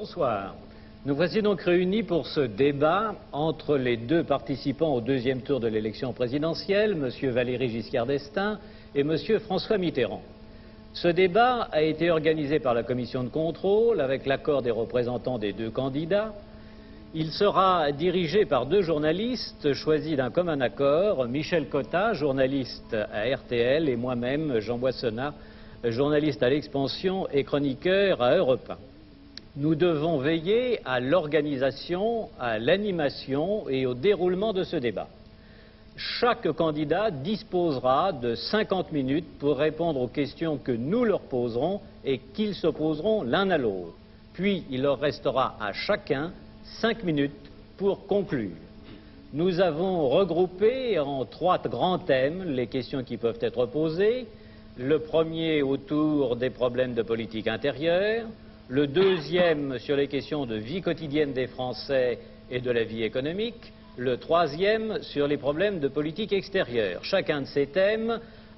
Bonsoir. Nous voici donc réunis pour ce débat entre les deux participants au deuxième tour de l'élection présidentielle, M. Valéry Giscard d'Estaing et M. François Mitterrand. Ce débat a été organisé par la commission de contrôle avec l'accord des représentants des deux candidats. Il sera dirigé par deux journalistes choisis d'un commun accord, Michel Cotta, journaliste à RTL, et moi-même, Jean Boissonnat, journaliste à l'Expansion et chroniqueur à Europe 1. Nous devons veiller à l'organisation, à l'animation et au déroulement de ce débat. Chaque candidat disposera de 50 minutes pour répondre aux questions que nous leur poserons et qu'ils se poseront l'un à l'autre. Puis, il leur restera à chacun 5 minutes pour conclure. Nous avons regroupé en 3 grands thèmes les questions qui peuvent être posées. Le premier autour des problèmes de politique intérieure, le deuxième sur les questions de vie quotidienne des Français et de la vie économique, le troisième sur les problèmes de politique extérieure. Chacun de ces thèmes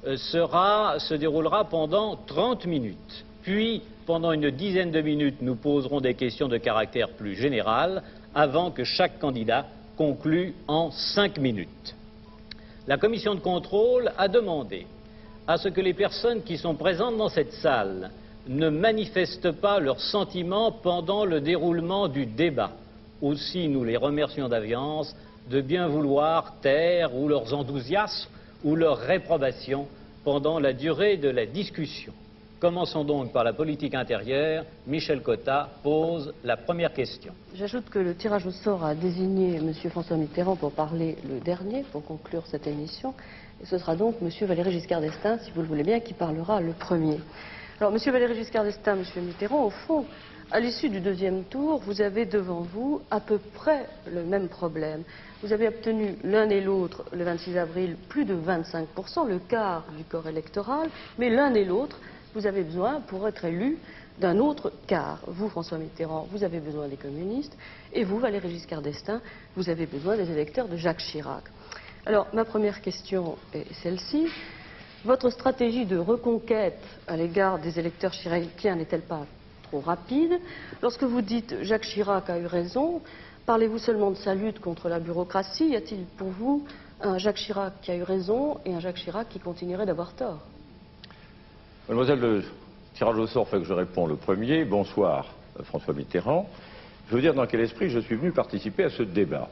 se déroulera pendant 30 minutes. Puis, pendant une dizaine de minutes, nous poserons des questions de caractère plus général avant que chaque candidat conclue en 5 minutes. La commission de contrôle a demandé à ce que les personnes qui sont présentes dans cette salle ne manifestent pas leurs sentiments pendant le déroulement du débat. Aussi, nous les remercions d'avance de bien vouloir taire ou leurs enthousiasmes ou leur réprobation pendant la durée de la discussion. Commençons donc par la politique intérieure. Michel Cotta pose la première question. J'ajoute que le tirage au sort a désigné M. François Mitterrand pour parler le dernier, pour conclure cette émission. Et ce sera donc M. Valéry Giscard d'Estaing, si vous le voulez bien, qui parlera le premier. Alors, M. Valéry Giscard d'Estaing, M. Mitterrand, au fond, à l'issue du deuxième tour, vous avez devant vous à peu près le même problème. Vous avez obtenu l'un et l'autre, le 26 avril, plus de 25%, le quart du corps électoral, mais l'un et l'autre, vous avez besoin, pour être élu, d'un autre quart. Vous, François Mitterrand, vous avez besoin des communistes, et vous, Valéry Giscard d'Estaing, vous avez besoin des électeurs de Jacques Chirac. Alors, ma première question est celle-ci. Votre stratégie de reconquête à l'égard des électeurs chiraciens n'est-elle pas trop rapide? Lorsque vous dites Jacques Chirac a eu raison, parlez-vous seulement de sa lutte contre la bureaucratie? Y a-t-il pour vous un Jacques Chirac qui a eu raison et un Jacques Chirac qui continuerait d'avoir tort? Mademoiselle, le tirage au sort fait que je réponds le premier. Bonsoir, François Mitterrand. Je veux dire dans quel esprit je suis venu participer à ce débat.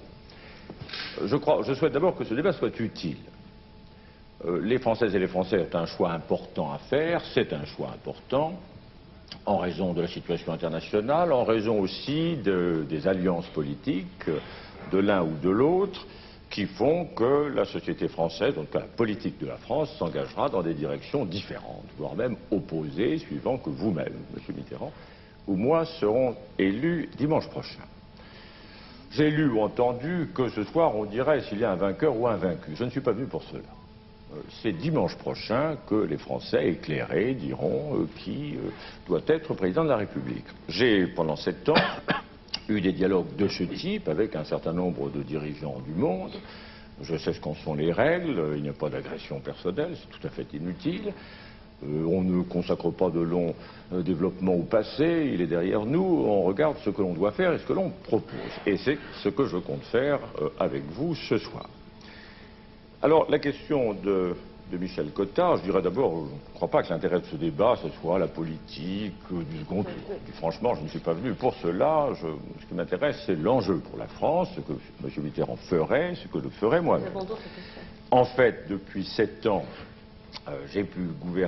Je souhaite d'abord que ce débat soit utile. Les Françaises et les Français ont un choix important à faire. C'est un choix important en raison de la situation internationale, en raison aussi des alliances politiques de l'un ou de l'autre qui font que la société française, donc la politique de la France, s'engagera dans des directions différentes, voire même opposées, suivant que vous-même, M. Mitterrand, ou moi serons élus dimanche prochain. J'ai lu ou entendu que ce soir on dirait s'il y a un vainqueur ou un vaincu. Je ne suis pas venu pour cela. C'est dimanche prochain que les Français éclairés diront qui doit être président de la République. J'ai, pendant 7 ans, eu des dialogues de ce type avec un certain nombre de dirigeants du monde. Je sais ce qu'en sont les règles, il n'y a pas d'agression personnelle, c'est tout à fait inutile. On ne consacre pas de long développement au passé, il est derrière nous, on regarde ce que l'on doit faire et ce que l'on propose. Et c'est ce que je compte faire avec vous ce soir. Alors, la question de Michel Cotta, je dirais d'abord, je ne crois pas que l'intérêt de ce débat, ce soit la politique du second tour. Franchement, je ne suis pas venu pour cela. Ce qui m'intéresse, c'est l'enjeu pour la France, ce que M. Mitterrand ferait, ce que je ferais moi-même. En fait, depuis 7 ans, j'ai pu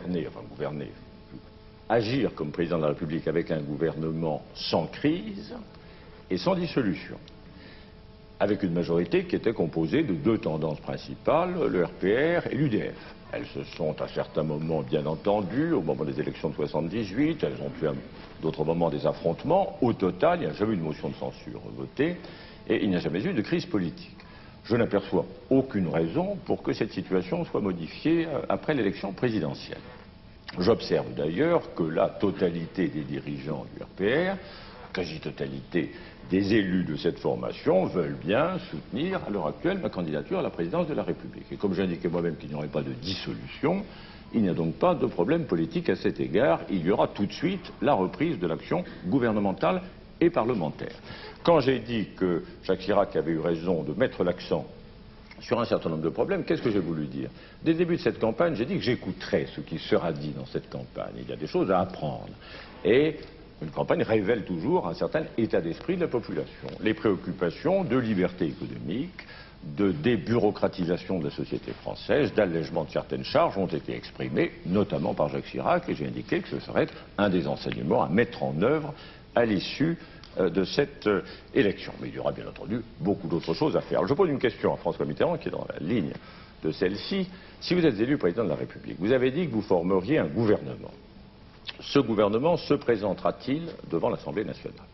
agir comme président de la République avec un gouvernement sans crise et sans dissolution, avec une majorité qui était composée de 2 tendances principales, le RPR et l'UDF. Elles se sont à certains moments bien entendues, au moment des élections de 78, elles ont eu à d'autres moments des affrontements. Au total, il n'y a jamais eu de motion de censure votée et il n'y a jamais eu de crise politique. Je n'aperçois aucune raison pour que cette situation soit modifiée après l'élection présidentielle. J'observe d'ailleurs que la totalité des dirigeants du RPR, quasi-totalité des élus de cette formation veulent bien soutenir à l'heure actuelle ma candidature à la présidence de la République. Et comme j'indiquais moi-même qu'il n'y aurait pas de dissolution, il n'y a donc pas de problème politique à cet égard. Il y aura tout de suite la reprise de l'action gouvernementale et parlementaire. Quand j'ai dit que Jacques Chirac avait eu raison de mettre l'accent sur un certain nombre de problèmes, qu'est-ce que j'ai voulu dire? Dès le début de cette campagne, j'ai dit que j'écouterais ce qui sera dit dans cette campagne. Il y a des choses à apprendre. Et une campagne révèle toujours un certain état d'esprit de la population. Les préoccupations de liberté économique, de débureaucratisation de la société française, d'allègement de certaines charges ont été exprimées, notamment par Jacques Chirac, et j'ai indiqué que ce serait un des enseignements à mettre en œuvre à l'issue de cette élection. Mais il y aura bien entendu beaucoup d'autres choses à faire. Je pose une question à François Mitterrand, qui est dans la ligne de celle-ci. Si vous êtes élu président de la République, vous avez dit que vous formeriez un gouvernement. Ce gouvernement se présentera-t-il devant l'Assemblée nationale?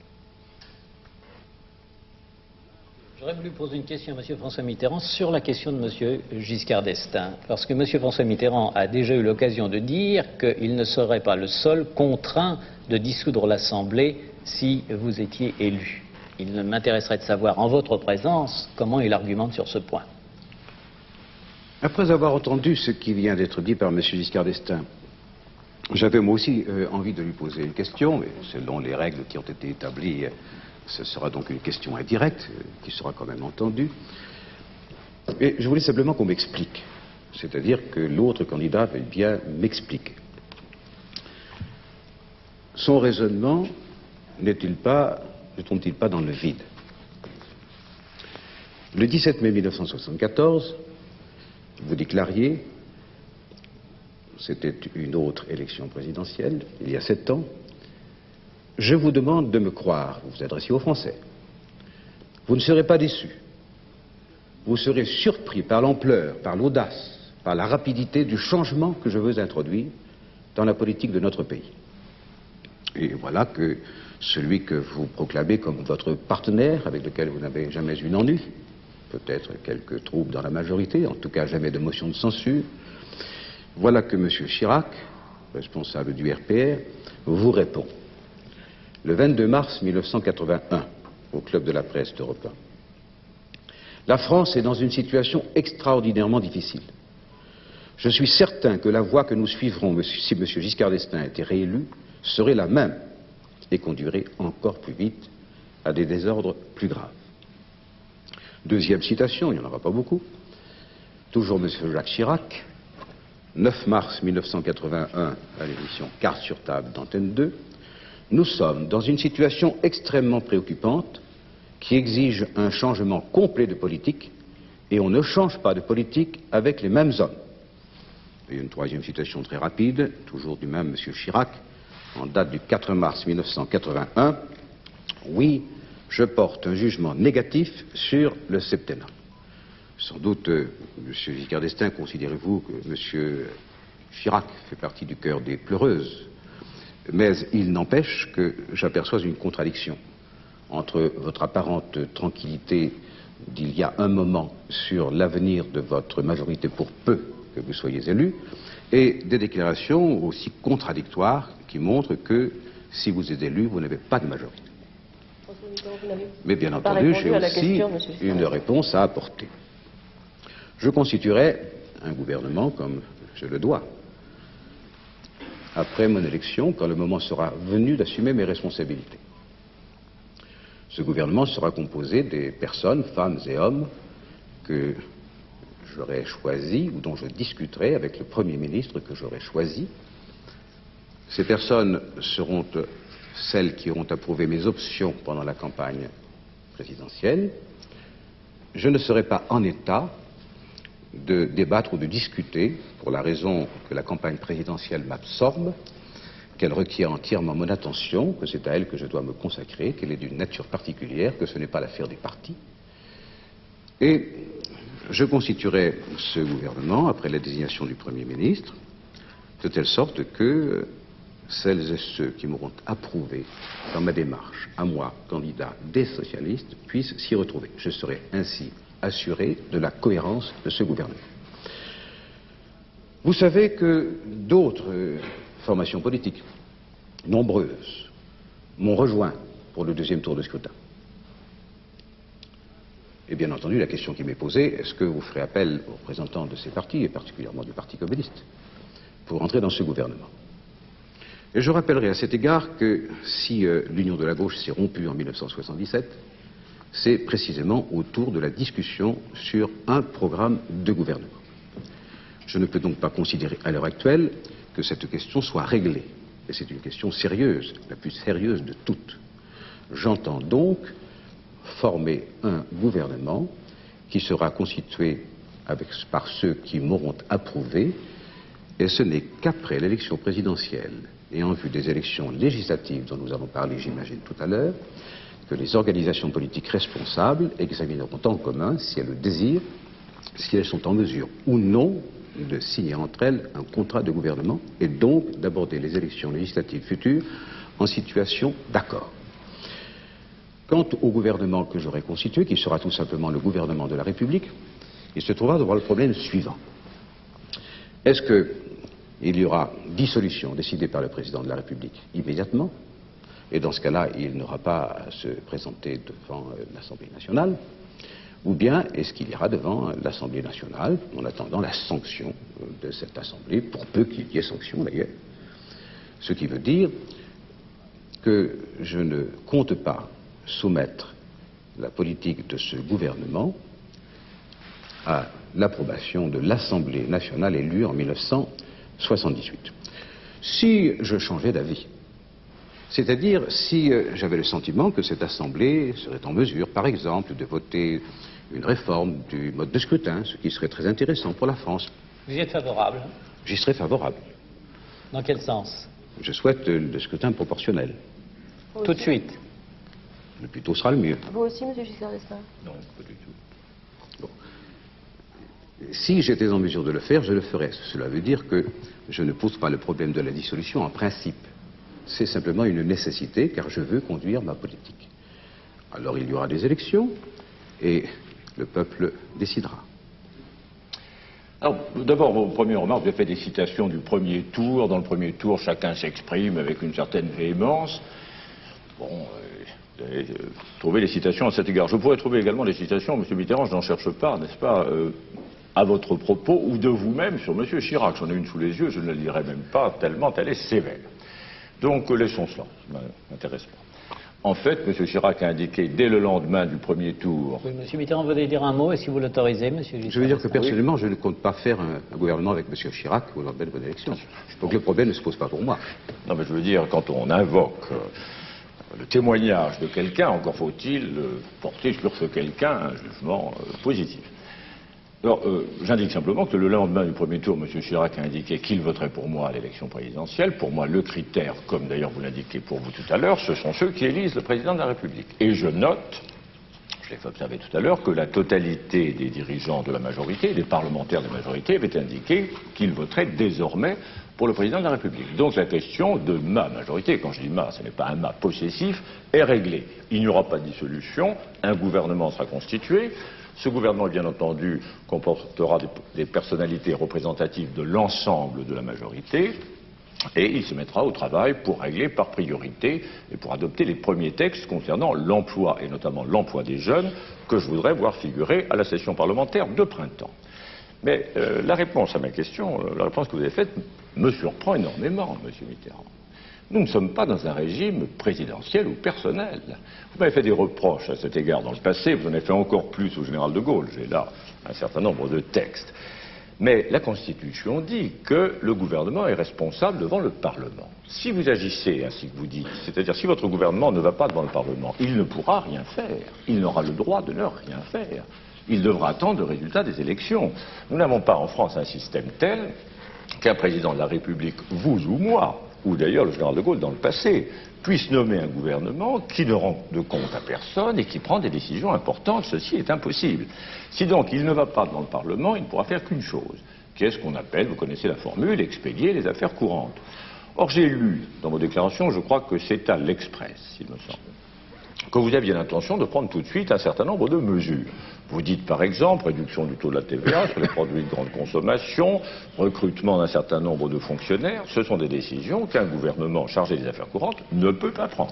J'aurais voulu poser une question à M. François Mitterrand sur la question de M. Giscard d'Estaing, parce que M. François Mitterrand a déjà eu l'occasion de dire qu'il ne serait pas le seul contraint de dissoudre l'Assemblée si vous étiez élu. Il m'intéresserait de savoir, en votre présence, comment il argumente sur ce point. Après avoir entendu ce qui vient d'être dit par M. Giscard d'Estaing, j'avais moi aussi envie de lui poser une question, mais selon les règles qui ont été établies, ce sera donc une question indirecte, qui sera quand même entendue. Et je voulais simplement qu'on m'explique, c'est-à-dire que l'autre candidat veuille bien m'expliquer. Son raisonnement ne tombe-t-il pas dans le vide? Le 17 mai 1974, vous déclariez, c'était une autre élection présidentielle, il y a 7 ans, je vous demande de me croire, vous vous adressiez aux Français. Vous ne serez pas déçus. Vous serez surpris par l'ampleur, par l'audace, par la rapidité du changement que je veux introduire dans la politique de notre pays. Et voilà que celui que vous proclamez comme votre partenaire, avec lequel vous n'avez jamais eu d'ennui, peut-être quelques troubles dans la majorité, en tout cas jamais de motion de censure, voilà que M. Chirac, responsable du RPR, vous répond. Le 22 mars 1981, au Club de la Presse d'Europe 1. La France est dans une situation extraordinairement difficile. Je suis certain que la voie que nous suivrons si M. Giscard d'Estaing était réélu serait la même et conduirait encore plus vite à des désordres plus graves. Deuxième citation, il n'y en aura pas beaucoup. Toujours M. Jacques Chirac, 9 mars 1981, à l'émission Cartes sur table d'Antenne 2. Nous sommes dans une situation extrêmement préoccupante qui exige un changement complet de politique et on ne change pas de politique avec les mêmes hommes. Et une troisième citation très rapide, toujours du même M. Chirac, en date du 4 mars 1981. Oui, je porte un jugement négatif sur le septennat. Sans doute, M. Giscard d'Estaing, considérez-vous que M. Chirac fait partie du cœur des pleureuses? Mais il n'empêche que j'aperçois une contradiction entre votre apparente tranquillité d'il y a un moment sur l'avenir de votre majorité pour peu que vous soyez élu et des déclarations aussi contradictoires qui montrent que si vous êtes élu, vous n'avez pas de majorité. Mais bien entendu, j'ai aussi une réponse à apporter. Je constituerai un gouvernement comme je le dois. Après mon élection, quand le moment sera venu d'assumer mes responsabilités. Ce gouvernement sera composé des personnes, femmes et hommes, que j'aurai choisis ou dont je discuterai avec le Premier ministre que j'aurai choisi. Ces personnes seront celles qui auront approuvé mes options pendant la campagne présidentielle. Je ne serai pas en état de débattre ou de discuter, pour la raison que la campagne présidentielle m'absorbe, qu'elle requiert entièrement mon attention, que c'est à elle que je dois me consacrer, qu'elle est d'une nature particulière, que ce n'est pas l'affaire des partis. Et je constituerai ce gouvernement, après la désignation du Premier ministre, de telle sorte que celles et ceux qui m'auront approuvé dans ma démarche, à moi, candidat des socialistes, puissent s'y retrouver. Je serai ainsi assuré de la cohérence de ce gouvernement. Vous savez que d'autres formations politiques, nombreuses, m'ont rejoint pour le deuxième tour de scrutin. Et bien entendu, la question qui m'est posée, est-ce que vous ferez appel aux représentants de ces partis, et particulièrement du Parti communiste, pour entrer dans ce gouvernement? Et je rappellerai à cet égard que si l'union de la gauche s'est rompue en 1977, c'est précisément autour de la discussion sur un programme de gouvernement. Je ne peux donc pas considérer à l'heure actuelle que cette question soit réglée. Et c'est une question sérieuse, la plus sérieuse de toutes. J'entends donc former un gouvernement qui sera constitué par ceux qui m'auront approuvé, et ce n'est qu'après l'élection présidentielle et en vue des élections législatives dont nous allons parler, j'imagine, tout à l'heure, que les organisations politiques responsables examineront en commun, si elles le désirent, si elles sont en mesure ou non de signer entre elles un contrat de gouvernement et donc d'aborder les élections législatives futures en situation d'accord. Quant au gouvernement que j'aurai constitué, qui sera tout simplement le gouvernement de la République, il se trouvera devant le problème suivant. Est-ce qu'il y aura dissolution décidée par le président de la République immédiatement, et dans ce cas-là, il n'aura pas à se présenter devant l'Assemblée nationale, ou bien est-ce qu'il ira devant l'Assemblée nationale en attendant la sanction de cette Assemblée, pour peu qu'il y ait sanction d'ailleurs. Ce qui veut dire que je ne compte pas soumettre la politique de ce gouvernement à l'approbation de l'Assemblée nationale élue en 1978. Si je changeais d'avis, c'est-à-dire si j'avais le sentiment que cette Assemblée serait en mesure, par exemple, de voter une réforme du mode de scrutin, ce qui serait très intéressant pour la France. Vous y êtes favorable? J'y serais favorable. Dans quel sens? Je souhaite le scrutin proportionnel. Tout de suite. Le plus tôt sera le mieux. Vous aussi, M. Giscard d'Estaing? Non, pas du tout. Bon. Si j'étais en mesure de le faire, je le ferais. Cela veut dire que je ne pose pas le problème de la dissolution en principe. C'est simplement une nécessité, car je veux conduire ma politique. Alors il y aura des élections, et le peuple décidera. Alors, d'abord, vos premières remarques, vous avez fait des citations du premier tour. Dans le premier tour, chacun s'exprime avec une certaine véhémence. Bon, vous avez trouvé les citations à cet égard. Je pourrais trouver également des citations, M. Mitterrand, je n'en cherche pas, n'est-ce pas, à votre propos, ou de vous-même sur M. Chirac. J'en ai une sous les yeux, je ne la lirai même pas, tellement elle est sévère. Donc, laissons cela, ça ne m'intéresse pas. En fait, M. Chirac a indiqué dès le lendemain du premier tour... Oui, M. Mitterrand voulait dire un mot, et si vous l'autorisez, M. Giscard. Je veux dire que personnellement, je ne compte pas faire un gouvernement avec M. Chirac au lendemain de vos élections. Donc le problème ne se pose pas pour moi. Non, mais je veux dire, quand on invoque le témoignage de quelqu'un, encore faut-il porter sur ce quelqu'un un jugement positif. Alors, j'indique simplement que le lendemain du premier tour, M. Chirac a indiqué qu'il voterait pour moi à l'élection présidentielle. Pour moi, le critère, comme d'ailleurs vous l'indiquez pour vous tout à l'heure, ce sont ceux qui élisent le président de la République. Et je note, je l'ai fait observer tout à l'heure, que la totalité des dirigeants de la majorité, des parlementaires de la majorité, avaient indiqué qu'ils voteraient désormais pour le président de la République. Donc la question de ma majorité, quand je dis ma, ce n'est pas un ma possessif, est réglée. Il n'y aura pas de dissolution, un gouvernement sera constitué. Ce gouvernement, bien entendu, comportera des personnalités représentatives de l'ensemble de la majorité, et il se mettra au travail pour régler par priorité et pour adopter les premiers textes concernant l'emploi, et notamment l'emploi des jeunes, que je voudrais voir figurer à la session parlementaire de printemps. Mais la réponse à ma question, la réponse que vous avez faite, me surprend énormément, M. Mitterrand. Nous ne sommes pas dans un régime présidentiel ou personnel. Vous m'avez fait des reproches à cet égard dans le passé, vous en avez fait encore plus au général de Gaulle. J'ai là un certain nombre de textes. Mais la Constitution dit que le gouvernement est responsable devant le Parlement. Si vous agissez ainsi que vous dites, c'est-à-dire si votre gouvernement ne va pas devant le Parlement, il ne pourra rien faire. Il n'aura le droit de ne rien faire. Il devra attendre le résultat des élections. Nous n'avons pas en France un système tel qu'un président de la République, vous ou moi, ou d'ailleurs le général de Gaulle dans le passé, puisse nommer un gouvernement qui ne rend de compte à personne et qui prend des décisions importantes. Ceci est impossible. Si donc il ne va pas dans le Parlement, il ne pourra faire qu'une chose, qui est ce qu'on appelle, vous connaissez la formule, expédier les affaires courantes. Or j'ai lu dans vos déclarations, je crois que c'est à l'Express, il me semble, que vous aviez l'intention de prendre tout de suite un certain nombre de mesures. Vous dites par exemple réduction du taux de la TVA sur les produits de grande consommation, recrutement d'un certain nombre de fonctionnaires. Ce sont des décisions qu'un gouvernement chargé des affaires courantes ne peut pas prendre.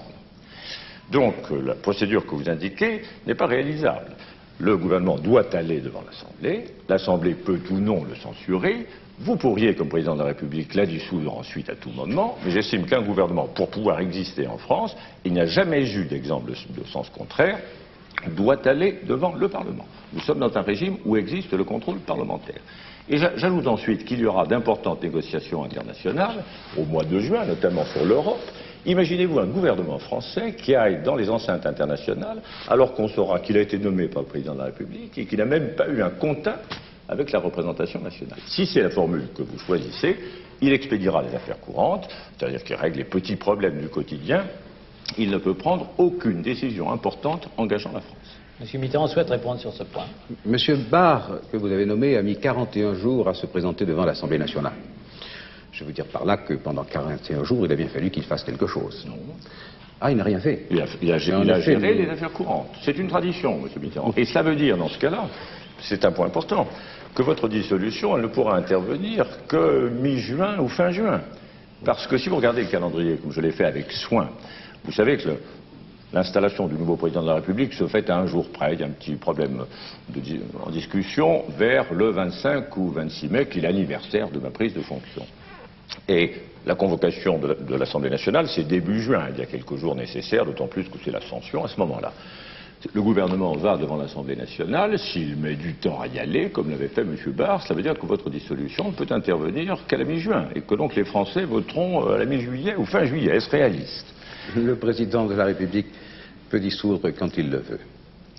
Donc la procédure que vous indiquez n'est pas réalisable. Le gouvernement doit aller devant l'Assemblée, l'Assemblée peut ou non le censurer. Vous pourriez, comme président de la République, la dissoudre ensuite à tout moment, mais j'estime qu'un gouvernement, pour pouvoir exister en France, il n'y a jamais eu d'exemple de sens contraire, doit aller devant le Parlement. Nous sommes dans un régime où existe le contrôle parlementaire. Et j'ajoute ensuite qu'il y aura d'importantes négociations internationales au mois de juin, notamment sur l'Europe. Imaginez-vous un gouvernement français qui aille dans les enceintes internationales alors qu'on saura qu'il a été nommé par le président de la République et qu'il n'a même pas eu un contact avec la représentation nationale. Si c'est la formule que vous choisissez, il expédiera les affaires courantes, c'est-à-dire qu'il règle les petits problèmes du quotidien. Il ne peut prendre aucune décision importante engageant la France. Monsieur Mitterrand souhaite répondre sur ce point. Monsieur Barre, que vous avez nommé, a mis 41 jours à se présenter devant l'Assemblée nationale. Je veux dire par là que pendant 41 jours, il a bien fallu qu'il fasse quelque chose. Non. Ah, il n'a rien fait. Il a géré les affaires courantes. C'est une tradition, monsieur Mitterrand. Et cela veut dire, dans ce cas-là, c'est un point important, que votre dissolution, elle ne pourra intervenir que mi-juin ou fin juin. Parce que si vous regardez le calendrier, comme je l'ai fait avec soin, vous savez que l'installation du nouveau président de la République se fait à un jour près. Il y a un petit problème en discussion vers le 25 ou 26 mai, qui est l'anniversaire de ma prise de fonction. Et la convocation de l'Assemblée nationale, c'est début juin. Il y a quelques jours nécessaires, d'autant plus que c'est l'ascension à ce moment-là. Le gouvernement va devant l'Assemblée nationale. S'il met du temps à y aller, comme l'avait fait M. Barre, ça veut dire que votre dissolution ne peut intervenir qu'à la mi-juin. Et que donc les Français voteront à la mi-juillet ou fin juillet. Est-ce réaliste? Le président de la République peut dissoudre quand il le veut.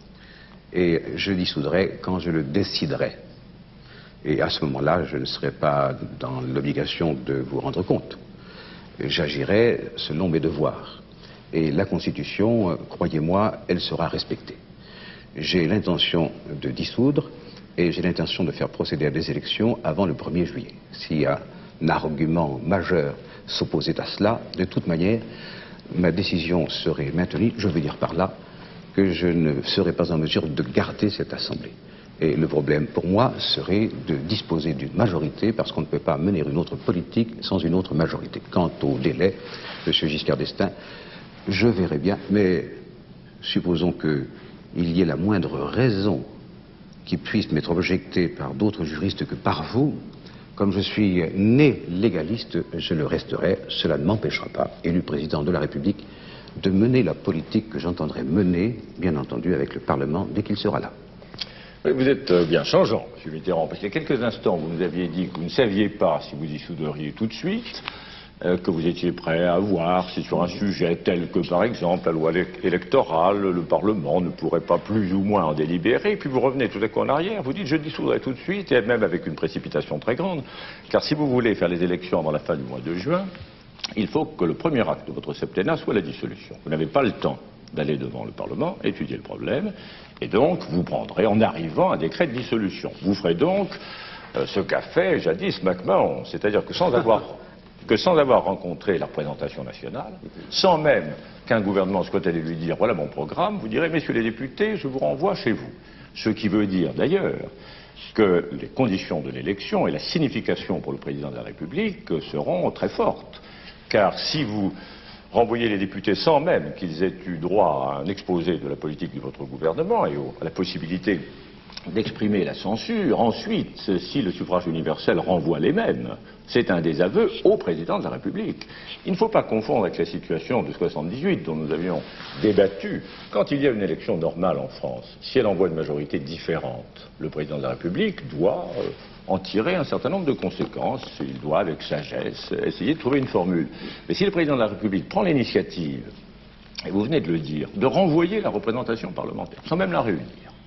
Et je dissoudrai quand je le déciderai. Et à ce moment-là, je ne serai pas dans l'obligation de vous rendre compte. J'agirai selon mes devoirs. Et la Constitution, croyez-moi, elle sera respectée. J'ai l'intention de dissoudre et j'ai l'intention de faire procéder à des élections avant le 1er juillet. S'il y a un argument majeur s'opposait à cela, de toute manière, ma décision serait maintenue. Je veux dire par là que je ne serai pas en mesure de garder cette Assemblée. Et le problème pour moi serait de disposer d'une majorité, parce qu'on ne peut pas mener une autre politique sans une autre majorité. Quant au délai, M. Giscard d'Estaing, je verrai bien, mais supposons qu'il y ait la moindre raison qui puisse m'être objectée par d'autres juristes que par vous. Comme je suis né légaliste, je le resterai. Cela ne m'empêchera pas, élu président de la République, de mener la politique que j'entendrai mener, bien entendu, avec le Parlement, dès qu'il sera là. Oui, vous êtes bien changeant, M. Mitterrand, parce qu'il y a quelques instants, vous nous aviez dit que vous ne saviez pas si vous dissoudriez tout de suite, que vous étiez prêt à voir si sur un sujet tel que, par exemple, la loi électorale, le Parlement ne pourrait pas plus ou moins en délibérer, et puis vous revenez tout à coup en arrière, vous dites je dissoudrai tout de suite, et même avec une précipitation très grande, car si vous voulez faire les élections avant la fin du mois de juin, il faut que le premier acte de votre septennat soit la dissolution. Vous n'avez pas le temps d'aller devant le Parlement, étudier le problème, et donc vous prendrez en arrivant un décret de dissolution. Vous ferez donc ce qu'a fait jadis MacMahon, c'est-à-dire que sans avoir rencontré la représentation nationale, sans même qu'un gouvernement souhaite aller lui dire voilà mon programme, vous direz messieurs les députés, je vous renvoie chez vous. Ce qui veut dire d'ailleurs que les conditions de l'élection et la signification pour le président de la République seront très fortes. Car si vous renvoyez les députés sans même qu'ils aient eu droit à un exposé de la politique de votre gouvernement et à la possibilité d'exprimer la censure, ensuite, si le suffrage universel renvoie les mêmes, c'est un désaveu au président de la République. Il ne faut pas confondre avec la situation de 78 dont nous avions débattu. Quand il y a une élection normale en France, si elle envoie une majorité différente, le président de la République doit en tirer un certain nombre de conséquences. Il doit, avec sagesse, essayer de trouver une formule. Mais si le président de la République prend l'initiative, et vous venez de le dire, de renvoyer la représentation parlementaire, sans même la réunir,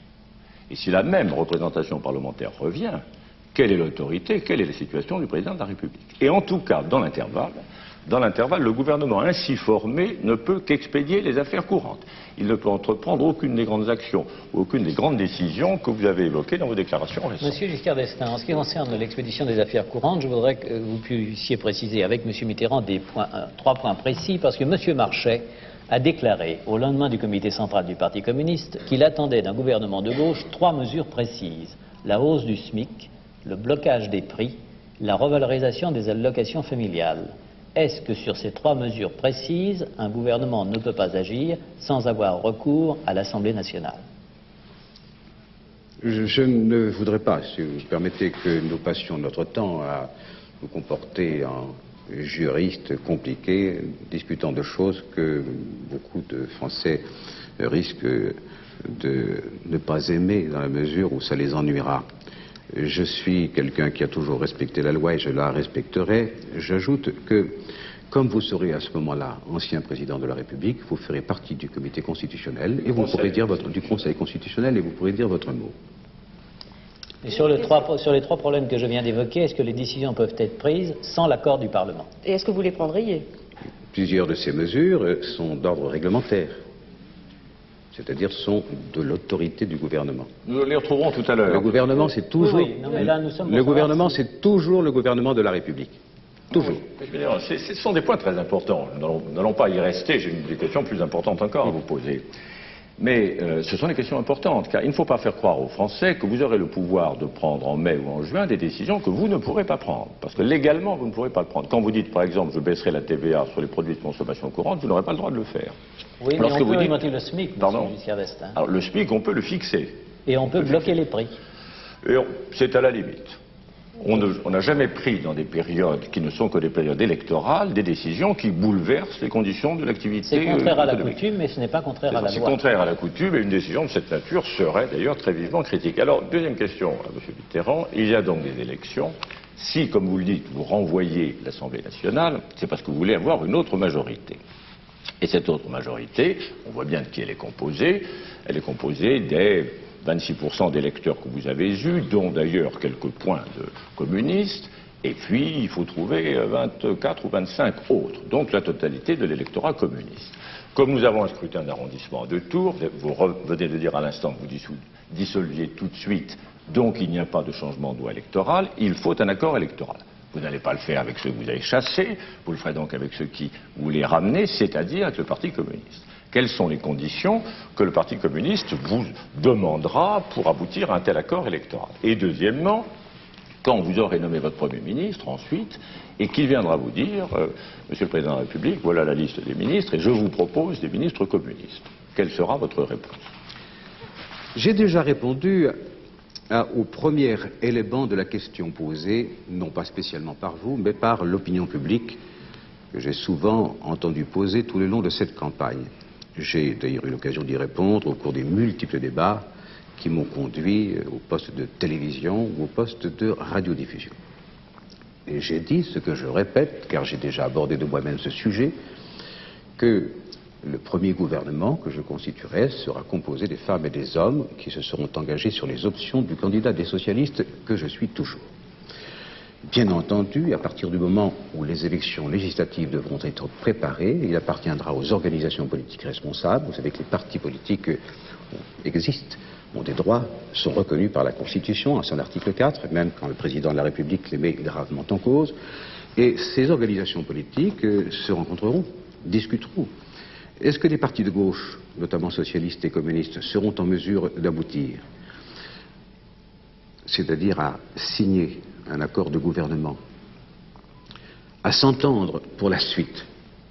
et si la même représentation parlementaire revient, quelle est l'autorité, quelle est la situation du président de la République? Et en tout cas, dans l'intervalle, le gouvernement ainsi formé ne peut qu'expédier les affaires courantes. Il ne peut entreprendre aucune des grandes actions, aucune des grandes décisions que vous avez évoquées dans vos déclarations récentes. Monsieur Giscard d'Estaing, en ce qui concerne l'expédition des affaires courantes, je voudrais que vous puissiez préciser avec Monsieur Mitterrand trois points précis, parce que Monsieur Marchais a déclaré au lendemain du comité central du Parti communiste qu'il attendait d'un gouvernement de gauche 3 mesures précises: la hausse du SMIC, le blocage des prix, la revalorisation des allocations familiales. Est-ce que sur ces 3 mesures précises, un gouvernement ne peut pas agir sans avoir recours à l'Assemblée nationale? Je ne voudrais pas, si vous permettez, que nous passions notre temps à nous comporter en juristes compliqués, discutant de choses que beaucoup de Français risquent de ne pas aimer dans la mesure où ça les ennuiera. Je suis quelqu'un qui a toujours respecté la loi et je la respecterai. J'ajoute que, comme vous serez à ce moment-là ancien président de la République, vous ferez partie du comité constitutionnel et vous pourrez dire du Conseil constitutionnel et vous pourrez dire votre mot. Et sur les trois problèmes que je viens d'évoquer, est-ce que les décisions peuvent être prises sans l'accord du Parlement? Et est-ce que vous les prendriez? Plusieurs de ces mesures sont d'ordre réglementaire, c'est-à-dire sont de l'autorité du gouvernement. Nous les retrouverons tout à l'heure. Le gouvernement, c'est toujours, Oui, non, mais là, nous sommes le gouvernement, c'est toujours le gouvernement de la République. Toujours. Ce sont des points très importants. Nous n'allons pas y rester. J'ai des questions plus importantes encore à vous poser. Mais ce sont des questions importantes, car il ne faut pas faire croire aux Français que vous aurez le pouvoir de prendre en mai ou en juin des décisions que vous ne pourrez pas prendre. Parce que légalement, vous ne pourrez pas le prendre. Quand vous dites, par exemple, je baisserai la TVA sur les produits de consommation courante, vous n'aurez pas le droit de le faire. Oui, mais on peut augmenter le SMIC, Pardon. M. Giscard d'Estaing. Alors, le SMIC, on peut le fixer. Et on peut bloquer les prix. C'est à la limite. On n'a jamais pris dans des périodes qui ne sont que des périodes électorales des décisions qui bouleversent les conditions de l'activité. C'est contraire à la coutume, mais ce n'est pas contraire à la loi. C'est contraire à la coutume et une décision de cette nature serait d'ailleurs très vivement critique. Alors, deuxième question à M. Mitterrand, il y a donc des élections. Si, comme vous le dites, vous renvoyez l'Assemblée nationale, c'est parce que vous voulez avoir une autre majorité. Et cette autre majorité, on voit bien de qui elle est composée. Elle est composée des 26% d'électeurs que vous avez eus, dont d'ailleurs quelques points de communistes, et puis il faut trouver 24 ou 25 autres, donc la totalité de l'électorat communiste. Comme nous avons un scrutin d'arrondissement à 2 tours, vous venez de dire à l'instant que vous dissolviez tout de suite, donc il n'y a pas de changement de loi électorale, il faut un accord électoral. Vous n'allez pas le faire avec ceux que vous avez chassés, vous le ferez donc avec ceux qui vous les ramenez, c'est-à-dire avec le Parti communiste. Quelles sont les conditions que le Parti communiste vous demandera pour aboutir à un tel accord électoral? Et deuxièmement, quand vous aurez nommé votre Premier ministre ensuite, et qu'il viendra vous dire, Monsieur le Président de la République, voilà la liste des ministres, et je vous propose des ministres communistes. Quelle sera votre réponse? J'ai déjà répondu au premier élément de la question posée, non pas spécialement par vous, mais par l'opinion publique, que j'ai souvent entendu poser tout le long de cette campagne. J'ai d'ailleurs eu l'occasion d'y répondre au cours des multiples débats qui m'ont conduit au poste de télévision ou au poste de radiodiffusion. Et j'ai dit ce que je répète, car j'ai déjà abordé de moi-même ce sujet, que le premier gouvernement que je constituerai sera composé des femmes et des hommes qui se seront engagés sur les options du candidat des socialistes que je suis toujours. Bien entendu, à partir du moment où les élections législatives devront être préparées, il appartiendra aux organisations politiques responsables. Vous savez que les partis politiques existent, ont des droits, sont reconnus par la Constitution, en son article 4, même quand le président de la République les met gravement en cause. Et ces organisations politiques se rencontreront, discuteront. Est-ce que les partis de gauche, notamment socialistes et communistes, seront en mesure d'aboutir, c'est-à-dire à signer un accord de gouvernement, à s'entendre pour la suite?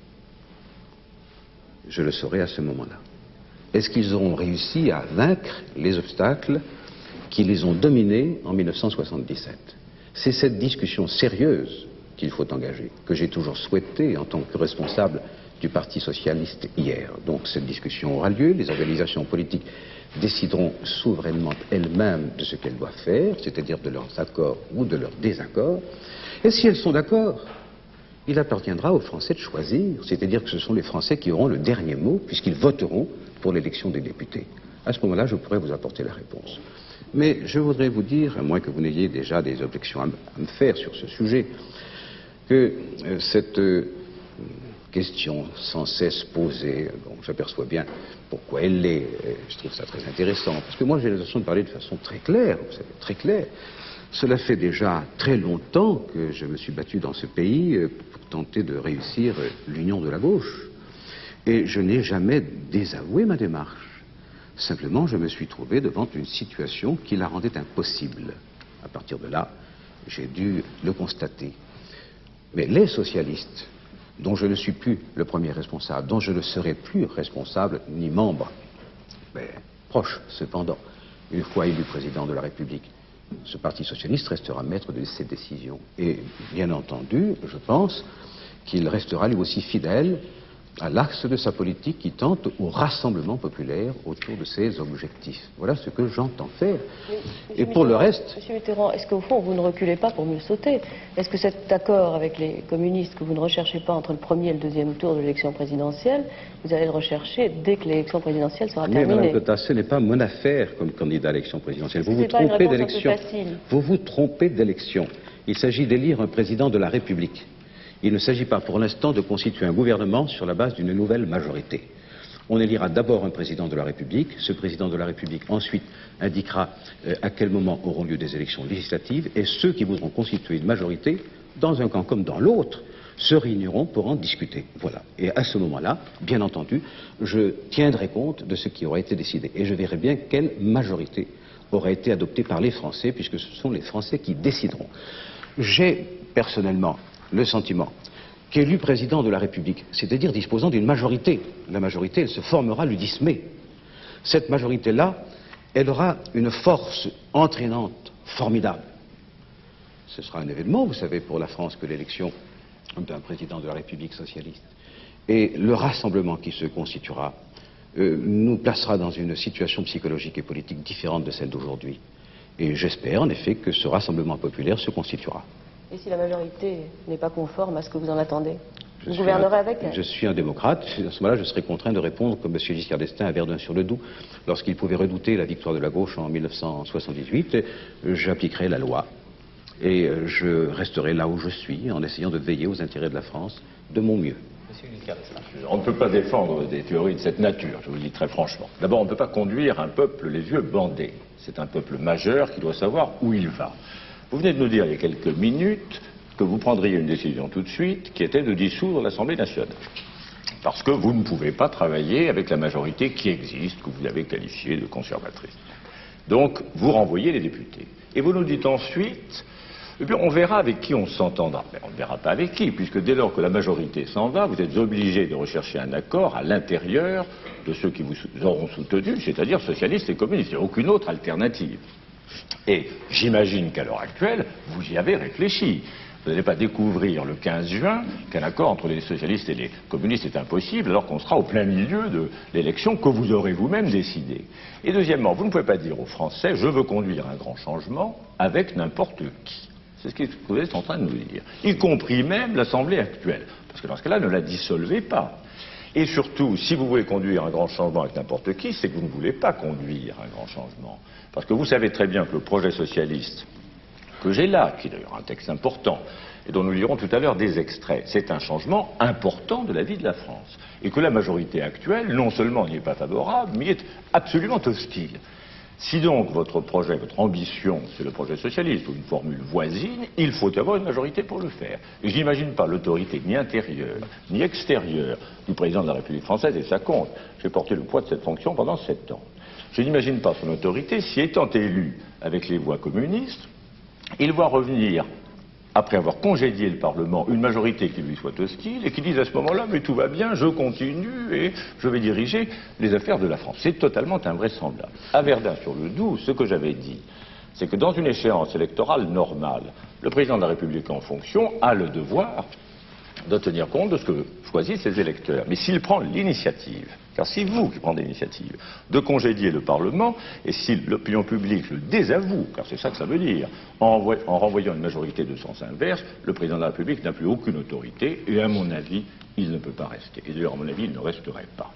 Je le saurai à ce moment-là. Est-ce qu'ils auront réussi à vaincre les obstacles qui les ont dominés en 1977? C'est cette discussion sérieuse qu'il faut engager, que j'ai toujours souhaité en tant que responsable du Parti socialiste hier. Donc cette discussion aura lieu, les organisations politiques décideront souverainement elles-mêmes de ce qu'elles doivent faire, c'est-à-dire de leurs accords ou de leurs désaccords. Et si elles sont d'accord, il appartiendra aux Français de choisir, c'est-à-dire que ce sont les Français qui auront le dernier mot, puisqu'ils voteront pour l'élection des députés. À ce moment-là, je pourrai vous apporter la réponse. Mais je voudrais vous dire, à moins que vous n'ayez déjà des objections à me faire sur ce sujet, que cette question sans cesse posée, bon, j'aperçois bien pourquoi elle l'est, je trouve ça très intéressant, parce que moi j'ai l'intention de parler de façon très claire, vous savez, très claire. Cela fait déjà très longtemps que je me suis battu dans ce pays pour tenter de réussir l'union de la gauche. Et je n'ai jamais désavoué ma démarche. Simplement, je me suis trouvé devant une situation qui la rendait impossible. À partir de là, j'ai dû le constater. Mais les socialistes, dont je ne suis plus le premier responsable, dont je ne serai plus responsable ni membre, mais proche cependant une fois élu président de la République, ce Parti socialiste restera maître de ses décisions. Et bien entendu, je pense qu'il restera lui aussi fidèle à l'axe de sa politique qui tente au rassemblement populaire autour de ses objectifs. Voilà ce que j'entends faire. Et pour le reste... Monsieur Mitterrand, est-ce qu'au fond, vous ne reculez pas pour mieux sauter? Est-ce que cet accord avec les communistes que vous ne recherchez pas entre le premier et le deuxième tour de l'élection présidentielle, vous allez le rechercher dès que l'élection présidentielle sera terminée? Mais Mme Cotas, ce n'est pas mon affaire comme candidat à l'élection présidentielle. Vous vous trompez d'élection. Vous vous trompez d'élection. Il s'agit d'élire un président de la République. Il ne s'agit pas pour l'instant de constituer un gouvernement sur la base d'une nouvelle majorité. On élira d'abord un président de la République. Ce président de la République ensuite indiquera à quel moment auront lieu des élections législatives et ceux qui voudront constituer une majorité, dans un camp comme dans l'autre, se réuniront pour en discuter. Voilà. Et à ce moment-là, bien entendu, je tiendrai compte de ce qui aura été décidé et je verrai bien quelle majorité aura été adoptée par les Français, puisque ce sont les Français qui décideront. J'ai personnellement le sentiment qu'élu président de la République, c'est-à-dire disposant d'une majorité, la majorité, elle se formera le 10 mai. Cette majorité-là, elle aura une force entraînante formidable. Ce sera un événement, vous savez, pour la France que l'élection d'un président de la République socialiste. Et le rassemblement qui se constituera nous placera dans une situation psychologique et politique différente de celle d'aujourd'hui. Et j'espère en effet que ce rassemblement populaire se constituera. Et si la majorité n'est pas conforme à ce que vous en attendez, vous gouvernerez avec elle? Je suis un démocrate. À ce moment-là, je serai contraint de répondre comme M. Giscard d'Estaing à Verdun-sur-le-Doubs. Lorsqu'il pouvait redouter la victoire de la gauche en 1978, j'appliquerai la loi. Et je resterai là où je suis, en essayant de veiller aux intérêts de la France de mon mieux. On ne peut pas défendre des théories de cette nature, je vous le dis très franchement. D'abord, on ne peut pas conduire un peuple les yeux bandés. C'est un peuple majeur qui doit savoir où il va. Vous venez de nous dire il y a quelques minutes que vous prendriez une décision tout de suite qui était de dissoudre l'Assemblée nationale. Parce que vous ne pouvez pas travailler avec la majorité qui existe, que vous avez qualifiée de conservatrice. Donc, vous renvoyez les députés. Et vous nous dites ensuite, eh bien, on verra avec qui on s'entendra. Mais on ne verra pas avec qui, puisque dès lors que la majorité s'en va, vous êtes obligé de rechercher un accord à l'intérieur de ceux qui vous auront soutenu, c'est-à-dire socialistes et communistes. Il n'y a aucune autre alternative. Et j'imagine qu'à l'heure actuelle, vous y avez réfléchi. Vous n'allez pas découvrir le 15 juin qu'un accord entre les socialistes et les communistes est impossible, alors qu'on sera au plein milieu de l'élection que vous aurez vous-même décidée. Et deuxièmement, vous ne pouvez pas dire aux Français, je veux conduire un grand changement avec n'importe qui. C'est ce que vous êtes en train de nous dire. Y compris même l'Assemblée actuelle. Parce que dans ce cas-là, ne la dissolvez pas. Et surtout, si vous voulez conduire un grand changement avec n'importe qui, c'est que vous ne voulez pas conduire un grand changement. Parce que vous savez très bien que le projet socialiste que j'ai là, qui est d'ailleurs un texte important, et dont nous lirons tout à l'heure des extraits, c'est un changement important de la vie de la France. Et que la majorité actuelle, non seulement n'y est pas favorable, mais y est absolument hostile. Si donc votre projet, votre ambition, c'est le projet socialiste ou une formule voisine, il faut avoir une majorité pour le faire. Et je n'imagine pas l'autorité ni intérieure, ni extérieure du président de la République française, et ça compte. J'ai porté le poids de cette fonction pendant 7 ans. Je n'imagine pas son autorité si, étant élu avec les voix communistes, il voit revenir, après avoir congédié le Parlement, une majorité qui lui soit hostile et qui dise à ce moment-là, mais tout va bien, je continue et je vais diriger les affaires de la France. C'est totalement invraisemblable. À Verdun-sur-le-Doubs, ce que j'avais dit, c'est que dans une échéance électorale normale, le président de la République en fonction a le devoir de tenir compte de ce que choisissent ses électeurs. Mais s'il prend l'initiative, car c'est vous qui prenez l'initiative, de congédier le Parlement, et si l'opinion publique le désavoue, car c'est ça que ça veut dire, en renvoyant une majorité de sens inverse, le président de la République n'a plus aucune autorité, et à mon avis, il ne peut pas rester. Et d'ailleurs, à mon avis, il ne resterait pas.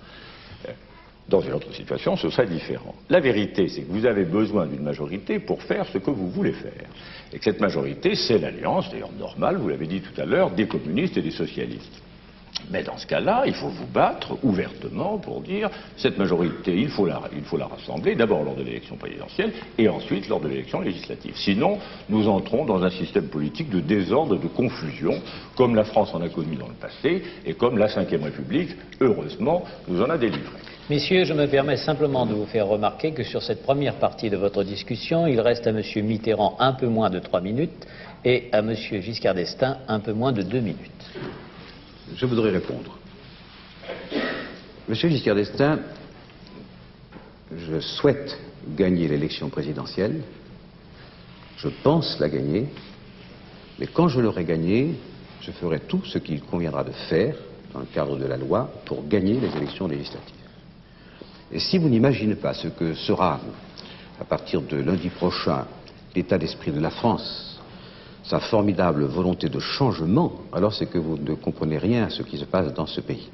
Dans une autre situation, ce serait différent. La vérité, c'est que vous avez besoin d'une majorité pour faire ce que vous voulez faire. Et que cette majorité, c'est l'alliance, d'ailleurs normale, vous l'avez dit tout à l'heure, des communistes et des socialistes. Mais dans ce cas-là, il faut vous battre ouvertement pour dire cette majorité, il faut la rassembler, d'abord lors de l'élection présidentielle et ensuite lors de l'élection législative. Sinon, nous entrons dans un système politique de désordre, de confusion, comme la France en a connu dans le passé et comme la Ve République, heureusement, nous en a délivré. Messieurs, je me permets simplement de vous faire remarquer que sur cette première partie de votre discussion, il reste à M. Mitterrand un peu moins de 3 minutes et à M. Giscard d'Estaing un peu moins de 2 minutes. Je voudrais répondre. Monsieur Giscard d'Estaing, je souhaite gagner l'élection présidentielle. Je pense la gagner. Mais quand je l'aurai gagnée, je ferai tout ce qu'il conviendra de faire, dans le cadre de la loi, pour gagner les élections législatives. Et si vous n'imaginez pas ce que sera, à partir de lundi prochain, l'état d'esprit de la France, sa formidable volonté de changement, alors c'est que vous ne comprenez rien à ce qui se passe dans ce pays.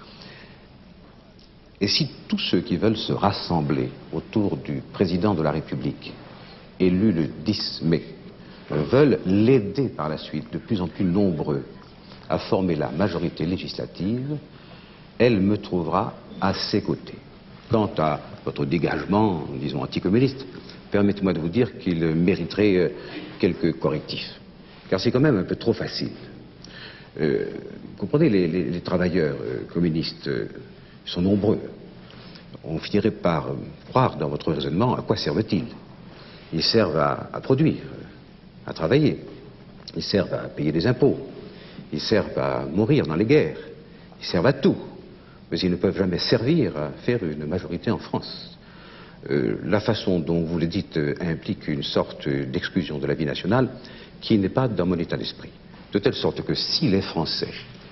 Et si tous ceux qui veulent se rassembler autour du président de la République, élu le 10 mai, veulent l'aider par la suite, de plus en plus nombreux, à former la majorité législative, elle me trouvera à ses côtés. Quant à votre dégagement, disons, anticommuniste, permettez-moi de vous dire qu'il mériterait quelques correctifs. Car c'est quand même un peu trop facile. Vous comprenez, les travailleurs communistes sont nombreux. On finirait par croire dans votre raisonnement à quoi servent-ils. Ils servent à produire, à travailler. Ils servent à payer des impôts. Ils servent à mourir dans les guerres. Ils servent à tout. Mais ils ne peuvent jamais servir à faire une majorité en France. La façon dont vous le dites implique une sorte d'exclusion de la vie nationale qui n'est pas dans mon état d'esprit. De telle sorte que si les Français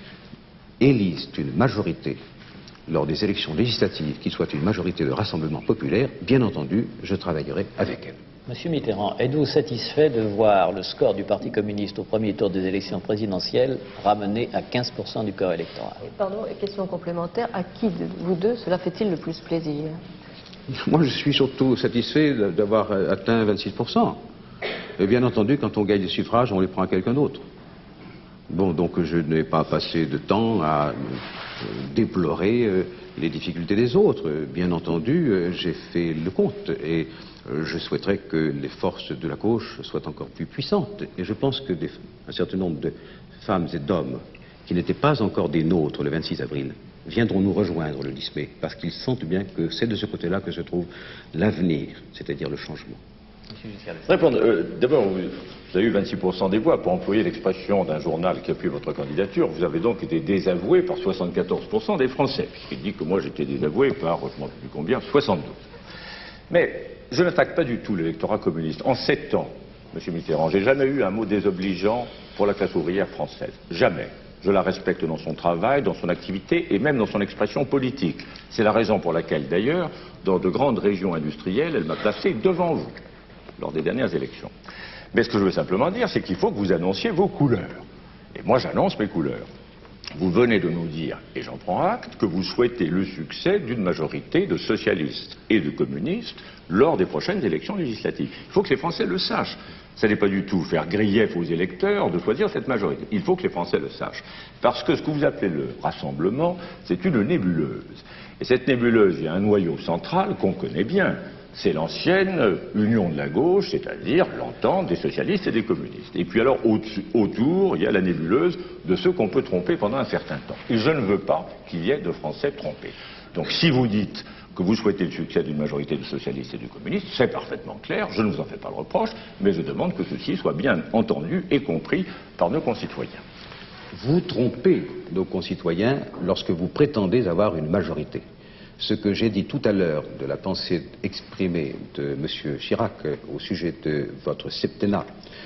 élisent une majorité lors des élections législatives qui soit une majorité de rassemblement populaire, bien entendu, je travaillerai avec elle. Monsieur Mitterrand, êtes-vous satisfait de voir le score du Parti communiste au premier tour des élections présidentielles ramené à 15% du corps électoral? Pardon, question complémentaire. À qui de vous deux cela fait-il le plus plaisir? Moi, je suis surtout satisfait d'avoir atteint 26%. Et bien entendu, quand on gagne des suffrages, on les prend à quelqu'un d'autre. Bon, donc je n'ai pas passé de temps à déplorer les difficultés des autres. Bien entendu, j'ai fait le compte et je souhaiterais que les forces de la gauche soient encore plus puissantes. Et je pense que un certain nombre de femmes et d'hommes qui n'étaient pas encore des nôtres le 26 avril viendront nous rejoindre le 10 mai, parce qu'ils sentent bien que c'est de ce côté-là que se trouve l'avenir, c'est-à-dire le changement. D'abord, vous avez eu 26% des voix. Pour employer l'expression d'un journal qui appuie votre candidature, vous avez donc été désavoué par 74% des Français, puisqu'il dit que moi j'étais désavoué par, je ne sais plus combien, 72. Mais je n'attaque pas du tout l'électorat communiste. En 7 ans, M. Mitterrand, j'ai jamais eu un mot désobligeant pour la classe ouvrière française. Jamais. Je la respecte dans son travail, dans son activité et même dans son expression politique. C'est la raison pour laquelle, d'ailleurs, dans de grandes régions industrielles, elle m'a placé devant vous lors des dernières élections. Mais ce que je veux simplement dire, c'est qu'il faut que vous annonciez vos couleurs. Et moi, j'annonce mes couleurs. Vous venez de nous dire, et j'en prends acte, que vous souhaitez le succès d'une majorité de socialistes et de communistes lors des prochaines élections législatives. Il faut que les Français le sachent. Ce n'est pas du tout faire grief aux électeurs de choisir cette majorité. Il faut que les Français le sachent. Parce que ce que vous appelez le rassemblement, c'est une nébuleuse. Et cette nébuleuse, il y a un noyau central qu'on connaît bien. C'est l'ancienne union de la gauche, c'est-à-dire l'entente des socialistes et des communistes. Et puis alors, autour, il y a la nébuleuse de ceux qu'on peut tromper pendant un certain temps. Et je ne veux pas qu'il y ait de Français trompés. Donc si vous dites que vous souhaitez le succès d'une majorité de socialistes et de communistes, c'est parfaitement clair, je ne vous en fais pas le reproche, mais je demande que ceci soit bien entendu et compris par nos concitoyens. Vous trompez nos concitoyens lorsque vous prétendez avoir une majorité. Ce que j'ai dit tout à l'heure de la pensée exprimée de M. Chirac au sujet de votre septennat,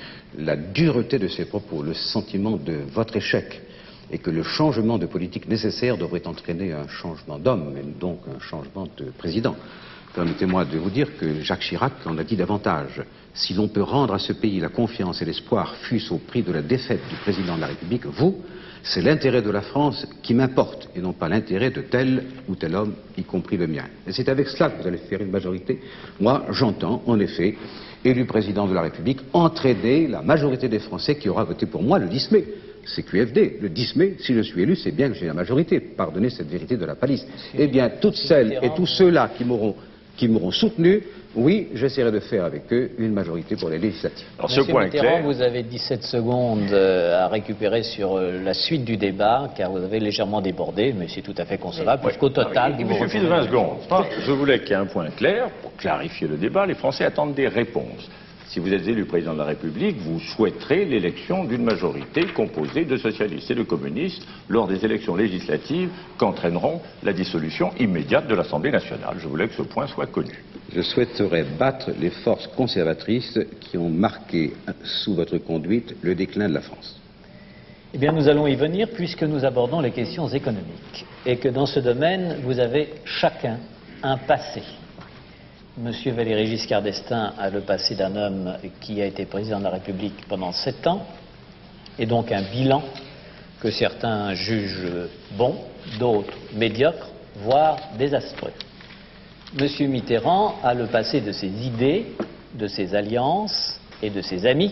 la dureté de ses propos, le sentiment de votre échec, et que le changement de politique nécessaire devrait entraîner un changement d'homme, et donc un changement de président. Permettez-moi de vous dire que Jacques Chirac en a dit davantage. Si l'on peut rendre à ce pays la confiance et l'espoir, fût-ce au prix de la défaite du président de la République, vous, c'est l'intérêt de la France qui m'importe, et non pas l'intérêt de tel ou tel homme, y compris le mien. Et c'est avec cela que vous allez faire une majorité. Moi, j'entends, en effet, élu président de la République, entraîner la majorité des Français qui aura voté pour moi le 10 mai. C'est QFD. Le 10 mai, si je suis élu, c'est bien que j'ai la majorité. Pardonnez cette vérité de la palisse. Eh bien, toutes celles et tous ceux-là qui m'auront soutenu, oui, j'essaierai de faire avec eux une majorité pour les législatives. Alors, ce point est clair. Vous avez 17 secondes à récupérer sur la suite du débat, car vous avez légèrement débordé, mais c'est tout à fait concevable, puisqu'au total... Il suffit de 20 secondes. Je voulais qu'il y ait un point clair, pour clarifier le débat. Les Français attendent des réponses. si vous êtes élu président de la République, vous souhaiterez l'élection d'une majorité composée de socialistes et de communistes lors des élections législatives qu'entraîneront la dissolution immédiate de l'Assemblée nationale. Je voulais que ce point soit connu. Je souhaiterais battre les forces conservatrices qui ont marqué, sous votre conduite, le déclin de la France. Eh bien, nous allons y venir puisque nous abordons les questions économiques et que dans ce domaine, vous avez chacun un passé. Monsieur Valéry Giscard d'Estaing a le passé d'un homme qui a été président de la République pendant 7 ans et donc un bilan que certains jugent bon, d'autres médiocres, voire désastreux. Monsieur Mitterrand a le passé de ses idées, de ses alliances et de ses amis.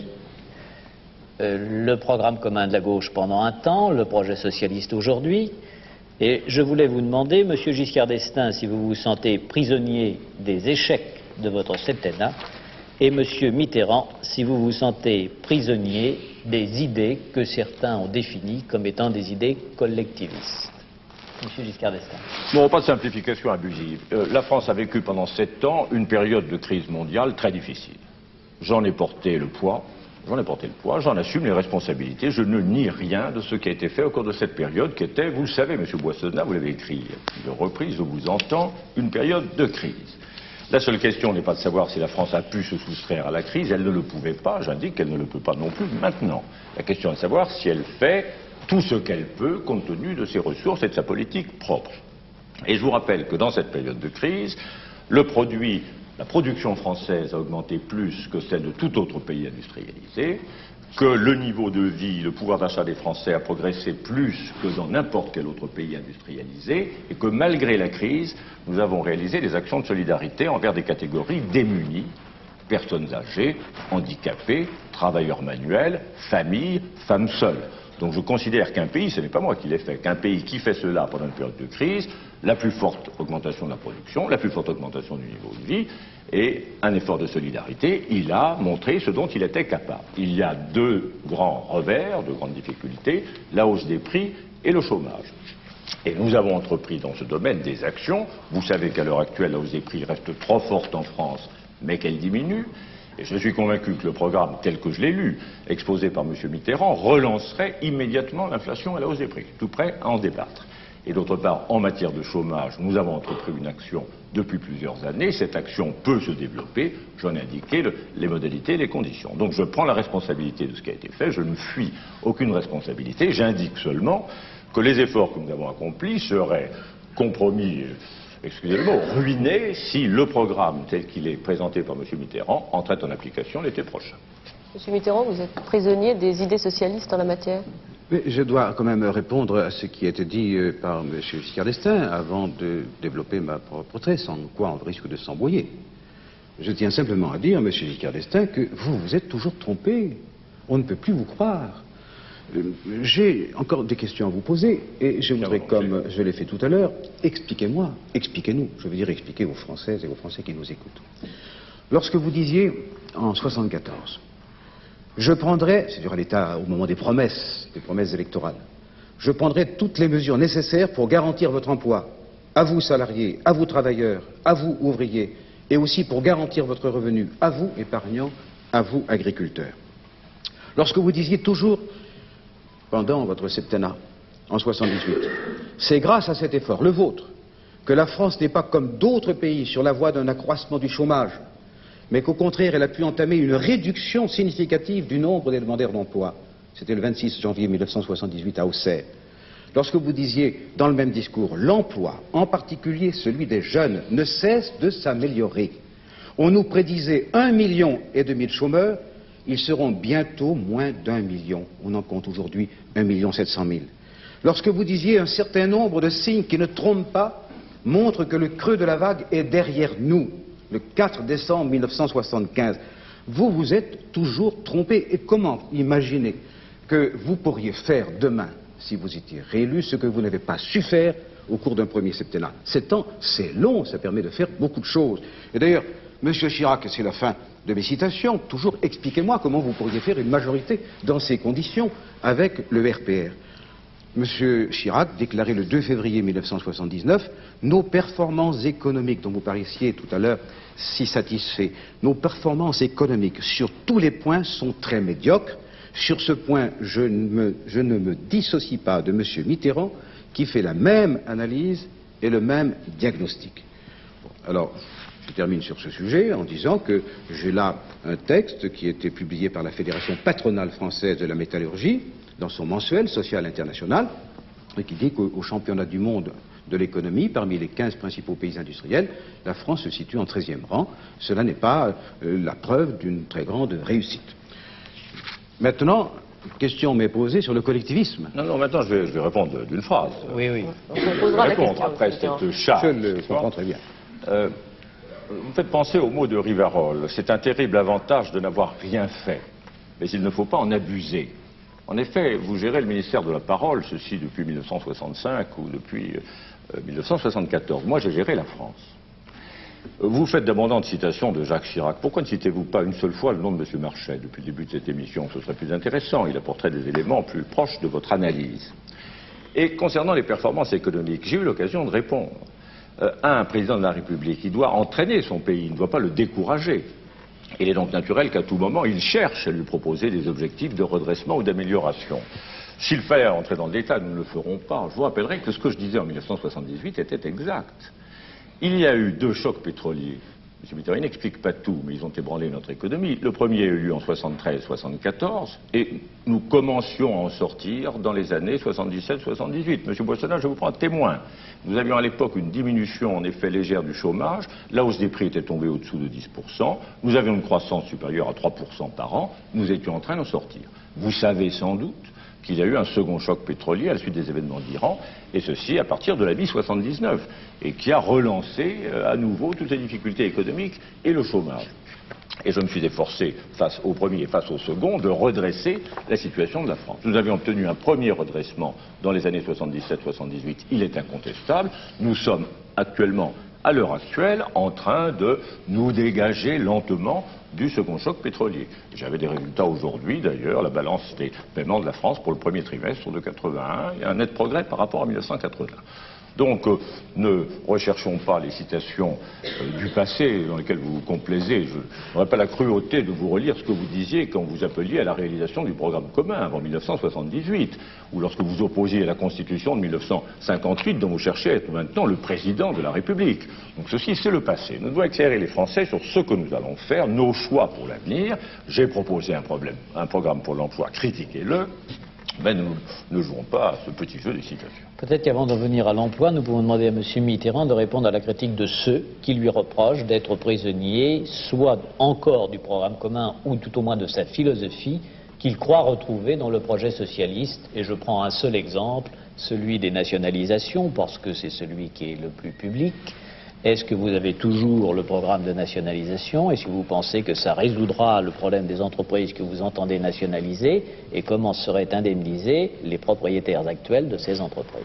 Le programme commun de la gauche pendant un temps, le projet socialiste aujourd'hui. Et je voulais vous demander, Monsieur Giscard d'Estaing, si vous vous sentez prisonnier des échecs de votre septennat, et Monsieur Mitterrand, si vous vous sentez prisonnier des idées que certains ont définies comme étant des idées collectivistes. Monsieur Giscard d'Estaing. Non, pas de simplification abusive. La France a vécu pendant 7 ans une période de crise mondiale très difficile. J'en ai porté le poids. J'en assume les responsabilités, je ne nie rien de ce qui a été fait au cours de cette période qui était, vous le savez, Monsieur Boissonnat, vous l'avez écrit de reprises, je vous entends, une période de crise. La seule question n'est pas de savoir si la France a pu se soustraire à la crise, elle ne le pouvait pas, j'indique qu'elle ne le peut pas non plus maintenant. La question est de savoir si elle fait tout ce qu'elle peut compte tenu de ses ressources et de sa politique propre. Et je vous rappelle que dans cette période de crise, la production française a augmenté plus que celle de tout autre pays industrialisé, que le niveau de vie, le pouvoir d'achat des Français a progressé plus que dans n'importe quel autre pays industrialisé, et que malgré la crise, nous avons réalisé des actions de solidarité envers des catégories démunies, personnes âgées, handicapées, travailleurs manuels, familles, femmes seules. Donc je considère qu'un pays, ce n'est pas moi qui l'ai fait, qu'un pays qui fait cela pendant une période de crise, la plus forte augmentation de la production, la plus forte augmentation du niveau de vie, et un effort de solidarité, il a montré ce dont il était capable. Il y a 2 grands revers, 2 grandes difficultés, la hausse des prix et le chômage. Et nous avons entrepris dans ce domaine des actions. Vous savez qu'à l'heure actuelle, la hausse des prix reste trop forte en France, mais qu'elle diminue. Et je suis convaincu que le programme, tel que je l'ai lu, exposé par M. Mitterrand, relancerait immédiatement l'inflation et la hausse des prix. Tout prêt à en débattre. Et d'autre part, en matière de chômage, nous avons entrepris une action depuis plusieurs années. Cette action peut se développer. J'en ai indiqué les modalités et les conditions. Donc je prends la responsabilité de ce qui a été fait. Je ne fuis aucune responsabilité. J'indique seulement que les efforts que nous avons accomplis seraient compromis, excusez le mot, ruiné si le programme tel qu'il est présenté par M. Mitterrand entrait en application l'été prochain. Monsieur Mitterrand, vous êtes prisonnier des idées socialistes en la matière? Mais je dois quand même répondre à ce qui a été dit par M. Giscard d'Estaing avant de développer ma propre trait, sans quoi on risque de s'embrouiller. Je tiens simplement à dire, M. Giscard d'Estaing, que vous vous êtes toujours trompé. On ne peut plus vous croire. J'ai encore des questions à vous poser et je voudrais, comme je l'ai fait tout à l'heure, expliquez-moi, expliquez-nous, je veux dire expliquez aux Françaises et aux Français qui nous écoutent. Lorsque vous disiez en 1974, je prendrai, c'est-à-dire à l'État au moment des promesses électorales, je prendrai toutes les mesures nécessaires pour garantir votre emploi, à vous salariés, à vous travailleurs, à vous ouvriers, et aussi pour garantir votre revenu, à vous épargnants, à vous agriculteurs. Lorsque vous disiez toujours, pendant votre septennat, en 78, c'est grâce à cet effort, le vôtre, que la France n'est pas comme d'autres pays sur la voie d'un accroissement du chômage, mais qu'au contraire, elle a pu entamer une réduction significative du nombre des demandeurs d'emploi. C'était le 26 janvier 1978 à Auxerre. Lorsque vous disiez, dans le même discours, l'emploi, en particulier celui des jeunes, ne cesse de s'améliorer. On nous prédisait 1,5 million de chômeurs, ils seront bientôt moins d'1 million. On en compte aujourd'hui 1,7 million. Lorsque vous disiez un certain nombre de signes qui ne trompent pas, montrent que le creux de la vague est derrière nous, le 4 décembre 1975. Vous vous êtes toujours trompé. Et comment imaginer que vous pourriez faire demain, si vous étiez réélu, ce que vous n'avez pas su faire au cours d'un premier septennat? 7 ans, c'est long, ça permet de faire beaucoup de choses. Et d'ailleurs, M. Chirac, et c'est la fin de mes citations, toujours expliquez-moi comment vous pourriez faire une majorité dans ces conditions avec le RPR. M. Chirac déclarait le 2 février 1979 « Nos performances économiques, dont vous paraissiez tout à l'heure si satisfait, nos performances économiques sur tous les points sont très médiocres. Sur ce point, je ne me dissocie pas de M. Mitterrand qui fait la même analyse et le même diagnostic. » Bon, alors, je termine sur ce sujet en disant que j'ai là un texte qui a été publié par la Fédération patronale française de la métallurgie dans son mensuel social international et qui dit qu'au championnat du monde de l'économie, parmi les 15 principaux pays industriels, la France se situe en 13e rang. Cela n'est pas la preuve d'une très grande réussite. Maintenant, une question m'est posée sur le collectivisme. Non, maintenant je vais répondre d'une phrase. Oui, oui. On posera la question. Après cette charge. Je le comprends très bien. Vous faites penser au mot de Rivarol. C'est un terrible avantage de n'avoir rien fait. Mais il ne faut pas en abuser. En effet, vous gérez le ministère de la Parole, ceci depuis 1965 ou depuis 1974. Moi, j'ai géré la France. Vous faites d'abondantes citations de Jacques Chirac. Pourquoi ne citez-vous pas une seule fois le nom de M. Marchais depuis le début de cette émission? Ce serait plus intéressant. Il apporterait des éléments plus proches de votre analyse. Et concernant les performances économiques, j'ai eu l'occasion de répondre à un président de la République. Il doit entraîner son pays, il ne doit pas le décourager. Il est donc naturel qu'à tout moment, il cherche à lui proposer des objectifs de redressement ou d'amélioration. S'il fallait entrer dans le détail, nous ne le ferons pas. Je vous rappellerai que ce que je disais en 1978 était exact. Il y a eu 2 chocs pétroliers. M. Mitterrand n'explique pas tout, mais ils ont ébranlé notre économie. Le premier a eu lieu en 73-74, et nous commencions à en sortir dans les années 77-78. M. Boissonnat, je vous prends témoin. Nous avions à l'époque une diminution en effet légère du chômage, la hausse des prix était tombée au-dessous de 10%, nous avions une croissance supérieure à 3% par an, nous étions en train d'en sortir. Vous savez sans doute qu'il y a eu un second choc pétrolier à la suite des événements d'Iran, et ceci à partir de la mi-79, et qui a relancé à nouveau toutes les difficultés économiques et le chômage. Et je me suis efforcé, face au premier et face au second, de redresser la situation de la France. Nous avions obtenu un premier redressement dans les années 77-78, il est incontestable. Nous sommes actuellement, à l'heure actuelle, en train de nous dégager lentement du second choc pétrolier. J'avais des résultats aujourd'hui, d'ailleurs, la balance des paiements de la France pour le premier trimestre de 81, il y a un net progrès par rapport à 1980. Donc, ne recherchons pas les citations du passé dans lesquelles vous vous complaisez. Je n'aurais pas la cruauté de vous relire ce que vous disiez quand vous appeliez à la réalisation du programme commun avant 1978, ou lorsque vous opposiez à la Constitution de 1958, dont vous cherchez à être maintenant le président de la République. Donc ceci, c'est le passé. Nous devons éclairer les Français sur ce que nous allons faire, nos choix pour l'avenir. J'ai proposé un programme pour l'emploi, critiquez-le. Mais nous ne jouons pas à ce petit jeu des citations. Peut-être qu'avant d'en venir à l'emploi, nous pouvons demander à M. Mitterrand de répondre à la critique de ceux qui lui reprochent d'être prisonnier, soit encore du programme commun, ou tout au moins de sa philosophie, qu'il croit retrouver dans le projet socialiste. Et je prends un seul exemple, celui des nationalisations, parce que c'est celui qui est le plus public. Est-ce que vous avez toujours le programme de nationalisation? Est-ce que vous pensez que ça résoudra le problème des entreprises que vous entendez nationaliser? Et comment seraient indemnisés les propriétaires actuels de ces entreprises?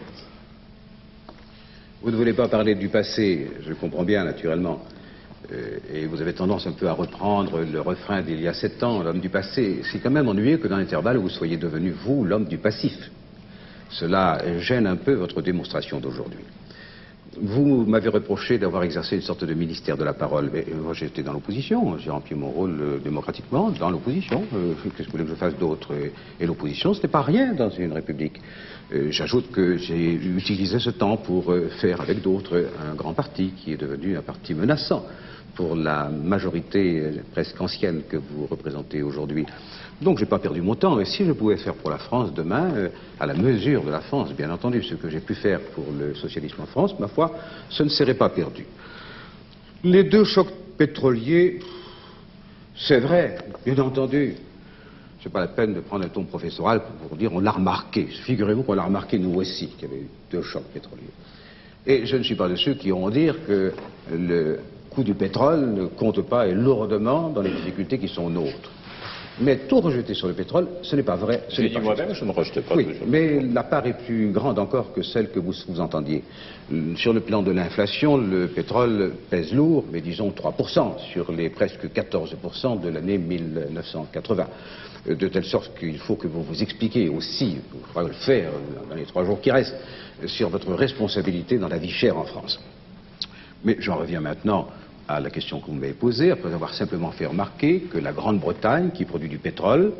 Vous ne voulez pas parler du passé, je comprends bien naturellement. Et vous avez tendance un peu à reprendre le refrain d'il y a 7 ans, l'homme du passé. C'est quand même ennuyeux que dans l'intervalle vous soyez devenu, vous, l'homme du passif. Cela gêne un peu votre démonstration d'aujourd'hui. Vous m'avez reproché d'avoir exercé une sorte de ministère de la parole. Mais moi, j'étais dans l'opposition. J'ai rempli mon rôle démocratiquement dans l'opposition. Qu'est-ce que vous voulez que je fasse d'autre? Et l'opposition, ce n'est pas rien dans une république. J'ajoute que j'ai utilisé ce temps pour faire avec d'autres un grand parti qui est devenu un parti menaçant pour la majorité presque ancienne que vous représentez aujourd'hui. Donc j'ai pas perdu mon temps, et si je pouvais faire pour la France demain, à la mesure de la France, bien entendu, ce que j'ai pu faire pour le socialisme en France, ma foi, ce ne serait pas perdu. Les 2 chocs pétroliers, c'est vrai, bien entendu. C'est pas la peine de prendre un ton professoral pour dire on l'a remarqué. Figurez-vous qu'on l'a remarqué nous aussi, qu'il y avait eu 2 chocs pétroliers. Et je ne suis pas de ceux qui vont dire que le coût du pétrole ne compte pas et lourdement dans les difficultés qui sont nôtres. Mais tout rejeter sur le pétrole, ce n'est pas vrai. J'ai dit moi-même, je ne rejetais pas. Oui, mais la part est plus grande encore que celle que vous sous-entendiez. Sur le plan de l'inflation, le pétrole pèse lourd, mais disons 3% sur les presque 14% de l'année 1980. de telle sorte qu'il faut que vous vous expliquiez aussi, il faudra le faire dans les 3 jours qui restent, sur votre responsabilité dans la vie chère en France. Mais j'en reviens maintenant à la question que vous m'avez posée, après avoir simplement fait remarquer que la Grande-Bretagne, qui produit du pétrole,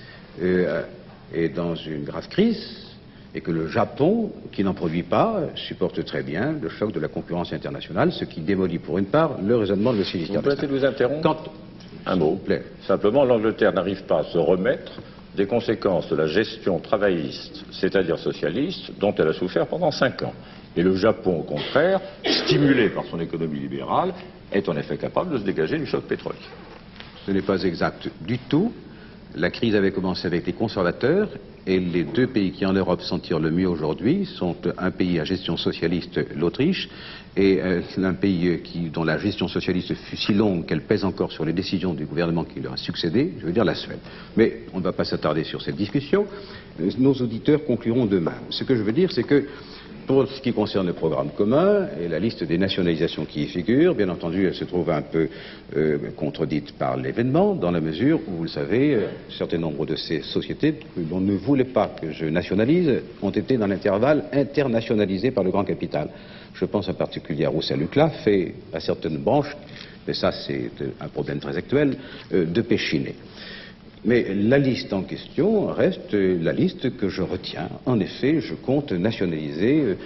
est dans une grave crise, et que le Japon, qui n'en produit pas, supporte très bien le choc de la concurrence internationale, ce qui démolit pour une part le raisonnement de M. Giscard d'Estaing. Vous pouvez vous interrompre? Un mot. Simplement, l'Angleterre n'arrive pas à se remettre des conséquences de la gestion travailliste, c'est-à-dire socialiste, dont elle a souffert pendant 5 ans. Et le Japon, au contraire, stimulé par son économie libérale, est en effet capable de se dégager du choc pétrolier. Ce n'est pas exact du tout. La crise avait commencé avec les conservateurs, et les 2 pays qui en Europe s'en tirent le mieux aujourd'hui sont un pays à gestion socialiste, l'Autriche, et un pays dont la gestion socialiste fut si longue qu'elle pèse encore sur les décisions du gouvernement qui leur a succédé, je veux dire la Suède. Mais on ne va pas s'attarder sur cette discussion. Nos auditeurs concluront demain. Ce que je veux dire, c'est que pour ce qui concerne le programme commun et la liste des nationalisations qui y figurent, bien entendu, elle se trouve un peu contredite par l'événement, dans la mesure où, vous le savez, un certain nombre de ces sociétés dont on ne voulait pas que je nationalise ont été, dans l'intervalle, internationalisées par le grand capital. Je pense en particulier à Roussel-Luclas, fait à certaines branches, mais ça c'est un problème très actuel, de Péchinet. Mais la liste en question reste la liste que je retiens. En effet, je compte nationaliser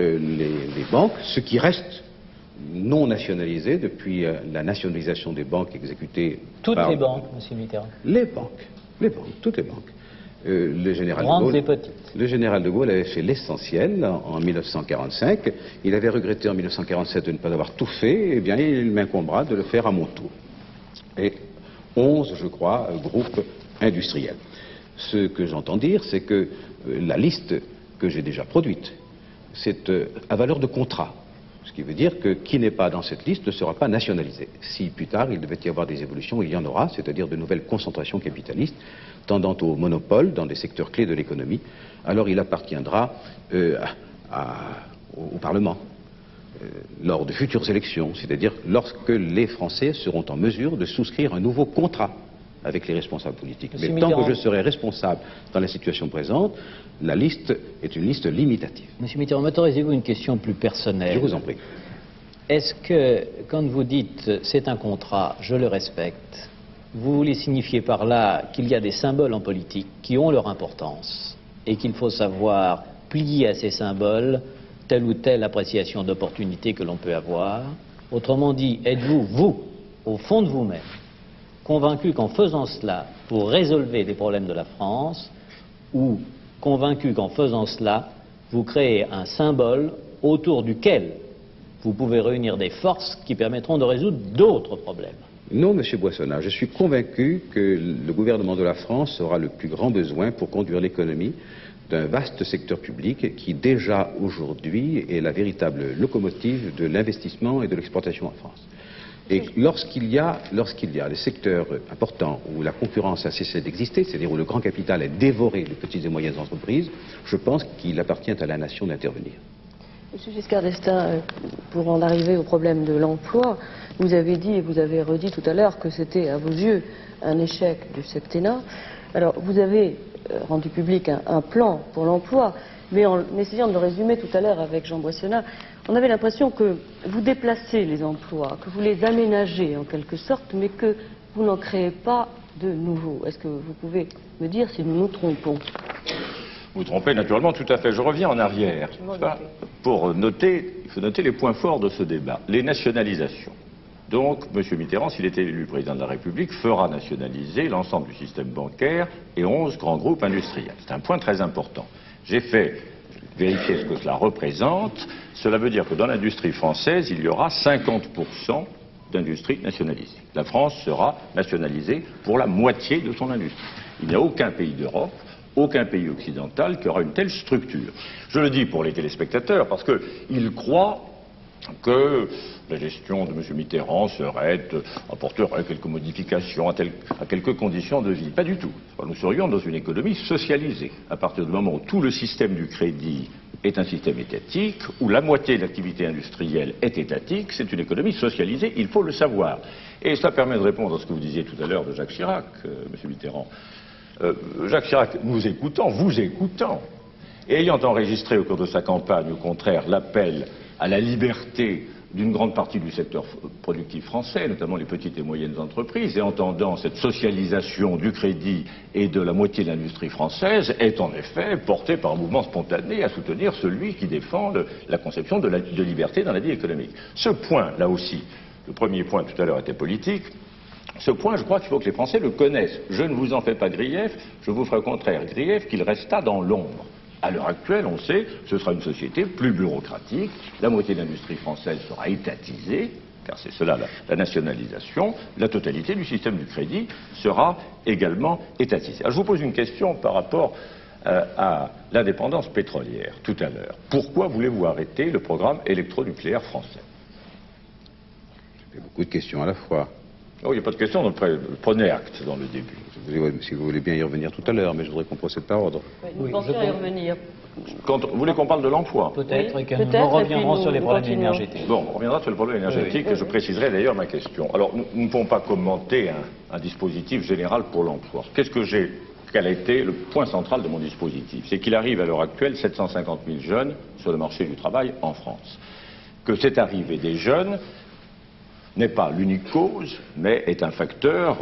les banques, ce qui reste non nationalisé depuis la nationalisation des banques exécutée par... Toutes les banques, M. Mitterrand. Les banques, toutes les banques. Le général de Gaulle avait fait l'essentiel en 1945. Il avait regretté en 1947 de ne pas avoir tout fait. Eh bien, il m'incombera de le faire à mon tour. Et 11, je crois, groupes industriels. Ce que j'entends dire, c'est que la liste que j'ai déjà produite, c'est à valeur de contrat. Ce qui veut dire que qui n'est pas dans cette liste ne sera pas nationalisé. Si plus tard il devait y avoir des évolutions, il y en aura, c'est-à-dire de nouvelles concentrations capitalistes tendant au monopole dans des secteurs clés de l'économie, alors il appartiendra au Parlement. Lors de futures élections, c'est-à-dire lorsque les Français seront en mesure de souscrire un nouveau contrat avec les responsables politiques. Mais tant que je serai responsable dans la situation présente, la liste est une liste limitative. Monsieur Mitterrand, m'autorisez-vous une question plus personnelle? Je vous en prie. Est-ce que, quand vous dites « c'est un contrat, je le respecte », vous voulez signifier par là qu'il y a des symboles en politique qui ont leur importance et qu'il faut savoir plier à ces symboles telle ou telle appréciation d'opportunité que l'on peut avoir? Autrement dit, êtes-vous, vous, au fond de vous-même, convaincu qu'en faisant cela, vous résolvez les problèmes de la France, ou convaincu qu'en faisant cela, vous créez un symbole autour duquel vous pouvez réunir des forces qui permettront de résoudre d'autres problèmes? Non, Monsieur Boissonnat, je suis convaincu que le gouvernement de la France aura le plus grand besoin pour conduire l'économie d'un vaste secteur public qui déjà aujourd'hui est la véritable locomotive de l'investissement et de l'exportation en France. Et lorsqu'il y a des secteurs importants où la concurrence a cessé d'exister, c'est-à-dire où le grand capital a dévoré les petites et moyennes entreprises, je pense qu'il appartient à la nation d'intervenir. Monsieur Giscard d'Estaing, pour en arriver au problème de l'emploi, vous avez dit et vous avez redit tout à l'heure que c'était à vos yeux un échec du septennat. Alors vous avez rendu public un plan pour l'emploi, mais en essayant de le résumer tout à l'heure avec Jean Boissonnat, on avait l'impression que vous déplacez les emplois, que vous les aménagez en quelque sorte, mais que vous n'en créez pas de nouveaux. Est-ce que vous pouvez me dire si nous nous trompons? Vous trompez naturellement, tout à fait. Je reviens en arrière. Pour noter, il faut noter les points forts de ce débat. Les nationalisations. Donc, M. Mitterrand, s'il était élu président de la République, fera nationaliser l'ensemble du système bancaire et 11 grands groupes industriels. C'est un point très important. J'ai fait vérifier ce que cela représente. Cela veut dire que dans l'industrie française, il y aura 50% d'industrie nationalisée. La France sera nationalisée pour la moitié de son industrie. Il n'y a aucun pays d'Europe, aucun pays occidental qui aura une telle structure. Je le dis pour les téléspectateurs parce qu'ils croient que la gestion de M. Mitterrand apporterait quelques modifications à quelques conditions de vie. Pas du tout. Nous serions dans une économie socialisée. À partir du moment où tout le système du crédit est un système étatique, où la moitié de l'activité industrielle est étatique, c'est une économie socialisée, il faut le savoir. Et ça permet de répondre à ce que vous disiez tout à l'heure de Jacques Chirac, M. Mitterrand. Jacques Chirac, nous écoutant, vous écoutant, et ayant enregistré au cours de sa campagne, au contraire, l'appel à la liberté d'une grande partie du secteur productif français, notamment les petites et moyennes entreprises, et entendant cette socialisation du crédit et de la moitié de l'industrie française, est en effet porté par un mouvement spontané à soutenir celui qui défend la conception de liberté dans la vie économique. Ce point, là aussi, le premier point tout à l'heure était politique, ce point, je crois qu'il faut que les Français le connaissent. Je ne vous en fais pas grief, je vous ferai au contraire grief qu'il resta dans l'ombre. À l'heure actuelle, on sait, ce sera une société plus bureaucratique, la moitié de l'industrie française sera étatisée, car c'est cela la nationalisation, la totalité du système du crédit sera également étatisée. Alors, je vous pose une question par rapport à l'indépendance pétrolière, tout à l'heure. Pourquoi voulez-vous arrêter le programme électronucléaire français? J'ai beaucoup de questions à la fois. Oh, il n'y a pas de question, donc prenez acte dans le début. Si vous voulez bien y revenir tout à l'heure, mais je voudrais qu'on procède par ordre. Nous pensions y revenir. Vous voulez qu'on parle de l'emploi? Peut-être, Oui, et que peut-être, nous reviendrons et puis sur les nous problèmes continuons. énergétiques. Bon, on reviendra sur le problème énergétique et je préciserai d'ailleurs ma question. Alors, nous ne pouvons pas commenter un dispositif général pour l'emploi. Quel a été le point central de mon dispositif? C'est qu'il arrive à l'heure actuelle 750 000 jeunes sur le marché du travail en France. Que cette arrivée des jeunes n'est pas l'unique cause, mais est un facteur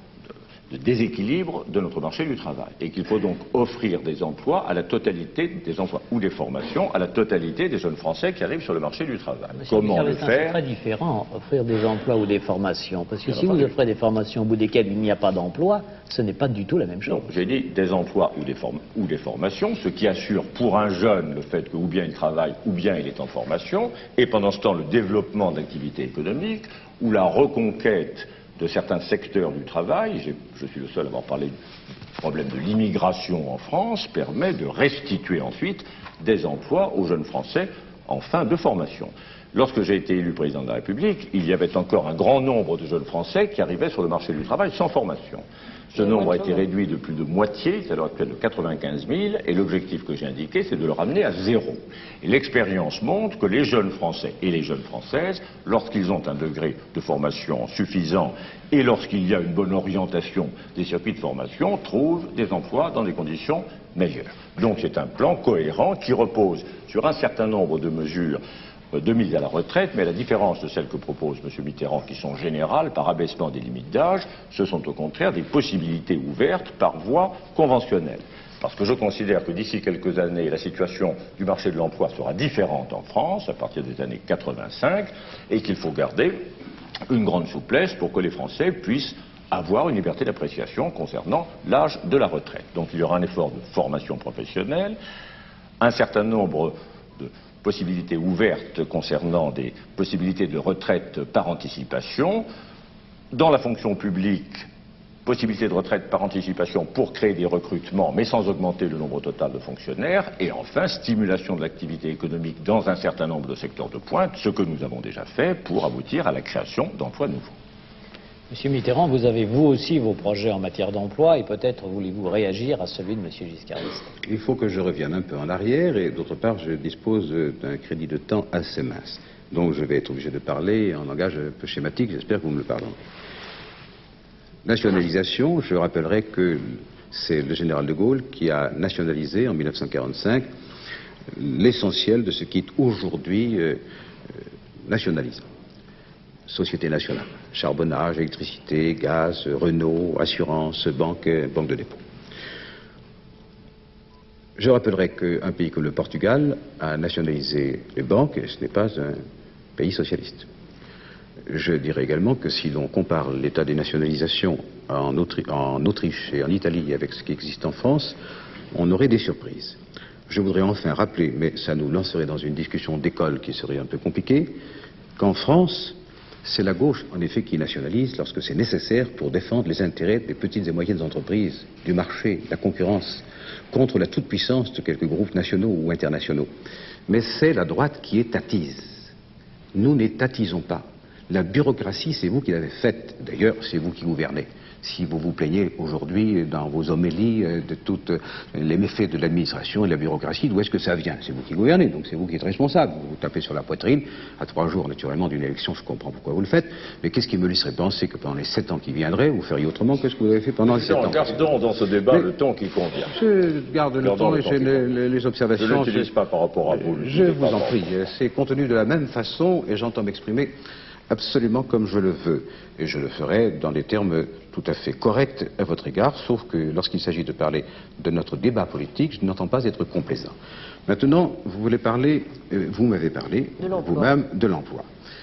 de déséquilibre de notre marché du travail. Et qu'il faut donc offrir des emplois à la totalité des emplois ou des formations à la totalité des jeunes Français qui arrivent sur le marché du travail. Comment le C'est faire? très différent, offrir des emplois ou des formations. Parce que si vous offrez des formations au bout desquelles il n'y a pas d'emploi, ce n'est pas du tout la même chose. Non, j'ai dit des emplois ou des formations, ce qui assure pour un jeune le fait que ou bien il travaille ou bien il est en formation, et pendant ce temps le développement d'activités économiques ou la reconquête de certains secteurs du travail, je suis le seul à avoir parlé du problème de l'immigration en France, permet de restituer ensuite des emplois aux jeunes Français en fin de formation. Lorsque j'ai été élu président de la République, il y avait encore un grand nombre de jeunes Français qui arrivaient sur le marché du travail sans formation. Ce nombre a été réduit de plus de moitié, c'est à l'heure actuelle de 95 000, et l'objectif que j'ai indiqué, c'est de le ramener à zéro. Et l'expérience montre que les jeunes Français et les jeunes Françaises, lorsqu'ils ont un degré de formation suffisant et lorsqu'il y a une bonne orientation des circuits de formation, trouvent des emplois dans des conditions meilleures. Donc c'est un plan cohérent qui repose sur un certain nombre de mesures de mise à la retraite, mais à la différence de celles que propose M. Mitterrand, qui sont générales par abaissement des limites d'âge, ce sont au contraire des possibilités ouvertes par voie conventionnelle. Parce que je considère que d'ici quelques années, la situation du marché de l'emploi sera différente en France, à partir des années 85, et qu'il faut garder une grande souplesse pour que les Français puissent avoir une liberté d'appréciation concernant l'âge de la retraite. Donc il y aura un effort de formation professionnelle, un certain nombre de possibilités ouvertes concernant des possibilités de retraite par anticipation. Dans la fonction publique, possibilité de retraite par anticipation pour créer des recrutements, mais sans augmenter le nombre total de fonctionnaires. Et enfin, stimulation de l'activité économique dans un certain nombre de secteurs de pointe, ce que nous avons déjà fait pour aboutir à la création d'emplois nouveaux. Monsieur Mitterrand, vous avez vous aussi vos projets en matière d'emploi et peut-être voulez-vous réagir à celui de Monsieur Giscard d'Estaing. Il faut que je revienne un peu en arrière et d'autre part, je dispose d'un crédit de temps assez mince. Donc je vais être obligé de parler en langage un peu schématique, j'espère que vous me le pardonnerez. Nationalisation, je rappellerai que c'est le général de Gaulle qui a nationalisé en 1945 l'essentiel de ce qui est aujourd'hui nationalisé. Société nationale, charbonnage, électricité, gaz, Renault, assurance, banque de dépôt. Je rappellerai qu'un pays comme le Portugal a nationalisé les banques et ce n'est pas un pays socialiste. Je dirais également que si l'on compare l'état des nationalisations en Autriche et en Italie avec ce qui existe en France, on aurait des surprises. Je voudrais enfin rappeler, mais ça nous lancerait dans une discussion d'école qui serait un peu compliquée, qu'en France, c'est la gauche, en effet, qui nationalise lorsque c'est nécessaire pour défendre les intérêts des petites et moyennes entreprises, du marché, de la concurrence, contre la toute-puissance de quelques groupes nationaux ou internationaux. Mais c'est la droite qui étatise. Nous n'étatisons pas. La bureaucratie, c'est vous qui l'avez faite. D'ailleurs, c'est vous qui gouvernez. si vous vous plaignez aujourd'hui dans vos homélies de tous les méfaits de l'administration et de la bureaucratie, d'où est-ce que ça vient? C'est vous qui gouvernez, donc c'est vous qui êtes responsable. Vous vous tapez sur la poitrine, à 3 jours naturellement d'une élection, je comprends pourquoi vous le faites, mais qu'est-ce qui me laisserait penser que pendant les 7 ans qui viendraient, vous feriez autrement que ce que vous avez fait pendant les 7 ans? Gardons dans ce débat le ton qui convient. Je garde le ton et les observations. Je ne l'utilise pas par rapport à vous. Je vous en prie, c'est contenu de la même façon et j'entends m'exprimer absolument comme je le veux. Et je le ferai dans des termes tout à fait corrects à votre égard, sauf que lorsqu'il s'agit de parler de notre débat politique, je n'entends pas être complaisant. Maintenant, vous voulez parler, vous m'avez parlé vous-même de l'emploi.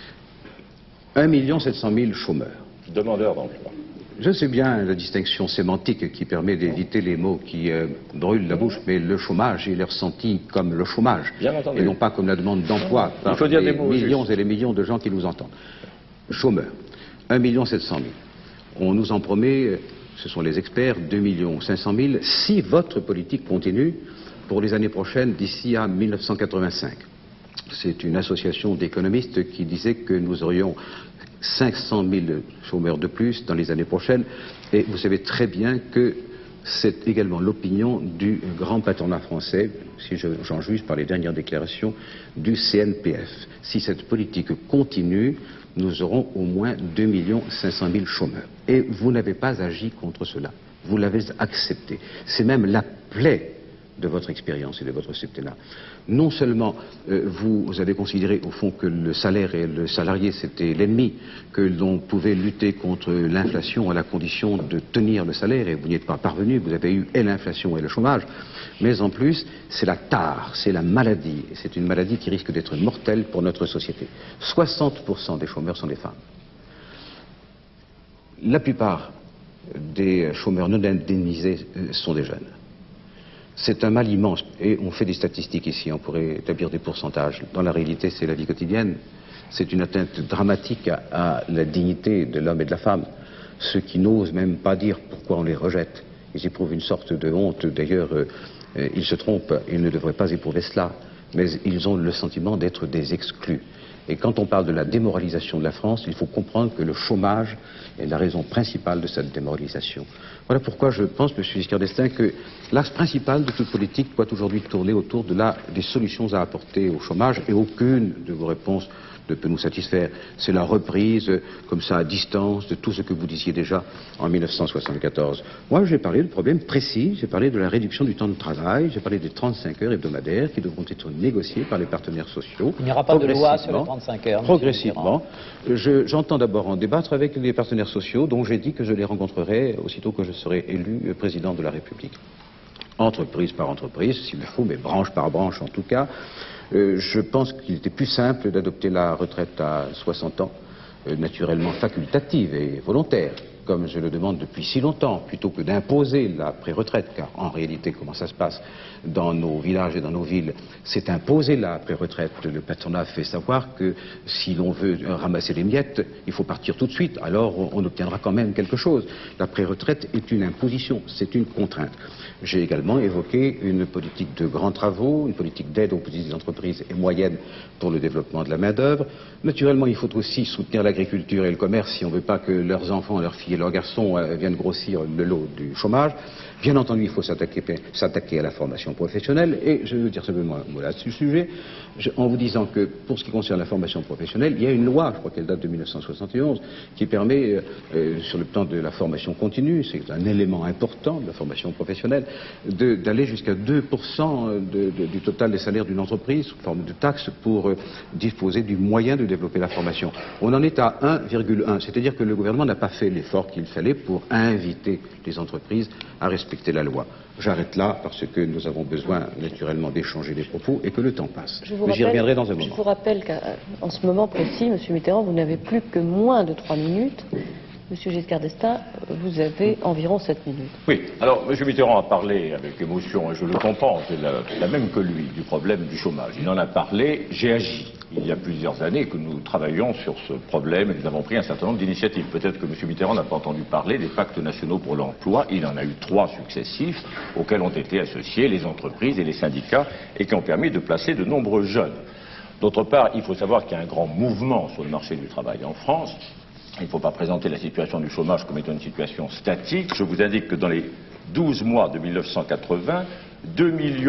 1 700 000 chômeurs. Demandeurs d'emploi. Je sais bien la distinction sémantique qui permet d'éviter les mots qui brûlent la bouche, mais le chômage, il est ressenti comme le chômage, et non pas comme la demande d'emploi par les millions et les millions de gens qui nous entendent. Chômeurs, 1 700 000. On nous en promet, ce sont les experts, 2 500 000, si votre politique continue pour les années prochaines, d'ici à 1985. C'est une association d'économistes qui disait que nous aurions 500 000 chômeurs de plus dans les années prochaines, et vous savez très bien que c'est également l'opinion du grand patronat français, si j'en juge par les dernières déclarations du CNPF. Si cette politique continue, nous aurons au moins 2 500 000 chômeurs. Et vous n'avez pas agi contre cela, vous l'avez accepté. C'est même la plaie de votre expérience et de votre septennat. Non seulement vous avez considéré au fond que le salaire et le salarié c'était l'ennemi, que l'on pouvait lutter contre l'inflation à la condition de tenir le salaire, et vous n'y êtes pas parvenu, vous avez eu et l'inflation et le chômage, mais en plus c'est la tare, c'est la maladie, et c'est une maladie qui risque d'être mortelle pour notre société. 60% des chômeurs sont des femmes. La plupart des chômeurs non indemnisés sont des jeunes. C'est un mal immense, et on fait des statistiques ici, on pourrait établir des pourcentages. Dans la réalité, c'est la vie quotidienne. C'est une atteinte dramatique à la dignité de l'homme et de la femme. Ceux qui n'osent même pas dire pourquoi on les rejette, ils éprouvent une sorte de honte. D'ailleurs, ils se trompent, ils ne devraient pas éprouver cela, mais ils ont le sentiment d'être des exclus. Et quand on parle de la démoralisation de la France, il faut comprendre que le chômage est la raison principale de cette démoralisation. Voilà pourquoi je pense, M. Giscard d'Estaing, que l'axe principal de toute politique doit aujourd'hui tourner autour des solutions à apporter au chômage, et aucune de vos réponses ne peut nous satisfaire. C'est la reprise, comme ça, à distance, de tout ce que vous disiez déjà en 1974. Moi, j'ai parlé de problèmes précis, j'ai parlé de la réduction du temps de travail, j'ai parlé des 35 heures hebdomadaires qui devront être négociées par les partenaires sociaux. Il n'y aura pas de loi sur les 35 heures. Progressivement. J'entends d'abord en débattre avec les partenaires sociaux, dont j'ai dit que je les rencontrerai aussitôt que je serai élu président de la République. Entreprise par entreprise, s'il le faut, mais branche par branche en tout cas. Je pense qu'il était plus simple d'adopter la retraite à 60 ans, naturellement facultative et volontaire, comme je le demande depuis si longtemps, plutôt que d'imposer la pré-retraite, car en réalité, comment ça se passe dans nos villages et dans nos villes, c'est imposer la pré-retraite. Le patronat fait savoir que si l'on veut ramasser les miettes, il faut partir tout de suite, alors on obtiendra quand même quelque chose. La pré-retraite est une imposition, c'est une contrainte. J'ai également évoqué une politique de grands travaux, une politique d'aide aux petites entreprises et moyennes pour le développement de la main-d'œuvre. Naturellement, il faut aussi soutenir l'agriculture et le commerce si on ne veut pas que leurs enfants, leurs filles et leurs garçons viennent grossir le lot du chômage. Bien entendu, il faut s'attaquer à la formation professionnelle, et je veux dire simplement un mot là-dessus sujet, en vous disant que pour ce qui concerne la formation professionnelle, il y a une loi, je crois qu'elle date de 1971, qui permet, sur le plan de la formation continue, c'est un élément important de la formation professionnelle, d'aller jusqu'à 2% du total des salaires d'une entreprise sous forme de taxes pour disposer du moyen de développer la formation. On en est à 1,1, c'est-à-dire que le gouvernement n'a pas fait l'effort qu'il fallait pour inviter les entreprises à respecter la loi. J'arrête là parce que nous avons besoin naturellement d'échanger des propos et que le temps passe. Mais j'y reviendrai dans un moment. Je vous rappelle qu'en ce moment précis, M. Mitterrand, vous n'avez plus que moins de 3 minutes. Monsieur Giscard d'Estaing, vous avez environ 7 minutes. Oui, alors M. Mitterrand a parlé avec émotion, et je le comprends, c'est la même que lui, du problème du chômage. Il en a parlé, j'ai agi. Il y a plusieurs années que nous travaillons sur ce problème et nous avons pris un certain nombre d'initiatives. Peut-être que M. Mitterrand n'a pas entendu parler des pactes nationaux pour l'emploi. Il en a eu 3 successifs auxquels ont été associés les entreprises et les syndicats et qui ont permis de placer de nombreux jeunes. D'autre part, il faut savoir qu'il y a un grand mouvement sur le marché du travail en France il ne faut pas présenter la situation du chômage comme étant une situation statique. Je vous indique que dans les 12 mois de 1980, 2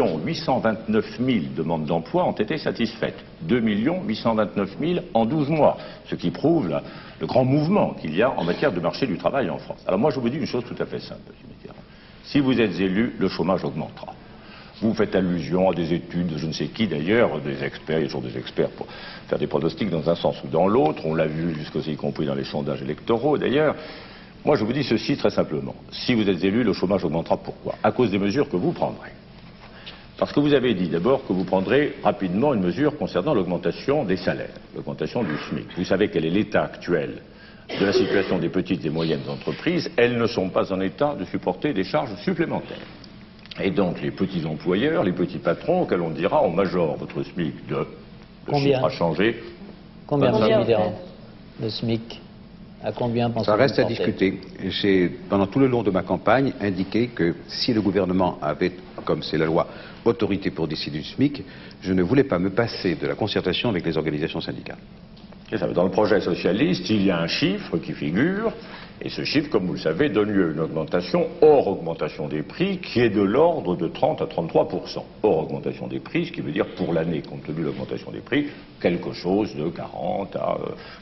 829 000 demandes d'emploi ont été satisfaites. 2 829 000 en 12 mois, ce qui prouve le grand mouvement qu'il y a en matière de marché du travail en France. Alors moi je vous dis une chose tout à fait simple, M. Mitterrand. Si vous êtes élu, le chômage augmentera. Vous faites allusion à des études de je ne sais qui d'ailleurs, des experts, il y a toujours des experts pour faire des pronostics dans un sens ou dans l'autre, on l'a vu jusqu'aussi y compris dans les sondages électoraux d'ailleurs. Moi je vous dis ceci très simplement, si vous êtes élu, le chômage augmentera. Pourquoi? À cause des mesures que vous prendrez. Parce que vous avez dit d'abord que vous prendrez rapidement une mesure concernant l'augmentation des salaires, l'augmentation du SMIC. Vous savez quel est l'état actuel de la situation des petites et moyennes entreprises. Elles ne sont pas en état de supporter des charges supplémentaires. Et donc les petits employeurs, les petits patrons, auxquels on dira on majore votre SMIC de... Le chiffre a changé. Combien, M. Mitterrand, le SMIC? À combien pensez-vous? Ça reste à discuter. J'ai, pendant tout le long de ma campagne, indiqué que si le gouvernement avait, comme c'est la loi, autorité pour décider du SMIC, je ne voulais pas me passer de la concertation avec les organisations syndicales. Dans le projet socialiste, il y a un chiffre qui figure, et ce chiffre, comme vous le savez, donne lieu à une augmentation hors augmentation des prix qui est de l'ordre de 30 à 33%. Hors augmentation des prix, ce qui veut dire pour l'année, compte tenu de l'augmentation des prix, quelque chose de 40 à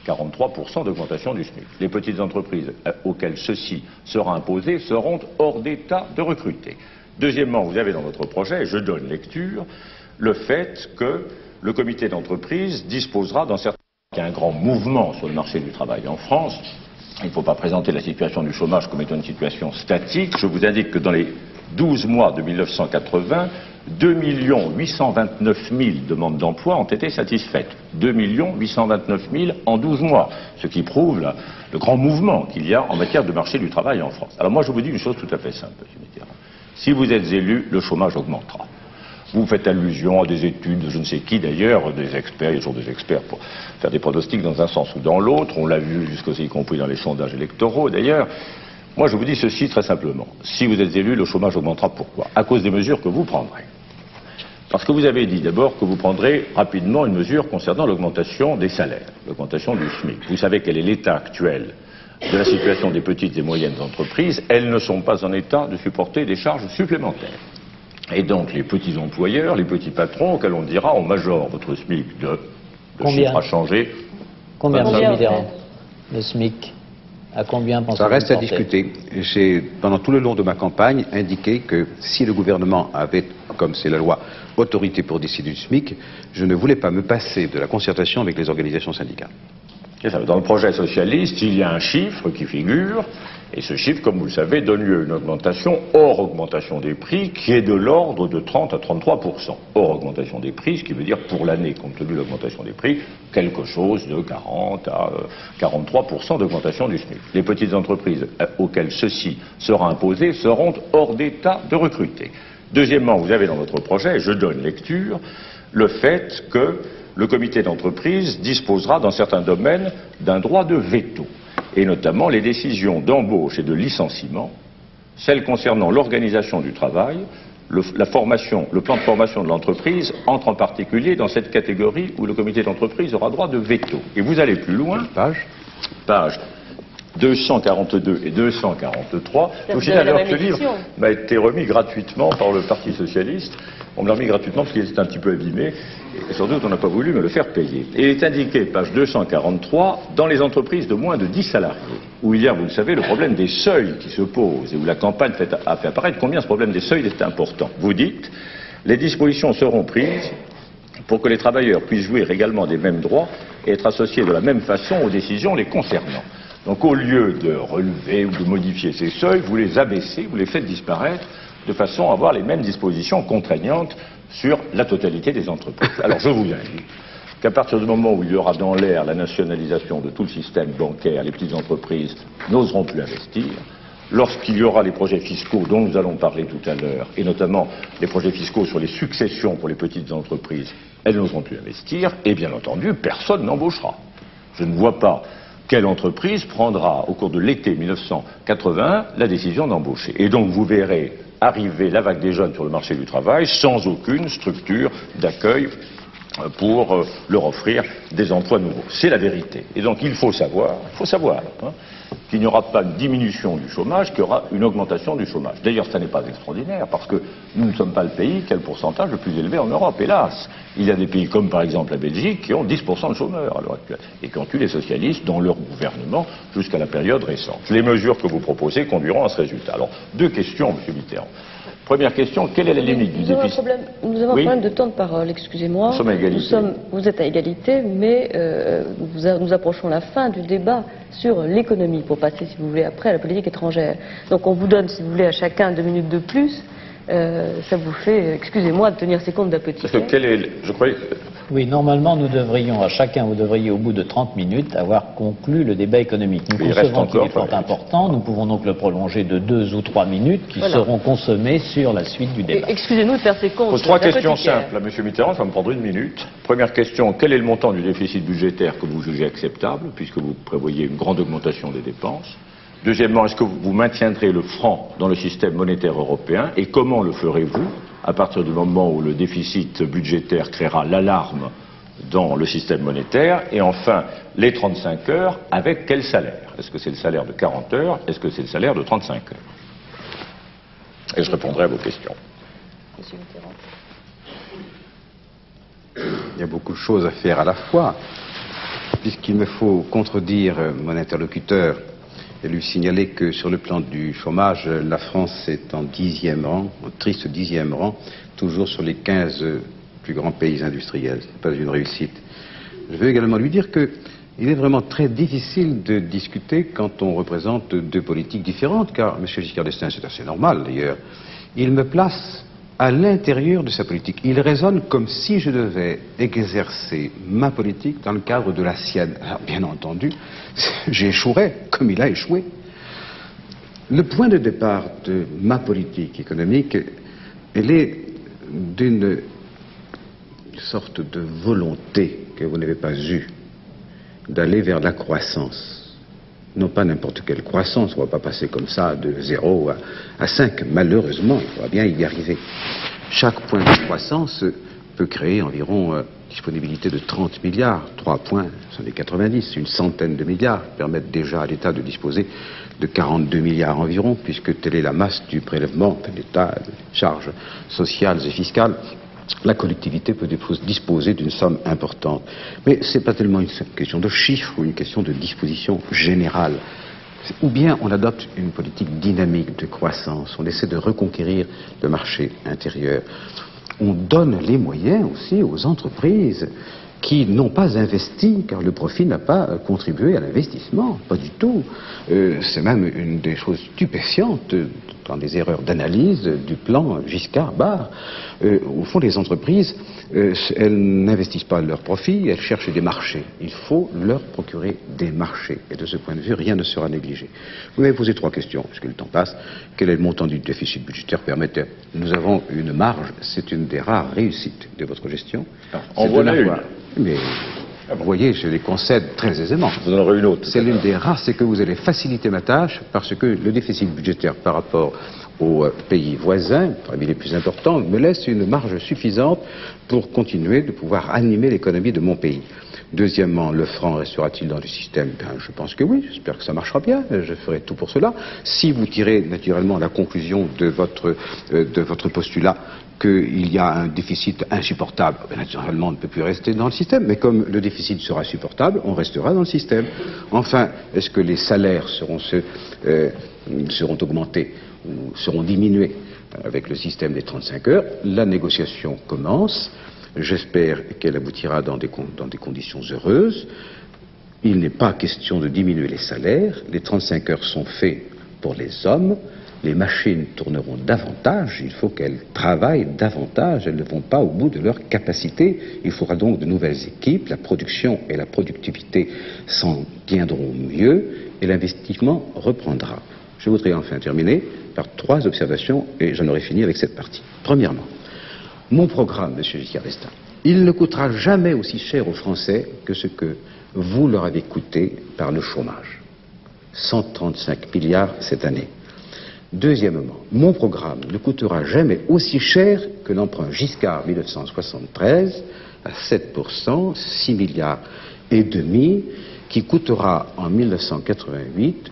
43% d'augmentation du SMIC. Les petites entreprises auxquelles ceci sera imposé seront hors d'état de recruter. Deuxièmement, vous avez dans votre projet, et je donne lecture, le fait que le comité d'entreprise disposera dans certains... Il y a un grand mouvement sur le marché du travail en France. Il ne faut pas présenter la situation du chômage comme étant une situation statique. Je vous indique que dans les 12 mois de 1980, 2 829 000 demandes d'emploi ont été satisfaites. 2 829 000 en 12 mois, ce qui prouve le grand mouvement qu'il y a en matière de marché du travail en France. Alors moi je vous dis une chose tout à fait simple, M. Mitterrand. Si vous êtes élu, le chômage augmentera. Vous faites allusion à des études de je ne sais qui d'ailleurs, des experts, il y a toujours des experts pour faire des pronostics dans un sens ou dans l'autre, on l'a vu jusqu'aussi y compris dans les sondages électoraux d'ailleurs. Moi je vous dis ceci très simplement, si vous êtes élu, le chômage augmentera. Pourquoi? À cause des mesures que vous prendrez. Parce que vous avez dit d'abord que vous prendrez rapidement une mesure concernant l'augmentation des salaires, l'augmentation du SMIC. Vous savez quel est l'état actuel de la situation des petites et moyennes entreprises. Elles ne sont pas en état de supporter des charges supplémentaires. Et donc les petits employeurs, les petits patrons, auxquels on dira on majore votre SMIC de... Le chiffre a changé. Combien, M. Mitterrand, le SMIC? À combien pensez-vous? Ça reste à discuter. J'ai, pendant tout le long de ma campagne, indiqué que si le gouvernement avait, comme c'est la loi, autorité pour décider du SMIC, je ne voulais pas me passer de la concertation avec les organisations syndicales. Dans le projet socialiste, il y a un chiffre qui figure, et ce chiffre, comme vous le savez, donne lieu à une augmentation hors augmentation des prix qui est de l'ordre de 30 à 33%. Hors augmentation des prix, ce qui veut dire pour l'année, compte tenu de l'augmentation des prix, quelque chose de 40 à 43% d'augmentation du SMIC. Les petites entreprises auxquelles ceci sera imposé seront hors d'état de recruter. Deuxièmement, vous avez dans votre projet, je donne lecture, le fait que le comité d'entreprise disposera dans certains domaines d'un droit de veto, et notamment les décisions d'embauche et de licenciement, celles concernant l'organisation du travail, la formation, le plan de formation de l'entreprise entre en particulier dans cette catégorie où le comité d'entreprise aura droit de veto. Et vous allez plus loin, page 242 et 243. Je vous signale que ce livre m'a été remis gratuitement par le Parti Socialiste. On me l'a remis gratuitement parce qu'il était un petit peu abîmé. Et sans doute, on n'a pas voulu me le faire payer. Et il est indiqué, page 243, dans les entreprises de moins de 10 salariés, où il y a, vous le savez, le problème des seuils qui se posent, et où la campagne a fait apparaître combien ce problème des seuils est important. Vous dites, les dispositions seront prises pour que les travailleurs puissent jouir également des mêmes droits et être associés de la même façon aux décisions les concernant. Donc au lieu de relever ou de modifier ces seuils, vous les abaissez, vous les faites disparaître, de façon à avoir les mêmes dispositions contraignantes sur la totalité des entreprises. Alors je vous indique qu'à partir du moment où il y aura dans l'air la nationalisation de tout le système bancaire, les petites entreprises n'oseront plus investir. Lorsqu'il y aura les projets fiscaux dont nous allons parler tout à l'heure, et notamment les projets fiscaux sur les successions pour les petites entreprises, elles n'oseront plus investir, et bien entendu, personne n'embauchera. Je ne vois pas quelle entreprise prendra au cours de l'été 1981 la décision d'embaucher. Et donc vous verrez arriver la vague des jeunes sur le marché du travail sans aucune structure d'accueil pour leur offrir des emplois nouveaux. C'est la vérité. Et donc il faut savoir qu'il n'y aura pas de diminution du chômage, qu'il y aura une augmentation du chômage. D'ailleurs, ça n'est pas extraordinaire, parce que nous ne sommes pas le pays qui a le pourcentage le plus élevé en Europe, hélas. Il y a des pays comme par exemple la Belgique qui ont 10% de chômeurs à l'heure actuelle, et qui ont eu les socialistes dans leur gouvernement jusqu'à la période récente. Les mesures que vous proposez conduiront à ce résultat. Alors, deux questions, M. Mitterrand. Première question, quelle est la limite du déficit? Nous avons un problème de temps de parole, excusez-moi. Nous sommes à égalité. Vous êtes à égalité, mais nous approchons la fin du débat sur l'économie, pour passer, si vous voulez, après à la politique étrangère. Donc on vous donne, si vous voulez, à chacun 2 minutes de plus. Ça vous fait, excusez-moi, de tenir ces comptes d'apothicaire. Parce que quel est, je croyais... Oui, normalement, nous devrions, à chacun, vous devriez, au bout de 30 minutes, avoir conclu le débat économique. Nous concevons qu'il est fort important. Nous pouvons donc le prolonger de 2 ou 3 minutes qui seront consommées sur la suite du débat. Excusez-nous de faire ces comptes. Pose 3 questions simples à M. Mitterrand, ça va me prendre 1 minute. Première question, quel est le montant du déficit budgétaire que vous jugez acceptable, puisque vous prévoyez une grande augmentation des dépenses? Deuxièmement, est-ce que vous maintiendrez le franc dans le système monétaire européen, et comment le ferez-vous à partir du moment où le déficit budgétaire créera l'alarme dans le système monétaire? Et enfin, les 35 heures, avec quel salaire? Est-ce que c'est le salaire de 40 heures? Est-ce que c'est le salaire de 35 heures? Et je répondrai à vos questions. Monsieur Mitterrand. Il y a beaucoup de choses à faire à la fois, puisqu'il me faut contredire mon interlocuteur et lui signaler que sur le plan du chômage, la France est en 10e rang, en triste 10e rang, toujours sur les 15 plus grands pays industriels. Ce n'est pas une réussite. Je veux également lui dire qu'il est vraiment très difficile de discuter quand on représente 2 politiques différentes, car M. Giscard d'Estaing, c'est assez normal d'ailleurs, il me place à l'intérieur de sa politique. Il raisonne comme si je devais exercer ma politique dans le cadre de la sienne. Alors, bien entendu, j'échouerais comme il a échoué. Le point de départ de ma politique économique, elle est d'une sorte de volonté que vous n'avez pas eue d'aller vers la croissance. Non pas n'importe quelle croissance, on ne va pas passer comme ça de 0 à 5. Malheureusement, il faudra bien y arriver. Chaque point de croissance peut créer environ disponibilité de 30 milliards. 3 points, c'en est 90. Une centaine de milliards permettent déjà à l'État de disposer de 42 milliards environ, puisque telle est la masse du prélèvement de l'État, des charges sociales et fiscales. La collectivité peut disposer d'une somme importante. Mais ce n'est pas tellement une question de chiffres ou une question de disposition générale. Ou bien on adopte une politique dynamique de croissance, on essaie de reconquérir le marché intérieur. On donne les moyens aussi aux entreprises qui n'ont pas investi, car le profit n'a pas contribué à l'investissement, pas du tout. C'est même une des choses stupéfiantes dans les erreurs d'analyse du plan Giscard-Barre. Au fond, les entreprises, elles n'investissent pas leurs profits, elles cherchent des marchés. Il faut leur procurer des marchés. Et de ce point de vue, rien ne sera négligé. Vous m'avez posé 3 questions, puisque le temps passe. Quel est le montant du déficit budgétaire? Permettez. Nous avons une marge, c'est une des rares réussites de votre gestion. En voilà une. Mais vous voyez, je les concède très aisément. Vous en aurez une autre. C'est l'une des rares, c'est que vous allez faciliter ma tâche, parce que le déficit budgétaire par rapport aux pays voisins, parmi les plus importants, me laisse une marge suffisante pour continuer de pouvoir animer l'économie de mon pays. Deuxièmement, le franc restera-t-il dans le système? Je pense que oui, j'espère que ça marchera bien, je ferai tout pour cela. Si vous tirez naturellement la conclusion de votre postulat qu'il y a un déficit insupportable, naturellement on ne peut plus rester dans le système, mais comme le déficit sera supportable, on restera dans le système. Enfin, est-ce que les salaires seront augmentés ou seront diminués avec le système des 35 heures? La négociation commence. J'espère qu'elle aboutira dans des conditions heureuses. Il n'est pas question de diminuer les salaires. Les 35 heures sont faits pour les hommes. Les machines tourneront davantage. Il faut qu'elles travaillent davantage. Elles ne vont pas au bout de leur capacité. Il faudra donc de nouvelles équipes. La production et la productivité s'en tiendront mieux et l'investissement reprendra. Je voudrais enfin terminer par 3 observations et j'en aurai fini avec cette partie. Premièrement, mon programme, Monsieur Giscard d'Estaing, il ne coûtera jamais aussi cher aux Français que ce que vous leur avez coûté par le chômage. 135 milliards cette année. Deuxièmement, mon programme ne coûtera jamais aussi cher que l'emprunt Giscard 1973 à 7%, 6 milliards et demi, qui coûtera en 1988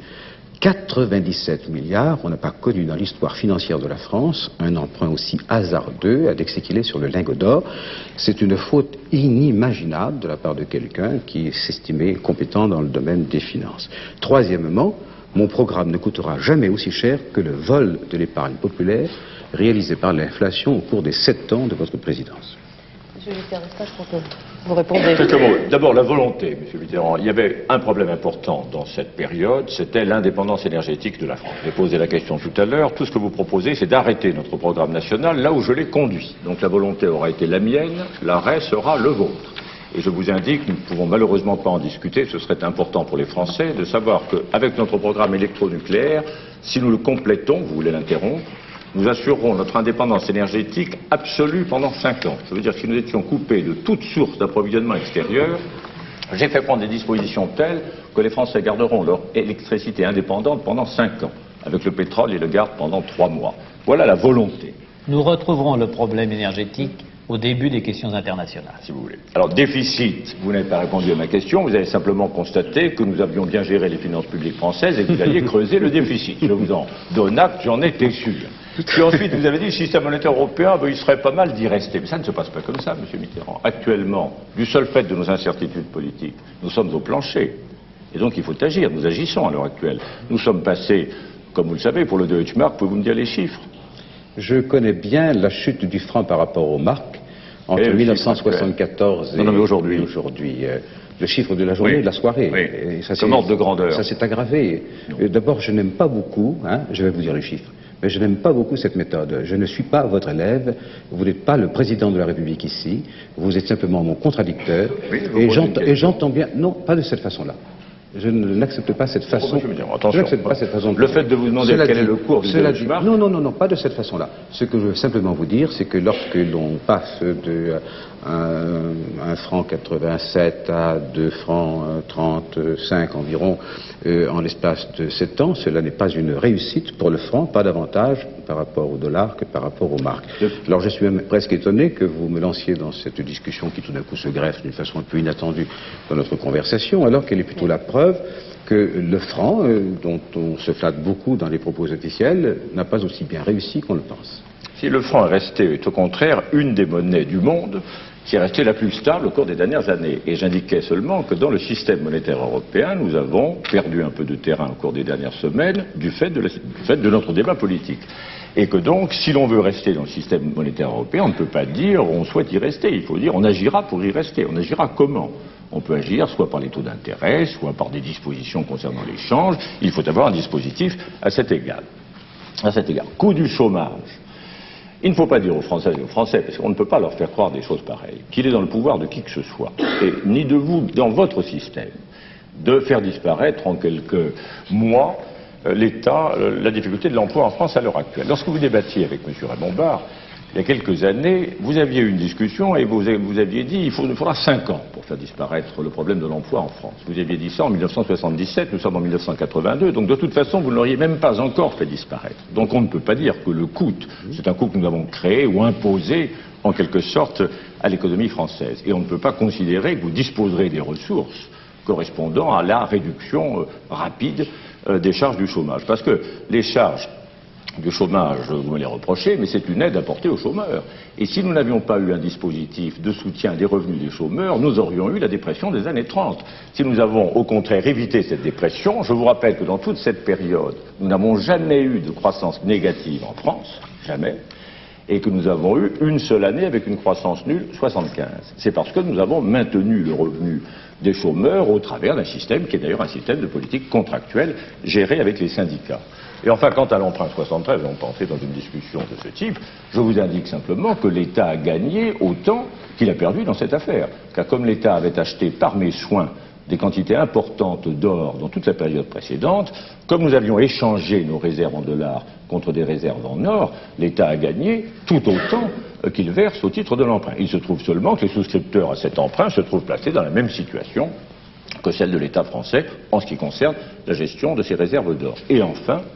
97 milliards. On n'a pas connu dans l'histoire financière de la France un emprunt aussi hasardeux, indexé qu'il est sur le lingot d'or. C'est une faute inimaginable de la part de quelqu'un qui s'estimait compétent dans le domaine des finances. Troisièmement, mon programme ne coûtera jamais aussi cher que le vol de l'épargne populaire réalisé par l'inflation au cours des 7 ans de votre présidence. Monsieur Giscard d'Estaing, je crois que vous répondrez. Quelques mots. D'abord, la volonté, M. Mitterrand. Il y avait un problème important dans cette période, c'était l'indépendance énergétique de la France. J'ai posé la question tout à l'heure. Tout ce que vous proposez, c'est d'arrêter notre programme national là où je l'ai conduit. Donc la volonté aura été la mienne, l'arrêt sera le vôtre. Et je vous indique, nous ne pouvons malheureusement pas en discuter, ce serait important pour les Français de savoir qu'avec notre programme électronucléaire, si nous le complétons, vous voulez l'interrompre, nous assurerons notre indépendance énergétique absolue pendant 5 ans. Je veux dire que si nous étions coupés de toute source d'approvisionnement extérieur, j'ai fait prendre des dispositions telles que les Français garderont leur électricité indépendante pendant 5 ans. Avec le pétrole, ils le gardent pendant 3 mois. Voilà la volonté. Nous retrouverons le problème énergétique au début des questions internationales. Si vous voulez. Alors, déficit, vous n'avez pas répondu à ma question, vous avez simplement constaté que nous avions bien géré les finances publiques françaises et que vous alliez creuser le déficit. Je vous en donne acte, j'en étais sûr. Puis ensuite, vous avez dit, le système monétaire européen, il serait pas mal d'y rester. Mais ça ne se passe pas comme ça, M. Mitterrand. Actuellement, du seul fait de nos incertitudes politiques, nous sommes au plancher. Et donc, il faut agir. Nous agissons à l'heure actuelle. Nous sommes passés, comme vous le savez, pour le Deutschmark, pouvez-vous me dire les chiffres? Je connais bien la chute du franc par rapport au mark entre 1974 et aujourd'hui. Le chiffre de la journée, de la soirée. Oui. Et ça, comme ordre de grandeur. Ça s'est aggravé. D'abord, je n'aime pas beaucoup, je vais vous dire les chiffres, mais je n'aime pas beaucoup cette méthode. Je ne suis pas votre élève, vous n'êtes pas le président de la République ici, vous êtes simplement mon contradicteur, et j'entends bien... Non, pas de cette façon-là. Je n'accepte pas cette façon. Attention. Le fait de vous demander quel est le cours du Deutschmark. Non, pas de cette façon-là. Ce que je veux simplement vous dire, c'est que lorsque l'on passe de 1 franc 87 à 2 francs 35 environ en l'espace de 7 ans, cela n'est pas une réussite pour le franc, pas davantage par rapport au dollar que par rapport au mark. Alors je suis même presque étonné que vous me lanciez dans cette discussion qui tout d'un coup se greffe d'une façon un peu inattendue dans notre conversation, alors qu'elle est plutôt la preuve que le franc, dont on se flatte beaucoup dans les propos officiels, n'a pas aussi bien réussi qu'on le pense. Si le franc est au contraire une des monnaies du monde qui est restée la plus stable au cours des dernières années. Et j'indiquais seulement que dans le système monétaire européen, nous avons perdu un peu de terrain au cours des dernières semaines du fait de notre débat politique. Et que donc, si l'on veut rester dans le système monétaire européen, on ne peut pas dire on souhaite y rester. Il faut dire on agira pour y rester. On agira comment? On peut agir soit par les taux d'intérêt, soit par des dispositions concernant l'échange. Il faut avoir un dispositif à cet égard. Coût du chômage. Il ne faut pas dire aux Françaises et aux Français, parce qu'on ne peut pas leur faire croire des choses pareilles, qu'il est dans le pouvoir de qui que ce soit, et ni de vous, dans votre système, de faire disparaître en quelques mois la difficulté de l'emploi en France à l'heure actuelle. Lorsque vous débattiez avec M. Raymond Barre, il y a quelques années, vous aviez eu une discussion et vous aviez dit il faudra 5 ans pour faire disparaître le problème de l'emploi en France. Vous aviez dit ça en 1977, nous sommes en 1982, donc de toute façon vous ne l'auriez même pas encore fait disparaître. Donc on ne peut pas dire que le coût, c'est un coût que nous avons créé ou imposé en quelque sorte à l'économie française. Et on ne peut pas considérer que vous disposerez des ressources correspondant à la réduction rapide des charges du chômage. Parce que les charges du chômage, vous me les reprochez, mais c'est une aide apportée aux chômeurs. Et si nous n'avions pas eu un dispositif de soutien des revenus des chômeurs, nous aurions eu la dépression des années 30. Si nous avons au contraire évité cette dépression, je vous rappelle que dans toute cette période, nous n'avons jamais eu de croissance négative en France, jamais, et que nous avons eu une seule année avec une croissance nulle, 75. C'est parce que nous avons maintenu le revenu des chômeurs au travers d'un système qui est d'ailleurs un système de politique contractuelle géré avec les syndicats. Et enfin, quant à l'emprunt 73, on pensait dans une discussion de ce type, je vous indique simplement que l'État a gagné autant qu'il a perdu dans cette affaire. Car comme l'État avait acheté par mes soins des quantités importantes d'or dans toute la période précédente, comme nous avions échangé nos réserves en dollars contre des réserves en or, l'État a gagné tout autant qu'il verse au titre de l'emprunt. Il se trouve seulement que les souscripteurs à cet emprunt se trouvent placés dans la même situation que celle de l'État français en ce qui concerne la gestion de ses réserves d'or. Et enfin,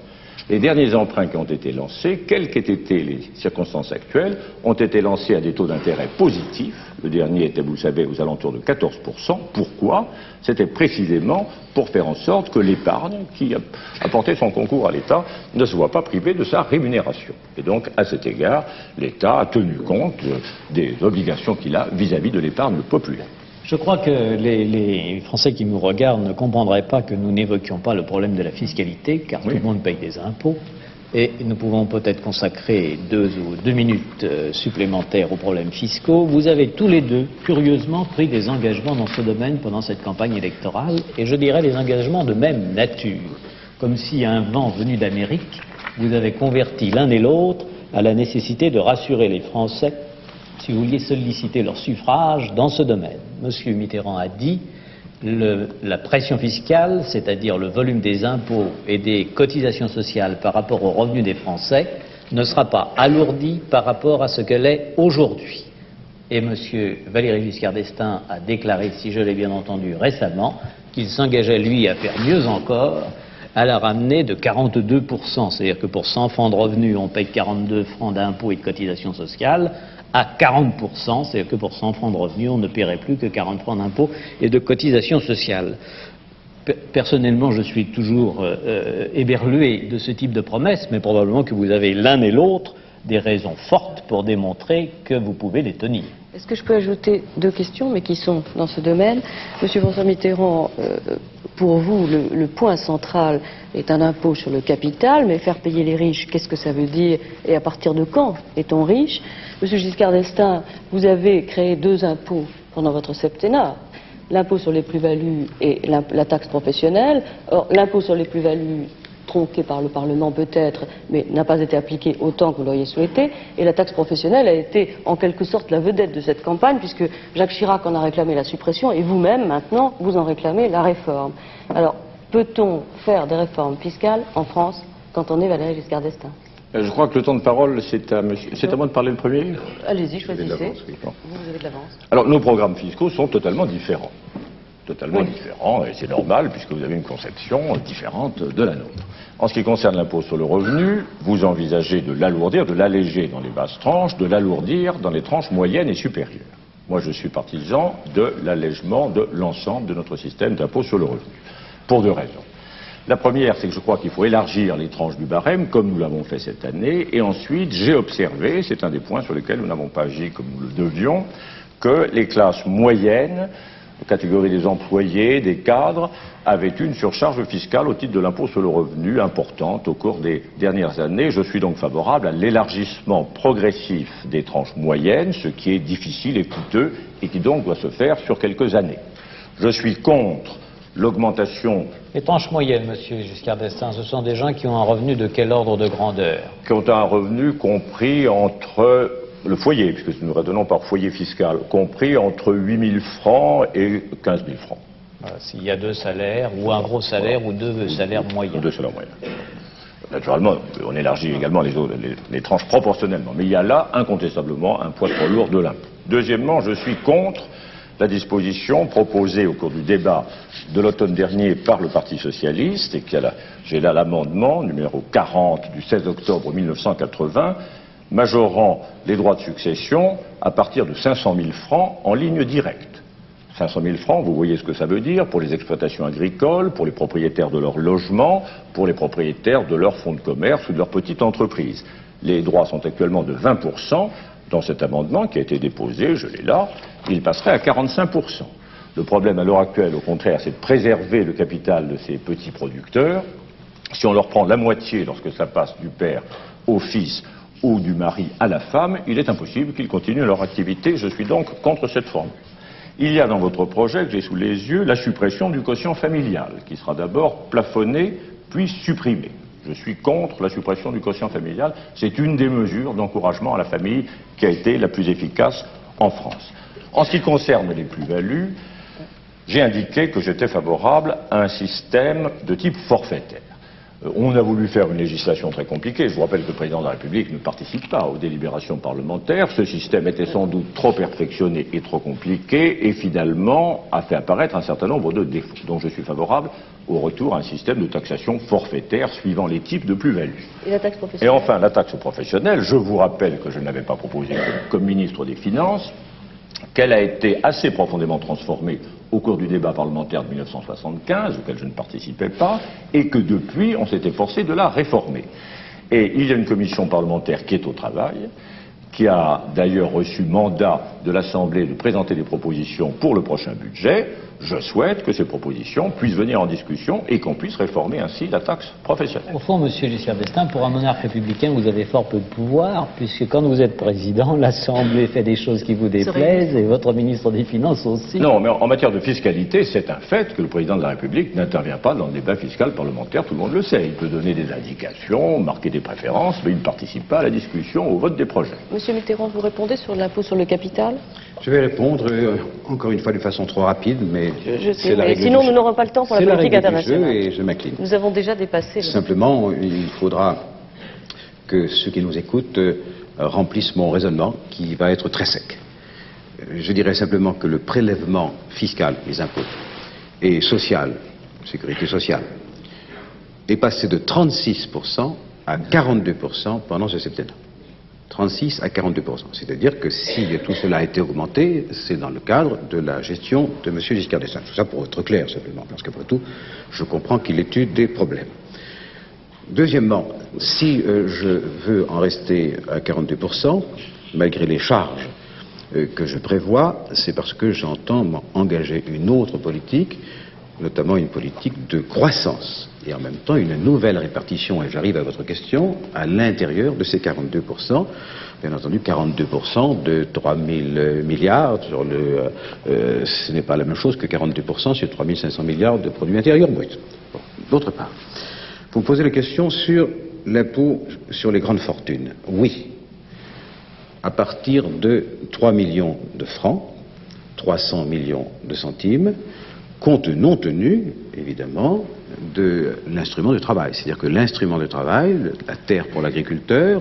Les derniers emprunts qui ont été lancés, quelles qu'aient été les circonstances actuelles, ont été lancés à des taux d'intérêt positifs. Le dernier était, vous le savez, aux alentours de 14%. Pourquoi? C'était précisément pour faire en sorte que l'épargne, qui apportait son concours à l'État, ne se voit pas privée de sa rémunération. Et donc, à cet égard, l'État a tenu compte des obligations qu'il a vis-à-vis de l'épargne populaire. Je crois que les Français qui nous regardent ne comprendraient pas que nous n'évoquions pas le problème de la fiscalité, car tout le monde paye des impôts. Et nous pouvons peut-être consacrer 2 minutes supplémentaires aux problèmes fiscaux. Vous avez tous les deux, curieusement, pris des engagements dans ce domaine pendant cette campagne électorale, et je dirais des engagements de même nature. Comme si un vent venu d'Amérique vous avait converti l'un et l'autre à la nécessité de rassurer les Français si vous vouliez solliciter leur suffrage dans ce domaine. Monsieur Mitterrand a dit la pression fiscale, c'est-à-dire le volume des impôts et des cotisations sociales par rapport aux revenus des Français, ne sera pas alourdie par rapport à ce qu'elle est aujourd'hui. Et monsieur Valéry Giscard d'Estaing a déclaré, si je l'ai bien entendu récemment, qu'il s'engageait lui à faire mieux encore, à la ramener de 42%. C'est-à-dire que pour 100 francs de revenus, on paye 42 francs d'impôts et de cotisations sociales, à 40%, c'est-à-dire que pour 100 francs de revenus, on ne paierait plus que 40 francs d'impôts et de cotisations sociales. Personnellement, je suis toujours éberlué de ce type de promesses, mais probablement que vous avez l'un et l'autre des raisons fortes pour démontrer que vous pouvez les tenir. Est-ce que je peux ajouter 2 questions, mais qui sont dans ce domaine? Monsieur François Mitterrand, pour vous, le point central est un impôt sur le capital, mais faire payer les riches, qu'est-ce que ça veut dire et à partir de quand est-on riche? Monsieur Giscard d'Estaing, vous avez créé 2 impôts pendant votre septennat, l'impôt sur les plus-values et la taxe professionnelle. Or, l'impôt sur les plus-values, tronqué par le Parlement peut-être, mais n'a pas été appliqué autant que vous l'auriez souhaité, et la taxe professionnelle a été en quelque sorte la vedette de cette campagne, puisque Jacques Chirac en a réclamé la suppression, et vous-même, maintenant, vous en réclamez la réforme. Alors, peut-on faire des réformes fiscales en France quand on est Valéry Giscard d'Estaing? Je crois que le temps de parole, c'est à monsieur. C'est à moi de parler le premier? Allez-y, choisissez. Oui, Vous avez de l'avance. Alors, nos programmes fiscaux sont totalement différents. Totalement différents, et c'est normal, puisque vous avez une conception différente de la nôtre. En ce qui concerne l'impôt sur le revenu, vous envisagez de l'alourdir, de l'alléger dans les basses tranches, de l'alourdir dans les tranches moyennes et supérieures. Moi, je suis partisan de l'allègement de l'ensemble de notre système d'impôt sur le revenu, pour 2 raisons. La première, c'est que je crois qu'il faut élargir les tranches du barème, comme nous l'avons fait cette année, et ensuite, j'ai observé, c'est un des points sur lesquels nous n'avons pas agi comme nous le devions, que les classes moyennes, catégorie des employés, des cadres, avaient une surcharge fiscale au titre de l'impôt sur le revenu importante au cours des dernières années. Je suis donc favorable à l'élargissement progressif des tranches moyennes, ce qui est difficile et coûteux et qui donc doit se faire sur quelques années. Je suis contre l'augmentation... Les tranches moyennes, monsieur Giscard d'Estaing, ce sont des gens qui ont un revenu de quel ordre de grandeur? Qui ont un revenu compris entre... le foyer, puisque nous raisonnons par foyer fiscal, compris entre 8 000 francs et 15 000 francs. Voilà, s'il y a 2 salaires, ou un gros salaire, ou 2 salaires moyens. 2 salaires moyens. Naturellement, on élargit également les tranches proportionnellement, mais il y a là, incontestablement, un poids trop lourd de l'impôt. Deuxièmement, je suis contre la disposition proposée au cours du débat de l'automne dernier par le Parti socialiste, et j'ai là l'amendement numéro 40 du 16 octobre 1980, majorant les droits de succession à partir de 500 000 francs en ligne directe. 500 000 francs, vous voyez ce que ça veut dire pour les exploitations agricoles, pour les propriétaires de leur logement, pour les propriétaires de leur fonds de commerce ou de leur petite entreprise. Les droits sont actuellement de 20%. Dans cet amendement qui a été déposé, je l'ai là, il passerait à 45%. Le problème à l'heure actuelle, au contraire, c'est de préserver le capital de ces petits producteurs. Si on leur prend la moitié lorsque ça passe du père au fils, ou du mari à la femme, il est impossible qu'ils continuent leur activité. Je suis donc contre cette formule. Il y a dans votre projet, que j'ai sous les yeux, la suppression du quotient familial, qui sera d'abord plafonné, puis supprimé. Je suis contre la suppression du quotient familial. C'est une des mesures d'encouragement à la famille qui a été la plus efficace en France. En ce qui concerne les plus-values, j'ai indiqué que j'étais favorable à un système de type forfaitaire. On a voulu faire une législation très compliquée. Je vous rappelle que le président de la République ne participe pas aux délibérations parlementaires. Ce système était sans doute trop perfectionné et trop compliqué et finalement a fait apparaître un certain nombre de défauts. Donc je suis favorable au retour à un système de taxation forfaitaire suivant les types de plus-value. Et la taxe professionnelle? Et enfin, la taxe professionnelle, je vous rappelle que je ne l'avais pas proposée comme ministre des Finances, qu'elle a été assez profondément transformée au cours du débat parlementaire de 1975, auquel je ne participais pas, et que depuis, on s'est efforcé de la réformer. Et il y a une commission parlementaire qui est au travail, qui a d'ailleurs reçu mandat de l'Assemblée de présenter des propositions pour le prochain budget. Je souhaite que ces propositions puissent venir en discussion et qu'on puisse réformer ainsi la taxe professionnelle. Au fond, Monsieur Giscard d'Estaing, pour un monarque républicain, vous avez fort peu de pouvoir, puisque quand vous êtes président, l'Assemblée fait des choses qui vous déplaisent et votre ministre des Finances aussi. Non, mais en matière de fiscalité, c'est un fait que le président de la République n'intervient pas dans le débat fiscal parlementaire, tout le monde le sait. Il peut donner des indications, marquer des préférences, mais il ne participe pas à la discussion, au vote des projets. Monsieur Mitterrand, vous répondez sur l'impôt sur le capital? Je vais répondre, encore une fois, de façon trop rapide, mais Je sais, c'est la mais règle sinon du nous jeu. n'aurons pas le temps pour la C'est politique règle du internationale. jeu et je m'incline. Nous avons déjà dépassé. Simplement, il faudra que ceux qui nous écoutent remplissent mon raisonnement, qui va être très sec. Je dirais simplement que le prélèvement fiscal, les impôts, et social, sécurité sociale, est passé de 36% à 42% pendant ce septennat. 36 à 42%. C'est-à-dire que si tout cela a été augmenté, c'est dans le cadre de la gestion de M. Giscard d'Estaing. Tout ça pour être clair, simplement, parce qu'après tout, je comprends qu'il ait eu des problèmes. Deuxièmement, si je veux en rester à 42%, malgré les charges que je prévois, c'est parce que j'entends engager une autre politique, notamment une politique de croissance, et en même temps une nouvelle répartition, et j'arrive à votre question, à l'intérieur de ces 42%. Bien entendu, 42% de 3 000 milliards, ce n'est pas la même chose que 42% sur 3 500 milliards de produits intérieurs bruts. Bon. D'autre part, vous me posez la question sur l'impôt sur les grandes fortunes. Oui, à partir de 3 millions de francs, 300 millions de centimes, compte non tenu, évidemment, de l'instrument de travail. C'est-à-dire que l'instrument de travail, la terre pour l'agriculteur,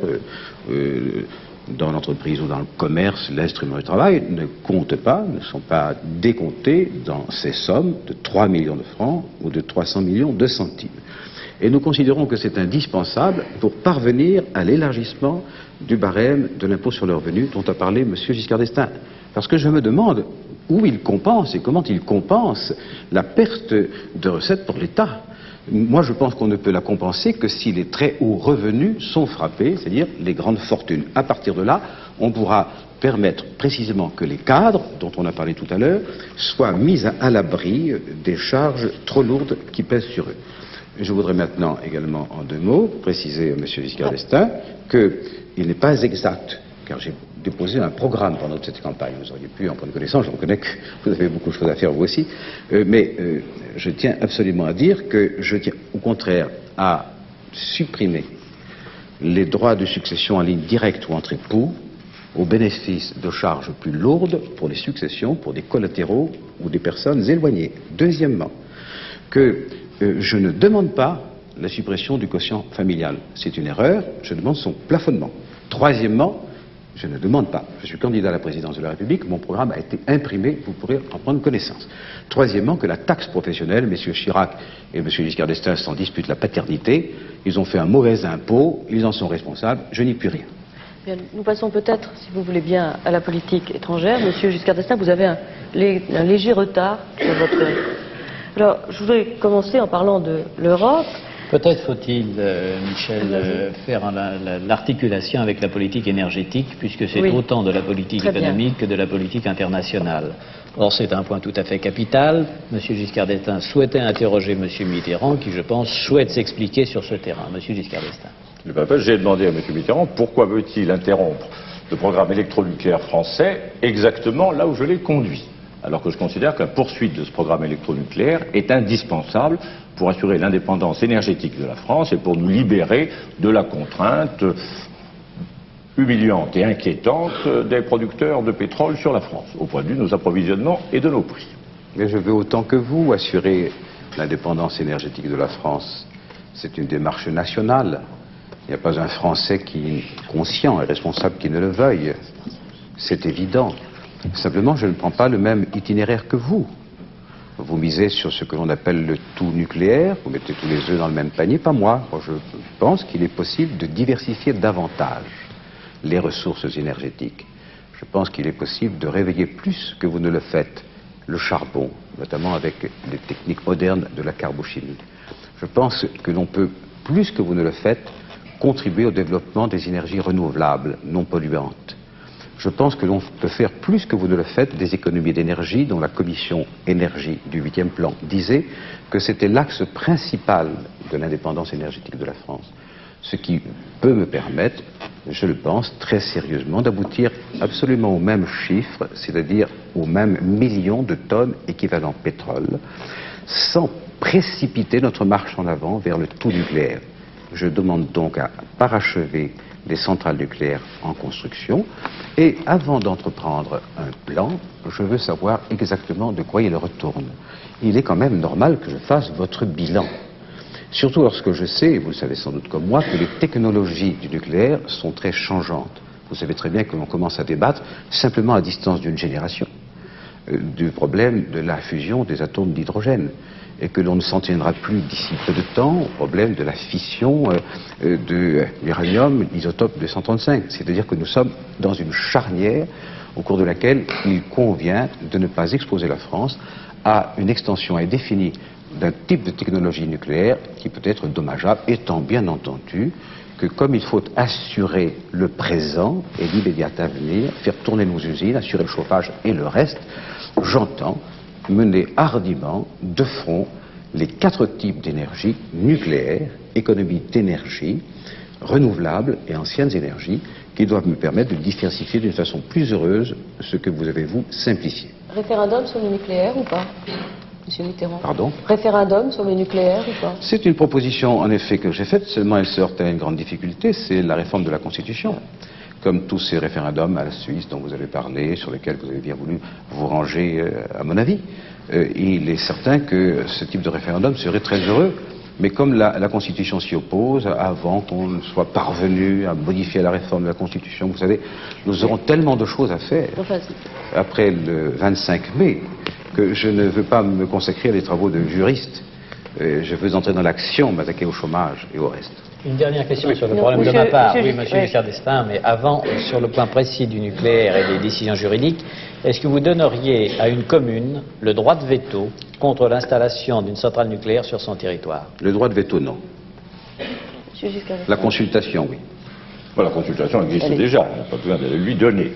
dans l'entreprise ou dans le commerce, l'instrument de travail ne compte pas, ne sont pas décomptés dans ces sommes de 3 millions de francs ou de 300 millions de centimes. Et nous considérons que c'est indispensable pour parvenir à l'élargissement du barème de l'impôt sur le revenu dont a parlé M. Giscard d'Estaing. Parce que je me demande où il compense et comment il compense la perte de recettes pour l'État. Moi, je pense qu'on ne peut la compenser que si les très hauts revenus sont frappés, c'est-à-dire les grandes fortunes. À partir de là, on pourra permettre précisément que les cadres, dont on a parlé tout à l'heure, soient mis à l'abri des charges trop lourdes qui pèsent sur eux. Je voudrais maintenant également, en 2 mots, préciser à M. Giscard d'Estaing qu'il n'est pas exact, car j'ai déposé un programme pendant cette campagne. Vous auriez pu en prendre connaissance, je reconnais que vous avez beaucoup de choses à faire vous aussi, mais je tiens absolument à dire que je tiens au contraire à supprimer les droits de succession en ligne directe ou entre époux au bénéfice de charges plus lourdes pour les successions, pour des collatéraux ou des personnes éloignées. Deuxièmement, que je ne demande pas la suppression du quotient familial. C'est une erreur, je demande son plafonnement. Troisièmement, je ne demande pas. Je suis candidat à la présidence de la République, mon programme a été imprimé, vous pourrez en prendre connaissance. Troisièmement, que la taxe professionnelle, M. Chirac et M. Giscard d'Estaing s'en disputent la paternité, ils ont fait un mauvais impôt, ils en sont responsables, je n'y puis rien. Bien, nous passons peut-être, si vous voulez bien, à la politique étrangère. Monsieur Giscard d'Estaing, vous avez un léger retard sur votre... Alors, je voudrais commencer en parlant de l'Europe. Peut-être faut-il, Michel, faire l'articulation avec la politique énergétique, puisque c'est autant de la politique économique que de la politique internationale. Or, c'est un point tout à fait capital. M. Giscard d'Estaing souhaitait interroger M. Mitterrand, qui, je pense, souhaite s'expliquer sur ce terrain. M. Giscard d'Estaing. J'ai demandé à M. Mitterrand pourquoi veut-il interrompre le programme électronucléaire français exactement là où je l'ai conduit, alors que je considère que la poursuite de ce programme électronucléaire est indispensable pour assurer l'indépendance énergétique de la France et pour nous libérer de la contrainte humiliante et inquiétante des producteurs de pétrole sur la France, au point de vue de nos approvisionnements et de nos prix. Mais je veux autant que vous assurer l'indépendance énergétique de la France. C'est une démarche nationale. Il n'y a pas un Français conscient et responsable qui ne le veuille. C'est évident. Simplement, je ne prends pas le même itinéraire que vous. Vous misez sur ce que l'on appelle le tout nucléaire, vous mettez tous les œufs dans le même panier, pas moi. Moi, je pense qu'il est possible de diversifier davantage les ressources énergétiques. Je pense qu'il est possible de réveiller plus que vous ne le faites le charbon, notamment avec les techniques modernes de la carbochimie. Je pense que l'on peut, plus que vous ne le faites, contribuer au développement des énergies renouvelables, non polluantes. Je pense que l'on peut faire plus que vous ne le faites des économies d'énergie dont la commission énergie du 8e plan disait que c'était l'axe principal de l'indépendance énergétique de la France. Ce qui peut me permettre, je le pense très sérieusement, d'aboutir absolument au même chiffre, c'est-à-dire au même million de tonnes équivalent pétrole, sans précipiter notre marche en avant vers le tout nucléaire. Je demande donc à parachever les centrales nucléaires en construction et avant d'entreprendre un plan, je veux savoir exactement de quoi il retourne. Il est quand même normal que je fasse votre bilan. Surtout lorsque je sais, et vous le savez sans doute comme moi, que les technologies du nucléaire sont très changeantes. Vous savez très bien que l'on commence à débattre simplement à distance d'une génération du problème de la fusion des atomes d'hydrogène et que l'on ne s'en tiendra plus d'ici peu de temps au problème de la fission de l'uranium, l'isotope 235. C'est-à-dire que nous sommes dans une charnière au cours de laquelle il convient de ne pas exposer la France à une extension indéfinie d'un type de technologie nucléaire qui peut être dommageable, étant bien entendu que comme il faut assurer le présent et l'immédiat avenir, faire tourner nos usines, assurer le chauffage et le reste, j'entends mener hardiment de front les 4 types d'énergie nucléaire, économie d'énergie, renouvelables et anciennes énergies qui doivent me permettre de diversifier d'une façon plus heureuse ce que vous avez, vous, simplifié. Référendum sur le nucléaire ou pas, Monsieur Mitterrand? Pardon? Référendum sur le nucléaire ou pas? C'est une proposition, en effet, que j'ai faite, seulement elle se heurte à une grande difficulté, c'est la réforme de la Constitution. Comme tous ces référendums à la Suisse dont vous avez parlé, sur lesquels vous avez bien voulu vous ranger, à mon avis, il est certain que ce type de référendum serait très heureux, mais comme la Constitution s'y oppose, avant qu'on ne soit parvenu à modifier la réforme de la Constitution, vous savez, nous aurons tellement de choses à faire après le 25 mai que je ne veux pas me consacrer à des travaux de juriste. Je veux entrer dans l'action, m'attaquer au chômage et au reste. Une dernière question sur le problème de ma part. Oui, monsieur Giscard d'Estaing, mais avant, sur le point précis du nucléaire et des décisions juridiques, est-ce que vous donneriez à une commune le droit de veto contre l'installation d'une centrale nucléaire sur son territoire? Le droit de veto, non. Monsieur Giscard d'Estaing. La consultation, oui. Bon, la consultation existe déjà, on n'a pas besoin de lui donner.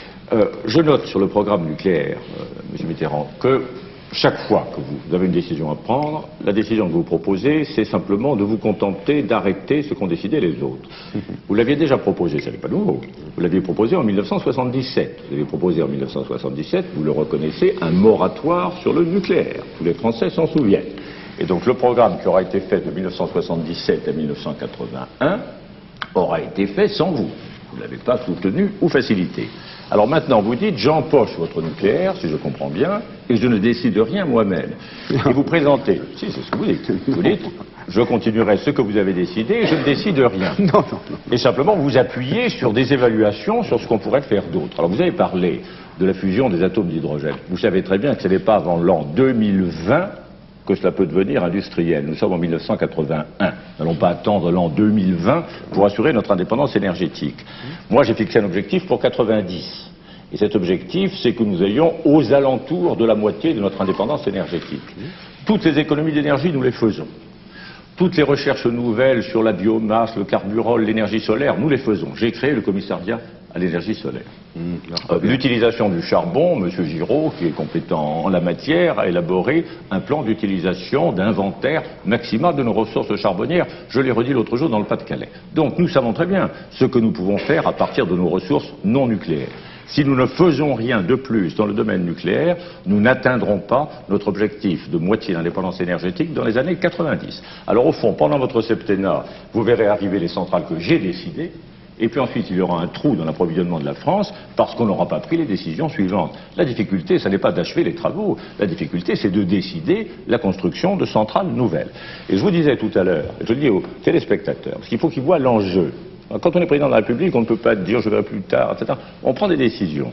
Je note sur le programme nucléaire, M. Mitterrand, que chaque fois que vous avez une décision à prendre, la décision que vous proposez, c'est simplement de vous contenter d'arrêter ce qu'ont décidé les autres. Vous l'aviez déjà proposé, ça n'est pas nouveau. Vous l'aviez proposé en 1977. Vous l'avez proposé en 1977, vous le reconnaissez, un moratoire sur le nucléaire. Tous les Français s'en souviennent. Et donc le programme qui aura été fait de 1977 à 1981 aura été fait sans vous. Vous ne l'avez pas soutenu ou facilité. Alors maintenant, vous dites, j'empoche votre nucléaire, si je comprends bien, et je ne décide de rien moi-même. Et vous présentez, si c'est ce que vous dites, vous dites, je continuerai ce que vous avez décidé et je ne décide de rien. Non. Et simplement, vous appuyez sur des évaluations sur ce qu'on pourrait faire d'autre. Alors vous avez parlé de la fusion des atomes d'hydrogène. Vous savez très bien que ce n'est pas avant l'an 2020 que cela peut devenir industriel. Nous sommes en 1981. Nous n'allons pas attendre l'an 2020 pour assurer notre indépendance énergétique. Moi, j'ai fixé un objectif pour 90. Et cet objectif, c'est que nous ayons aux alentours de la moitié de notre indépendance énergétique. Toutes les économies d'énergie, nous les faisons. Toutes les recherches nouvelles sur la biomasse, le carburant, l'énergie solaire, nous les faisons. J'ai créé le commissariat à l'énergie solaire. L'utilisation du charbon, M. Giraud, qui est compétent en la matière, a élaboré un plan d'utilisation, d'inventaire maximal de nos ressources charbonnières. Je l'ai redit l'autre jour dans le Pas-de-Calais. Donc nous savons très bien ce que nous pouvons faire à partir de nos ressources non nucléaires. Si nous ne faisons rien de plus dans le domaine nucléaire, nous n'atteindrons pas notre objectif de moitié d'indépendance énergétique dans les années 90. Alors au fond, pendant votre septennat, vous verrez arriver les centrales que j'ai décidées, Et puis ensuite, il y aura un trou dans l'approvisionnement de la France parce qu'on n'aura pas pris les décisions suivantes. La difficulté, ce n'est pas d'achever les travaux. La difficulté, c'est de décider la construction de centrales nouvelles. Et je vous disais tout à l'heure, je le dis aux téléspectateurs, parce qu'il faut qu'ils voient l'enjeu. Quand on est président de la République, on ne peut pas dire je verrai plus tard, etc. On prend des décisions.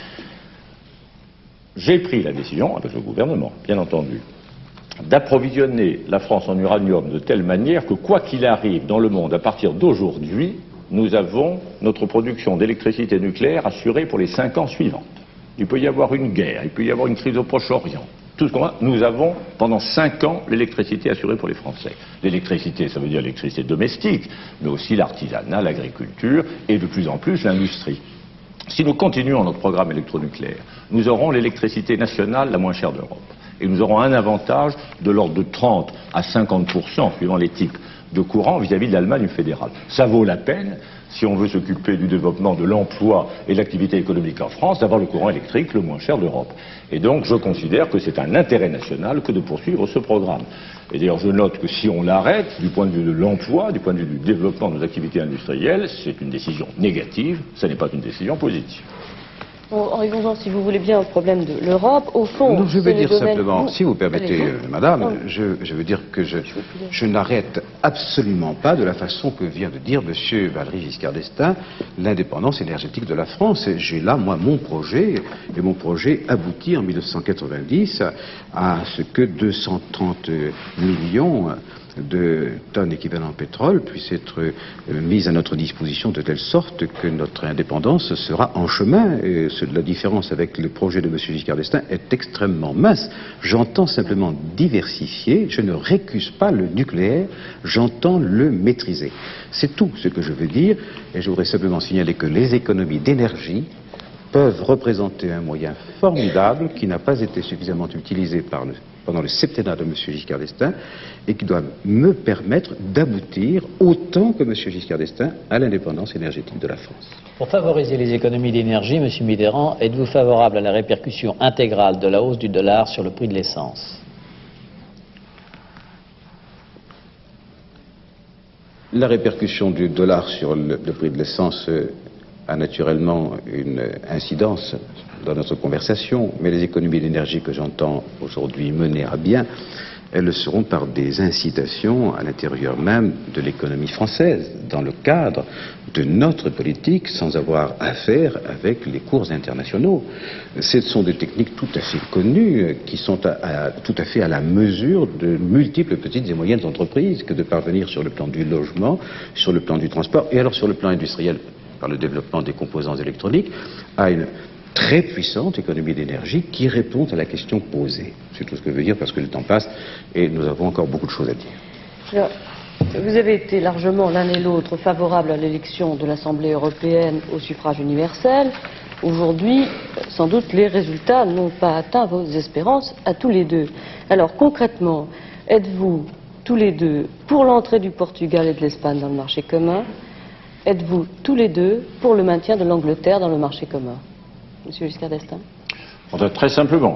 J'ai pris la décision, avec le gouvernement, bien entendu, d'approvisionner la France en uranium de telle manière que, quoi qu'il arrive dans le monde, à partir d'aujourd'hui, nous avons notre production d'électricité nucléaire assurée pour les 5 ans suivants. Il peut y avoir une guerre, il peut y avoir une crise au Proche-Orient. Tout ce qu'on a, nous avons pendant 5 ans l'électricité assurée pour les Français. L'électricité, ça veut dire l'électricité domestique, mais aussi l'artisanat, l'agriculture et de plus en plus l'industrie. Si nous continuons notre programme électronucléaire, nous aurons l'électricité nationale la moins chère d'Europe. Et nous aurons un avantage de l'ordre de 30 à 50%, suivant les types de courant, vis-à-vis de l'Allemagne fédérale. Ça vaut la peine, si on veut s'occuper du développement de l'emploi et de l'activité économique en France, d'avoir le courant électrique le moins cher d'Europe. Et donc, je considère que c'est un intérêt national que de poursuivre ce programme. Et d'ailleurs, je note que si on l'arrête, du point de vue de l'emploi, du point de vue du développement de nos activités industrielles, c'est une décision négative, ce n'est pas une décision positive. Bon, arrivons-en, si vous voulez bien, au problème de l'Europe. Au fond, non, je veux dire domaines... simplement, si vous permettez, madame, je veux dire que je n'arrête absolument pas, de la façon que vient de dire M. Valéry Giscard d'Estaing, l'indépendance énergétique de la France. J'ai là, moi, mon projet, et mon projet aboutit en 1990 à ce que 230 millions de tonnes équivalent pétrole puissent être mises à notre disposition de telle sorte que notre indépendance sera en chemin. Et la différence avec le projet de M. Giscard d'Estaing est extrêmement mince. J'entends simplement diversifier, je ne récuse pas le nucléaire, j'entends le maîtriser. C'est tout ce que je veux dire, et je voudrais simplement signaler que les économies d'énergie peuvent représenter un moyen formidable qui n'a pas été suffisamment utilisé pendant le septennat de M. Giscard d'Estaing et qui doit me permettre d'aboutir, autant que M. Giscard d'Estaing, à l'indépendance énergétique de la France. Pour favoriser les économies d'énergie, M. Mitterrand, êtes-vous favorable à la répercussion intégrale de la hausse du dollar sur le prix de l'essence? La répercussion du dollar sur le prix de l'essence a naturellement une incidence dans notre conversation, mais les économies d'énergie que j'entends aujourd'hui mener à bien, elles le seront par des incitations à l'intérieur même de l'économie française, dans le cadre de notre politique, sans avoir affaire avec les cours internationaux. Ce sont des techniques tout à fait connues, qui sont tout à fait à la mesure de multiples petites et moyennes entreprises, que de parvenir sur le plan du logement, sur le plan du transport, et alors sur le plan industriel, par le développement des composants électroniques, à une très puissante économie d'énergie qui répond à la question posée. C'est tout ce que je veux dire, parce que le temps passe et nous avons encore beaucoup de choses à dire. Alors, vous avez été largement l'un et l'autre favorables à l'élection de l'Assemblée européenne au suffrage universel. Aujourd'hui, sans doute, les résultats n'ont pas atteint vos espérances à tous les deux. Alors, concrètement, êtes-vous tous les deux pour l'entrée du Portugal et de l'Espagne dans le marché commun? Êtes-vous tous les deux pour le maintien de l'Angleterre dans le marché commun? Monsieur Giscard d'Estaing. Très simplement,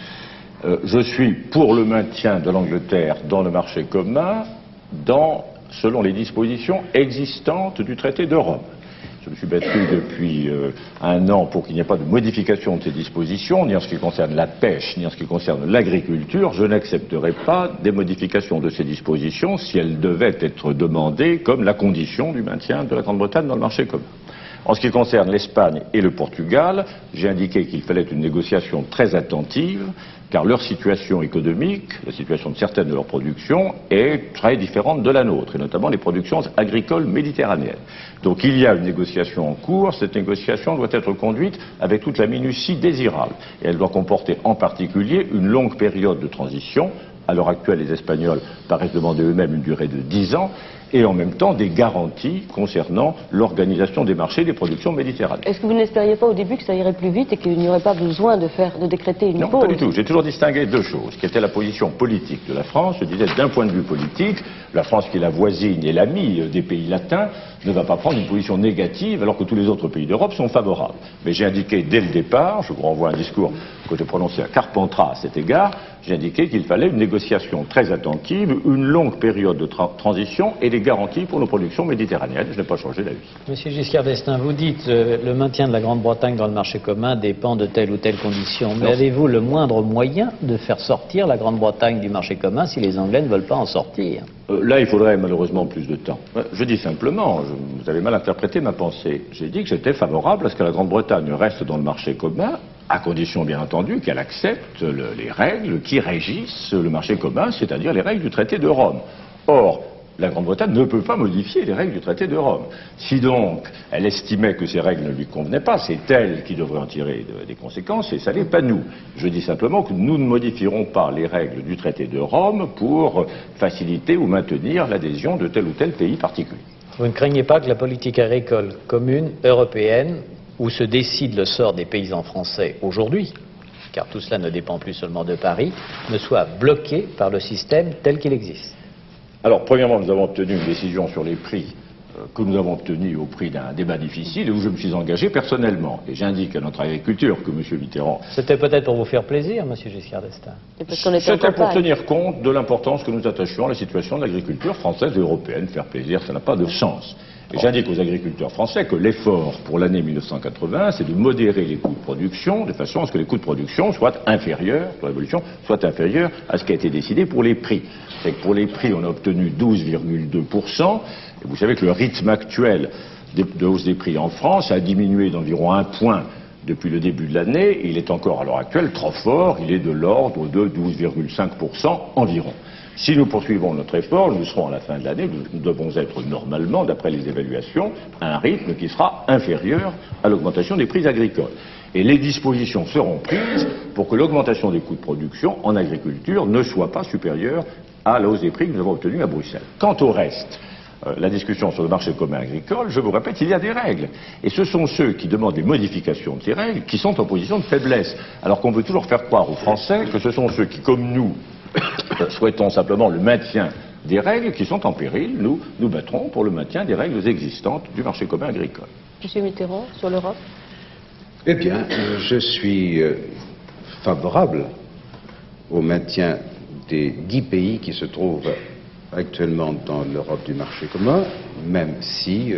je suis pour le maintien de l'Angleterre dans le marché commun, selon les dispositions existantes du traité de Rome. Je me suis battu depuis 1 an pour qu'il n'y ait pas de modification de ces dispositions, ni en ce qui concerne la pêche, ni en ce qui concerne l'agriculture. Je n'accepterai pas des modifications de ces dispositions si elles devaient être demandées comme la condition du maintien de la Grande-Bretagne dans le marché commun. En ce qui concerne l'Espagne et le Portugal, j'ai indiqué qu'il fallait une négociation très attentive, car leur situation économique, la situation de certaines de leurs productions, est très différente de la nôtre, et notamment les productions agricoles méditerranéennes. Donc il y a une négociation en cours, cette négociation doit être conduite avec toute la minutie désirable, et elle doit comporter en particulier une longue période de transition. À l'heure actuelle, les Espagnols paraissent demander eux-mêmes une durée de 10 ans, et en même temps des garanties concernant l'organisation des marchés des productions méditerranéennes. Est-ce que vous n'espériez pas au début que ça irait plus vite et qu'il n'y aurait pas besoin de décréter une pause? Non, pas du tout. J'ai toujours distingué deux choses. Qui était la position politique de la France. Je disais, d'un point de vue politique, la France, qui est la voisine et l'amie des pays latins, ne va pas prendre une position négative alors que tous les autres pays d'Europe sont favorables. Mais j'ai indiqué dès le départ, je vous renvoie à un discours que j'ai prononcé à Carpentras à cet égard, j'ai indiqué qu'il fallait une négociation négociation très attentive, une longue période de transition et des garanties pour nos productions méditerranéennes. Je n'ai pas changé d'avis. Monsieur Giscard d'Estaing, vous dites le maintien de la Grande-Bretagne dans le marché commun dépend de telle ou telle condition. Mais avez-vous le moindre moyen de faire sortir la Grande-Bretagne du marché commun si les Anglais ne veulent pas en sortir? Là, il faudrait malheureusement plus de temps. Je dis simplement, vous avez mal interprété ma pensée. J'ai dit que j'étais favorable à ce que la Grande-Bretagne reste dans le marché commun, à condition bien entendu qu'elle accepte les règles qui régissent le marché commun, c'est-à-dire les règles du traité de Rome. Or, la Grande-Bretagne ne peut pas modifier les règles du traité de Rome. Si donc elle estimait que ces règles ne lui convenaient pas, c'est elle qui devrait en tirer des conséquences et ça n'est pas nous. Je dis simplement que nous ne modifierons pas les règles du traité de Rome pour faciliter ou maintenir l'adhésion de tel ou tel pays particulier. Vous ne craignez pas que la politique agricole commune européenne, où se décide le sort des paysans français aujourd'hui, car tout cela ne dépend plus seulement de Paris, ne soit bloquée par le système tel qu'il existe? Alors, premièrement, nous avons obtenu une décision sur les prix que nous avons obtenue au prix d'un débat difficile et où je me suis engagé personnellement. Et j'indique à notre agriculture que M. Mitterrand... C'était peut-être pour vous faire plaisir, M. Giscard d'Estaing. C'était pour tenir compte de l'importance que nous attachions à la situation de l'agriculture française et européenne. Faire plaisir, ça n'a pas de sens. Et j'indique aux agriculteurs français que l'effort pour l'année 1980, c'est de modérer les coûts de production, de façon à ce que les coûts de production soient inférieurs, pour l'évolution, soient inférieurs à ce qui a été décidé pour les prix. C'est que pour les prix, on a obtenu 12,2%, et vous savez que le rythme actuel de hausse des prix en France a diminué d'environ 1 point depuis le début de l'année, et il est encore à l'heure actuelle trop fort, il est de l'ordre de 12,5% environ. Si nous poursuivons notre effort, nous serons à la fin de l'année, nous devons être normalement, d'après les évaluations, à un rythme qui sera inférieur à l'augmentation des prix agricoles. Et les dispositions seront prises pour que l'augmentation des coûts de production en agriculture ne soit pas supérieure à la hausse des prix que nous avons obtenue à Bruxelles. Quant au reste, la discussion sur le marché commun agricole, je vous répète, il y a des règles. Et ce sont ceux qui demandent les modifications de ces règles qui sont en position de faiblesse. Alors qu'on veut toujours faire croire aux Français que ce sont ceux qui, comme nous, souhaitons simplement le maintien des règles qui sont en péril. Nous nous battrons pour le maintien des règles existantes du marché commun agricole. Monsieur Mitterrand, sur l'Europe? Eh bien, je suis favorable au maintien des 10 pays qui se trouvent actuellement dans l'Europe du marché commun, même si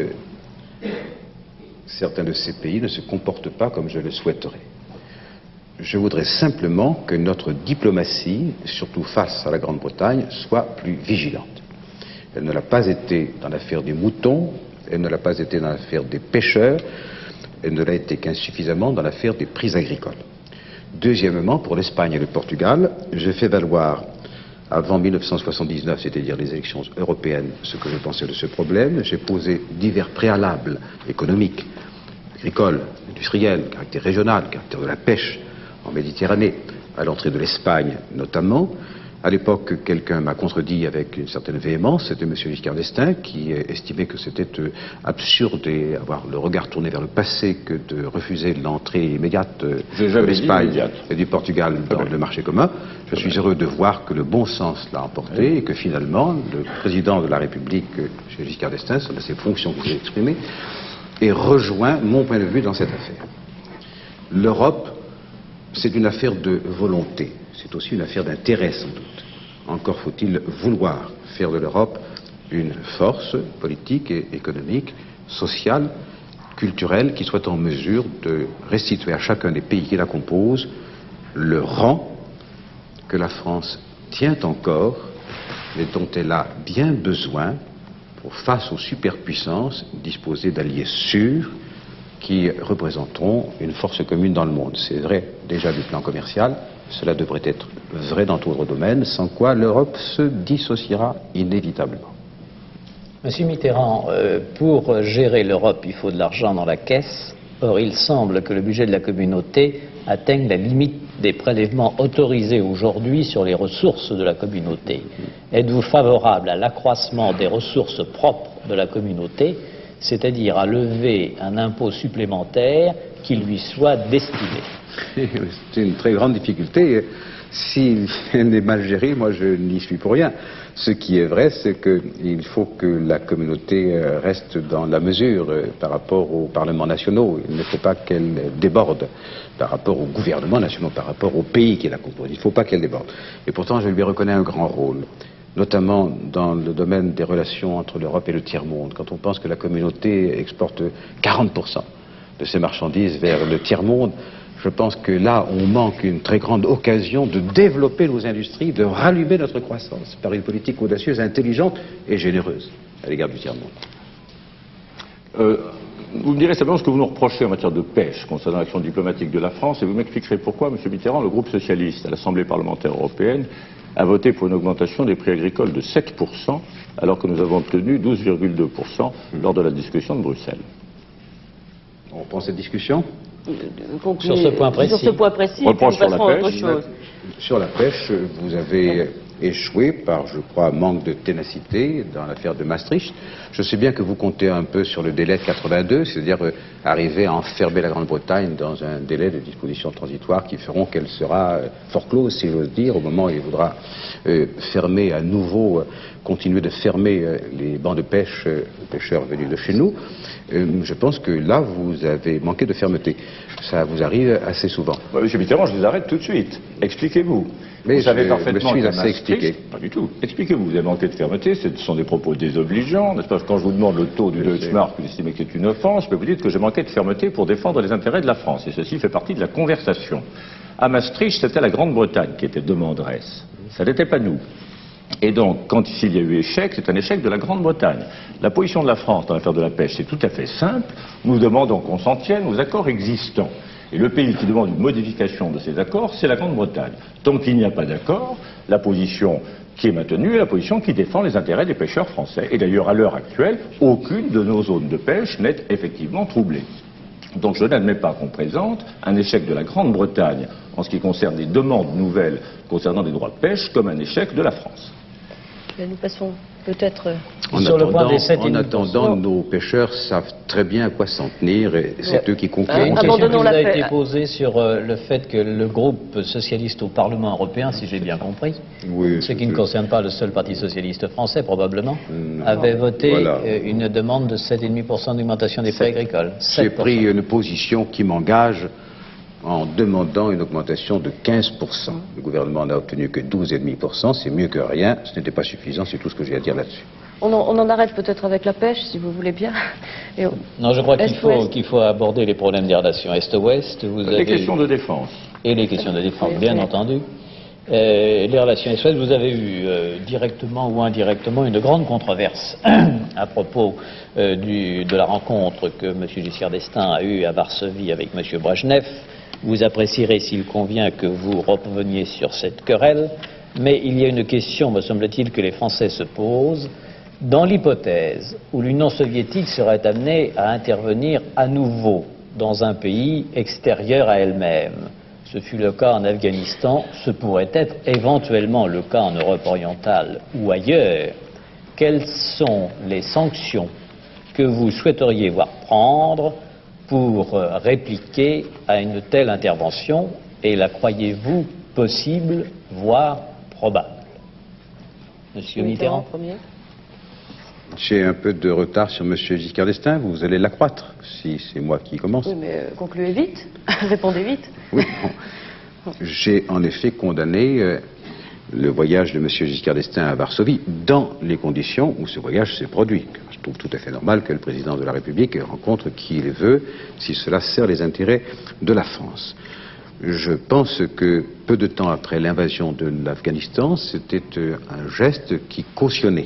certains de ces pays ne se comportent pas comme je le souhaiterais. Je voudrais simplement que notre diplomatie, surtout face à la Grande-Bretagne, soit plus vigilante. Elle ne l'a pas été dans l'affaire des moutons, elle ne l'a pas été dans l'affaire des pêcheurs, elle ne l'a été qu'insuffisamment dans l'affaire des prix agricoles. Deuxièmement, pour l'Espagne et le Portugal, je fais valoir avant 1979, c'est-à-dire les élections européennes, ce que je pensais de ce problème. J'ai posé divers préalables économiques, agricoles, industriels, caractère régional, caractère de la pêche en Méditerranée, à l'entrée de l'Espagne notamment. À l'époque, quelqu'un m'a contredit avec une certaine véhémence, c'était M. Giscard d'Estaing, qui estimait que c'était absurde et avoir le regard tourné vers le passé que de refuser l'entrée immédiate de l'Espagne et du Portugal dans le marché commun. Je suis heureux de voir que le bon sens l'a emporté et que finalement, le président de la République, M. Giscard d'Estaing, c'est ses fonctions que j'ai exprimées, et rejoint mon point de vue dans cette affaire. L'Europe, c'est une affaire de volonté. C'est aussi une affaire d'intérêt, sans doute. Encore faut-il vouloir faire de l'Europe une force politique et économique, sociale, culturelle, qui soit en mesure de restituer à chacun des pays qui la composent le rang que la France tient encore, mais dont elle a bien besoin pour, face aux superpuissances, disposer d'alliés sûrs qui représenteront une force commune dans le monde. C'est vrai déjà du plan commercial, cela devrait être vrai dans d'autres domaines, sans quoi l'Europe se dissociera inévitablement. Monsieur Mitterrand, pour gérer l'Europe, il faut de l'argent dans la caisse. Or, il semble que le budget de la communauté atteigne la limite des prélèvements autorisés aujourd'hui sur les ressources de la communauté. Êtes-vous favorable à l'accroissement des ressources propres de la communauté c'est-à-dire à lever un impôt supplémentaire qui lui soit destiné. C'est une très grande difficulté. Si elle est mal gérée, moi je n'y suis pour rien. Ce qui est vrai, c'est qu'il faut que la communauté reste dans la mesure par rapport aux parlements nationaux. Il ne faut pas qu'elle déborde par rapport aux gouvernements nationaux, par rapport au pays qui la compose. Il ne faut pas qu'elle déborde. Et pourtant, je lui reconnais un grand rôle, notamment dans le domaine des relations entre l'Europe et le tiers-monde. Quand on pense que la communauté exporte 40% de ses marchandises vers le tiers-monde, je pense que là, on manque une très grande occasion de développer nos industries, de rallumer notre croissance par une politique audacieuse, intelligente et généreuse à l'égard du tiers-monde. Vous me direz simplement ce que vous nous reprochez en matière de pêche concernant l'action diplomatique de la France, et vous m'expliquerez pourquoi, M. Mitterrand, le groupe socialiste à l'Assemblée parlementaire européenne, a voté pour une augmentation des prix agricoles de 7%, alors que nous avons obtenu 12,2% lors de la discussion de Bruxelles. On prend cette discussion Sur ce point précis. Sur ce point précis, On le prend puis nous sur la passerons à autre pêche. chose. Sur la pêche, vous avez échoué par, je crois, manque de ténacité dans l'affaire de Maastricht. Je sais bien que vous comptez un peu sur le délai de 82, c'est-à-dire arriver à enfermer la Grande-Bretagne dans un délai de dispositions transitoires qui feront qu'elle sera fort close, si j'ose dire, au moment où il voudra fermer à nouveau, continuer de fermer les bancs de pêche aux pêcheurs venus de chez nous. Je pense que là, vous avez manqué de fermeté. Ça vous arrive assez souvent. Monsieur Mitterrand, je vous arrête tout de suite. Expliquez-vous. Mais vous savez je parfaitement me suis qu'à assez Maastricht- expliqué. Pas du tout. Expliquez-vous. Vous avez manqué de fermeté. Ce sont des propos désobligeants, n'est-ce pas? Quand je vous demande le taux du Deutschmark, vous estimez que c'est une offense, mais vous dites que j'ai manqué de fermeté pour défendre les intérêts de la France. Et ceci fait partie de la conversation. À Maastricht, c'était la Grande-Bretagne qui était demanderesse. Ça n'était pas nous. Et donc, quand s'il y a eu échec, c'est un échec de la Grande-Bretagne. La position de la France dans l'affaire de la pêche, c'est tout à fait simple. Nous demandons qu'on s'en tienne aux accords existants. Et le pays qui demande une modification de ces accords, c'est la Grande-Bretagne. Tant qu'il n'y a pas d'accord, la position qui est maintenue est la position qui défend les intérêts des pêcheurs français. Et d'ailleurs, à l'heure actuelle, aucune de nos zones de pêche n'est effectivement troublée. Donc je n'admets pas qu'on présente un échec de la Grande-Bretagne en ce qui concerne des demandes nouvelles concernant des droits de pêche comme un échec de la France. Nous passons peut-être... Sur le point des 7,5%. En attendant, nos pêcheurs savent très bien à quoi s'en tenir et c'est eux qui concluent. Une question qui Abandonnons vous a la paix. été posée sur le fait que le groupe socialiste au Parlement européen, si j'ai bien compris, Oui, ce qui ne concerne pas le seul parti socialiste français probablement, Non. avait voté Voilà. une demande de 7,5% d'augmentation des prix agricoles. J'ai 7%. pris une position qui m'engage en demandant une augmentation de 15%. Le gouvernement n'a obtenu que 12,5%, c'est mieux que rien, ce n'était pas suffisant, c'est tout ce que j'ai à dire là-dessus. On en arrête peut-être avec la pêche, si vous voulez bien. Et Non, je crois Est-Ouest. qu'il faut aborder les problèmes des relations Est-Ouest. Vous Les avez questions de défense. et les questions de défense, Oui, bien oui. entendu. Les relations Est-Ouest, vous avez eu directement ou indirectement une grande controverse à propos de la rencontre que M. Giscard d'Estaing a eue à Varsovie avec M. Brejnev. Vous apprécierez, s'il convient, que vous reveniez sur cette querelle, mais il y a une question, me semble-t-il, que les Français se posent. Dans l'hypothèse où l'Union soviétique serait amenée à intervenir à nouveau dans un pays extérieur à elle-même, ce fut le cas en Afghanistan, ce pourrait être éventuellement le cas en Europe orientale ou ailleurs, quelles sont les sanctions que vous souhaiteriez voir prendre pour répliquer à une telle intervention, et la croyez-vous possible, voire probable? Monsieur Mitterrand. en premier. J'ai un peu de retard sur M. Giscard d'Estaing, vous allez l'accroître, si c'est moi qui commence. Oui, mais concluez vite, répondez vite. Oui, bon. J'ai en effet condamné le voyage de M. Giscard d'Estaing à Varsovie dans les conditions où ce voyage s'est produit. Je trouve tout à fait normal que le président de la République rencontre qui il veut, si cela sert les intérêts de la France. Je pense que peu de temps après l'invasion de l'Afghanistan, c'était un geste qui cautionnait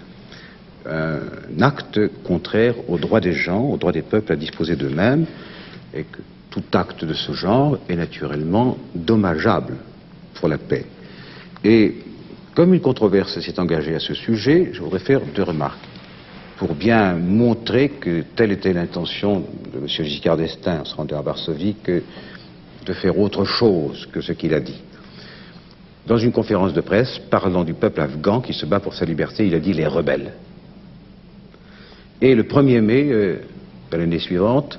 un acte contraire aux droits des gens, aux droits des peuples à disposer d'eux-mêmes, et que tout acte de ce genre est naturellement dommageable pour la paix. Et comme une controverse s'est engagée à ce sujet, je voudrais faire deux remarques. Pour bien montrer que telle était l'intention de M. Giscard d'Estaing en se rendant à Varsovie, que de faire autre chose que ce qu'il a dit. Dans une conférence de presse, parlant du peuple afghan qui se bat pour sa liberté, il a dit les rebelles. Et le 1er mai de l'année suivante,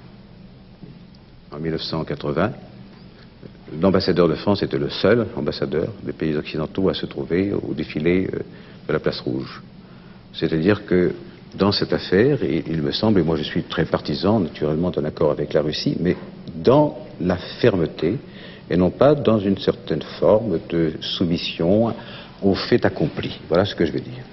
en 1980, l'ambassadeur de France était le seul ambassadeur des pays occidentaux à se trouver au défilé de la Place Rouge. C'est-à-dire que dans cette affaire, il me semble, et moi je suis très partisan naturellement d'un accord avec la Russie, mais dans la fermeté et non pas dans une certaine forme de soumission au fait accompli. Voilà ce que je veux dire.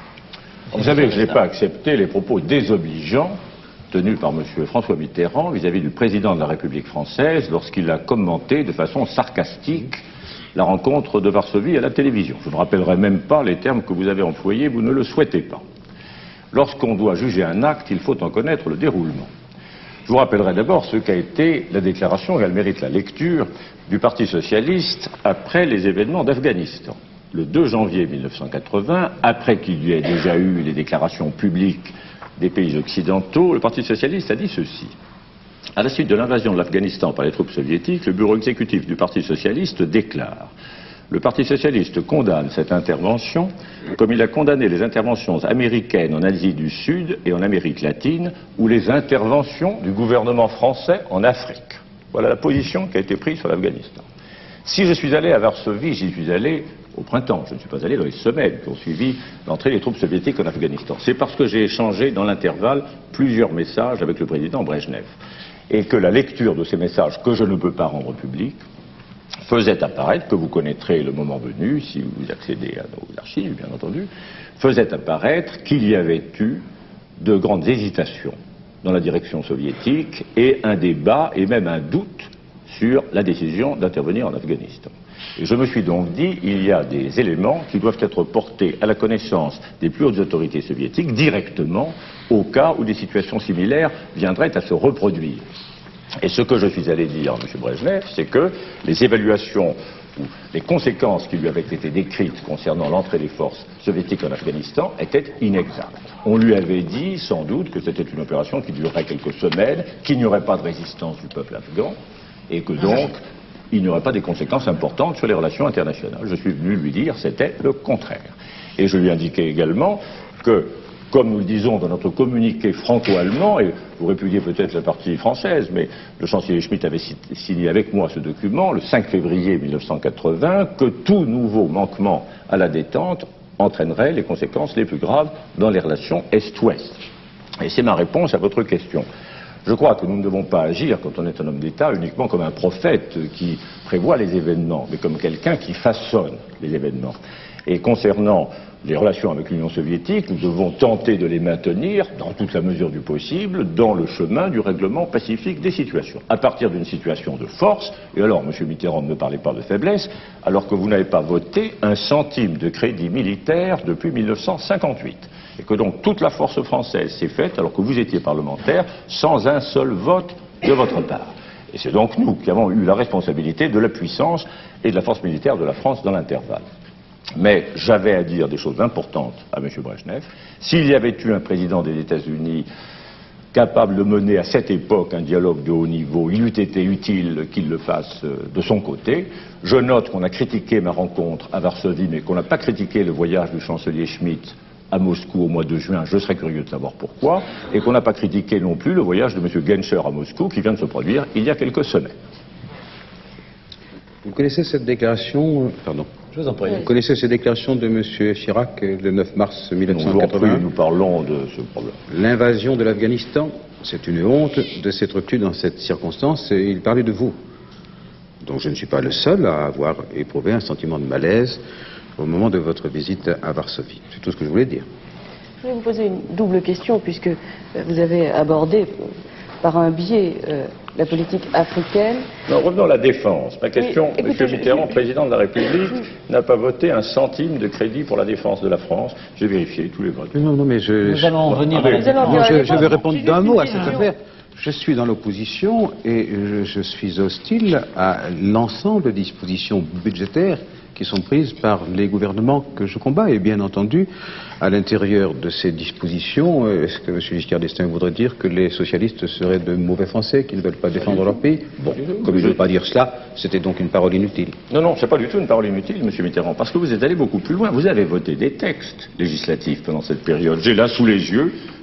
Vous savez que je n'ai pas accepté les propos désobligeants tenus par M. François Mitterrand vis-à-vis du président de la République française lorsqu'il a commenté de façon sarcastique la rencontre de Varsovie à la télévision. Je ne rappellerai même pas les termes que vous avez employés, vous ne le souhaitez pas. Lorsqu'on doit juger un acte, il faut en connaître le déroulement. Je vous rappellerai d'abord ce qu'a été la déclaration, et elle mérite la lecture, du Parti socialiste après les événements d'Afghanistan. Le 2 janvier 1980, après qu'il y ait déjà eu les déclarations publiques des pays occidentaux, le Parti socialiste a dit ceci. À la suite de l'invasion de l'Afghanistan par les troupes soviétiques, le bureau exécutif du Parti socialiste déclare: le Parti socialiste condamne cette intervention comme il a condamné les interventions américaines en Asie du Sud et en Amérique latine ou les interventions du gouvernement français en Afrique. Voilà la position qui a été prise sur l'Afghanistan. Si je suis allé à Varsovie, j'y suis allé au printemps. Je ne suis pas allé dans les semaines qui ont suivi l'entrée des troupes soviétiques en Afghanistan. C'est parce que j'ai échangé dans l'intervalle plusieurs messages avec le président Brejnev. Et que la lecture de ces messages, que je ne peux pas rendre publics, faisait apparaître, que vous connaîtrez le moment venu, si vous accédez à nos archives, bien entendu, faisait apparaître qu'il y avait eu de grandes hésitations dans la direction soviétique et un débat et même un doute sur la décision d'intervenir en Afghanistan. Et je me suis donc dit, il y a des éléments qui doivent être portés à la connaissance des plus hautes autorités soviétiques directement au cas où des situations similaires viendraient à se reproduire. Et ce que je suis allé dire à M. Brejnev, c'est que les évaluations ou les conséquences qui lui avaient été décrites concernant l'entrée des forces soviétiques en Afghanistan étaient inexactes. On lui avait dit sans doute que c'était une opération qui durerait quelques semaines, qu'il n'y aurait pas de résistance du peuple afghan et que donc il n'y aurait pas des conséquences importantes sur les relations internationales. Je suis venu lui dire c'était le contraire. Et je lui indiquais également que, comme nous le disons dans notre communiqué franco-allemand, et vous répudiez peut-être la partie française, mais le chancelier Schmitt avait signé avec moi ce document le 5 février 1980, que tout nouveau manquement à la détente entraînerait les conséquences les plus graves dans les relations Est-Ouest. Et c'est ma réponse à votre question. Je crois que nous ne devons pas agir, quand on est un homme d'État, uniquement comme un prophète qui prévoit les événements, mais comme quelqu'un qui façonne les événements. Et concernant les relations avec l'Union soviétique, nous devons tenter de les maintenir, dans toute la mesure du possible, dans le chemin du règlement pacifique des situations. À partir d'une situation de force, et alors, M. Mitterrand, ne me parlez pas de faiblesse, alors que vous n'avez pas voté un centime de crédit militaire depuis 1958. Et que donc toute la force française s'est faite, alors que vous étiez parlementaire, sans un seul vote de votre part. Et c'est donc nous qui avons eu la responsabilité de la puissance et de la force militaire de la France dans l'intervalle. Mais j'avais à dire des choses importantes à M. Brejnev. S'il y avait eu un président des États-Unis capable de mener à cette époque un dialogue de haut niveau, il eût été utile qu'il le fasse de son côté. Je note qu'on a critiqué ma rencontre à Varsovie, mais qu'on n'a pas critiqué le voyage du chancelier Schmitt à Moscou au mois de juin, je serais curieux de savoir pourquoi, et qu'on n'a pas critiqué non plus le voyage de M. Genscher à Moscou qui vient de se produire il y a quelques semaines. Vous connaissez cette déclaration, pardon. Je vous en prie. Vous connaissez cette déclaration de M. Chirac le 9 mars 1980. Nous parlons de ce problème. L'invasion de l'Afghanistan, c'est une honte de s'être tue dans cette circonstance, et il parlait de vous. Donc je ne suis pas le seul à avoir éprouvé un sentiment de malaise au moment de votre visite à Varsovie. C'est tout ce que je voulais dire. Je vais vous poser une double question, puisque vous avez abordé par un biais la politique africaine. Non, revenons à la défense. Ma question, Mais, écoutez, M. Mitterrand, président de la République, n'a pas voté un centime de crédit pour la défense de la France. J'ai vérifié tous les votes. Non, mais Nous allons venir Nous allons je vais répondre d'un mot à cette affaire. Je suis dans l'opposition et je suis hostile à l'ensemble des dispositions budgétaires qui sont prises par les gouvernements que je combats. Et bien entendu, à l'intérieur de ces dispositions, est-ce que M. Giscard d'Estaing voudrait dire que les socialistes seraient de mauvais Français, qui ne veulent pas défendre leur pays? Bon, comme il ne veut pas dire cela, c'était donc une parole inutile. Non, c'est pas du tout une parole inutile, M. Mitterrand, parce que vous êtes allé beaucoup plus loin. Vous avez voté des textes législatifs pendant cette période. J'ai là sous les yeux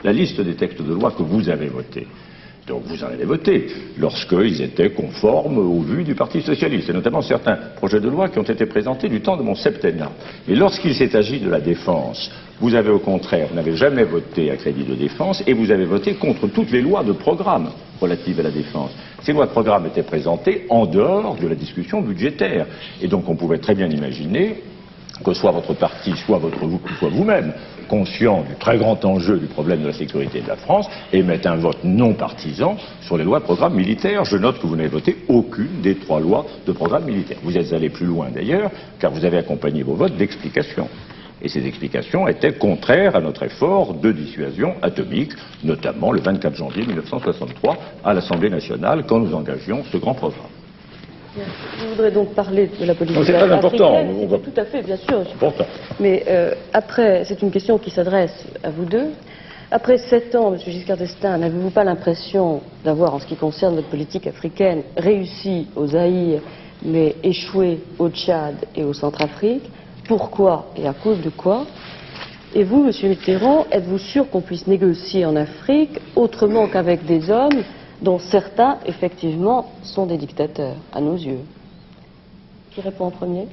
la liste des textes de loi que vous avez votés. Donc vous en avez voté lorsqu'ils étaient conformes aux vues du Parti socialiste, et notamment certains projets de loi qui ont été présentés du temps de mon septennat. Mais lorsqu'il s'est agi de la défense, vous avez au contraire, vous n'avez jamais voté à crédit de défense, et vous avez voté contre toutes les lois de programme relatives à la défense. Ces lois de programme étaient présentées en dehors de la discussion budgétaire, et donc on pouvait très bien imaginer que soit votre parti, soit vous-même, conscient du très grand enjeu du problème de la sécurité de la France, émettent un vote non partisan sur les lois de programme militaire. Je note que vous n'avez voté aucune des 3 lois de programme militaire. Vous êtes allé plus loin d'ailleurs, car vous avez accompagné vos votes d'explications. Et ces explications étaient contraires à notre effort de dissuasion atomique, notamment le 24 janvier 1963 à l'Assemblée nationale, quand nous engagions ce grand programme. Je voudrais donc parler de la politique africaine. C'est très important. Tout à fait, bien sûr. C'est important. Mais après, c'est une question qui s'adresse à vous deux. Après 7 ans, M. Giscard d'Estaing, n'avez-vous pas l'impression d'avoir, en ce qui concerne votre politique africaine, réussi au Zaïre, mais échoué au Tchad et au Centrafrique? Pourquoi et à cause de quoi? Et vous, M. Mitterrand, êtes-vous sûr qu'on puisse négocier en Afrique autrement qu'avec des hommes dont certains, effectivement, sont des dictateurs, à nos yeux? Qui répond en premier?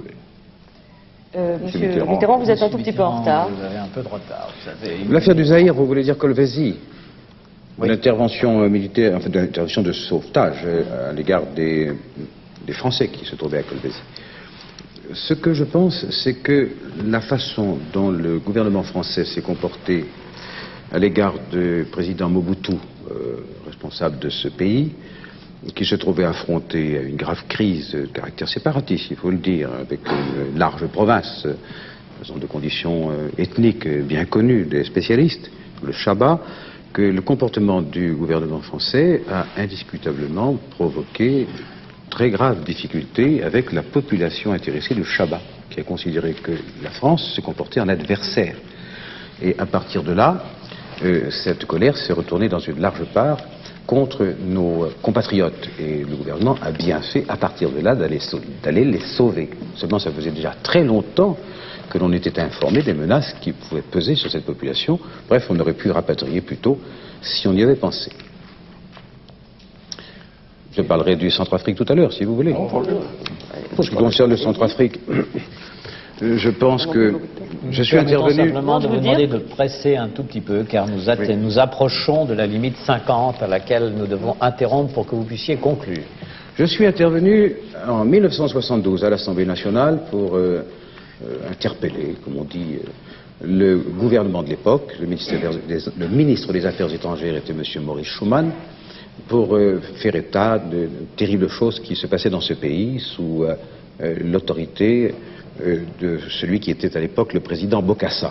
Monsieur Mitterrand, vous êtes un tout petit peu en retard. Vous avez un peu de retard, vous savez. L'affaire du Zaïre, vous voulez dire Kolwezi? Oui. L'intervention militaire, enfin, l'intervention de sauvetage à l'égard des Français qui se trouvaient à Kolwezi. Ce que je pense, c'est que la façon dont le gouvernement français s'est comporté à l'égard du président Mobutu, responsable de ce pays, qui se trouvait affronté à une grave crise de caractère séparatiste, il faut le dire, avec une large province, raison de conditions ethniques bien connues des spécialistes, le Chaba, que le comportement du gouvernement français a indiscutablement provoqué très graves difficultés avec la population intéressée de Chaba, qui a considéré que la France se comportait en adversaire. Et à partir de là, cette colère s'est retournée dans une large part contre nos compatriotes. Et le gouvernement a bien fait, à partir de là, d'aller les sauver. Seulement, ça faisait déjà très longtemps que l'on était informé des menaces qui pouvaient peser sur cette population. Bref, on aurait pu rapatrier plus tôt si on y avait pensé. Je parlerai du Centrafrique tout à l'heure, si vous voulez. Pour ce qui concerne le Centrafrique, je pense que je suis intervenu... simplement de vous demander de presser un tout petit peu, car nous approchons de la limite 50 à laquelle nous devons interrompre pour que vous puissiez conclure. Je suis intervenu en 1972 à l'Assemblée nationale pour interpeller, comme on dit, le gouvernement de l'époque. Le ministre des Affaires étrangères était M. Maurice Schumann, pour faire état de terribles choses qui se passaient dans ce pays sous l'autorité de celui qui était à l'époque le président Bokassa.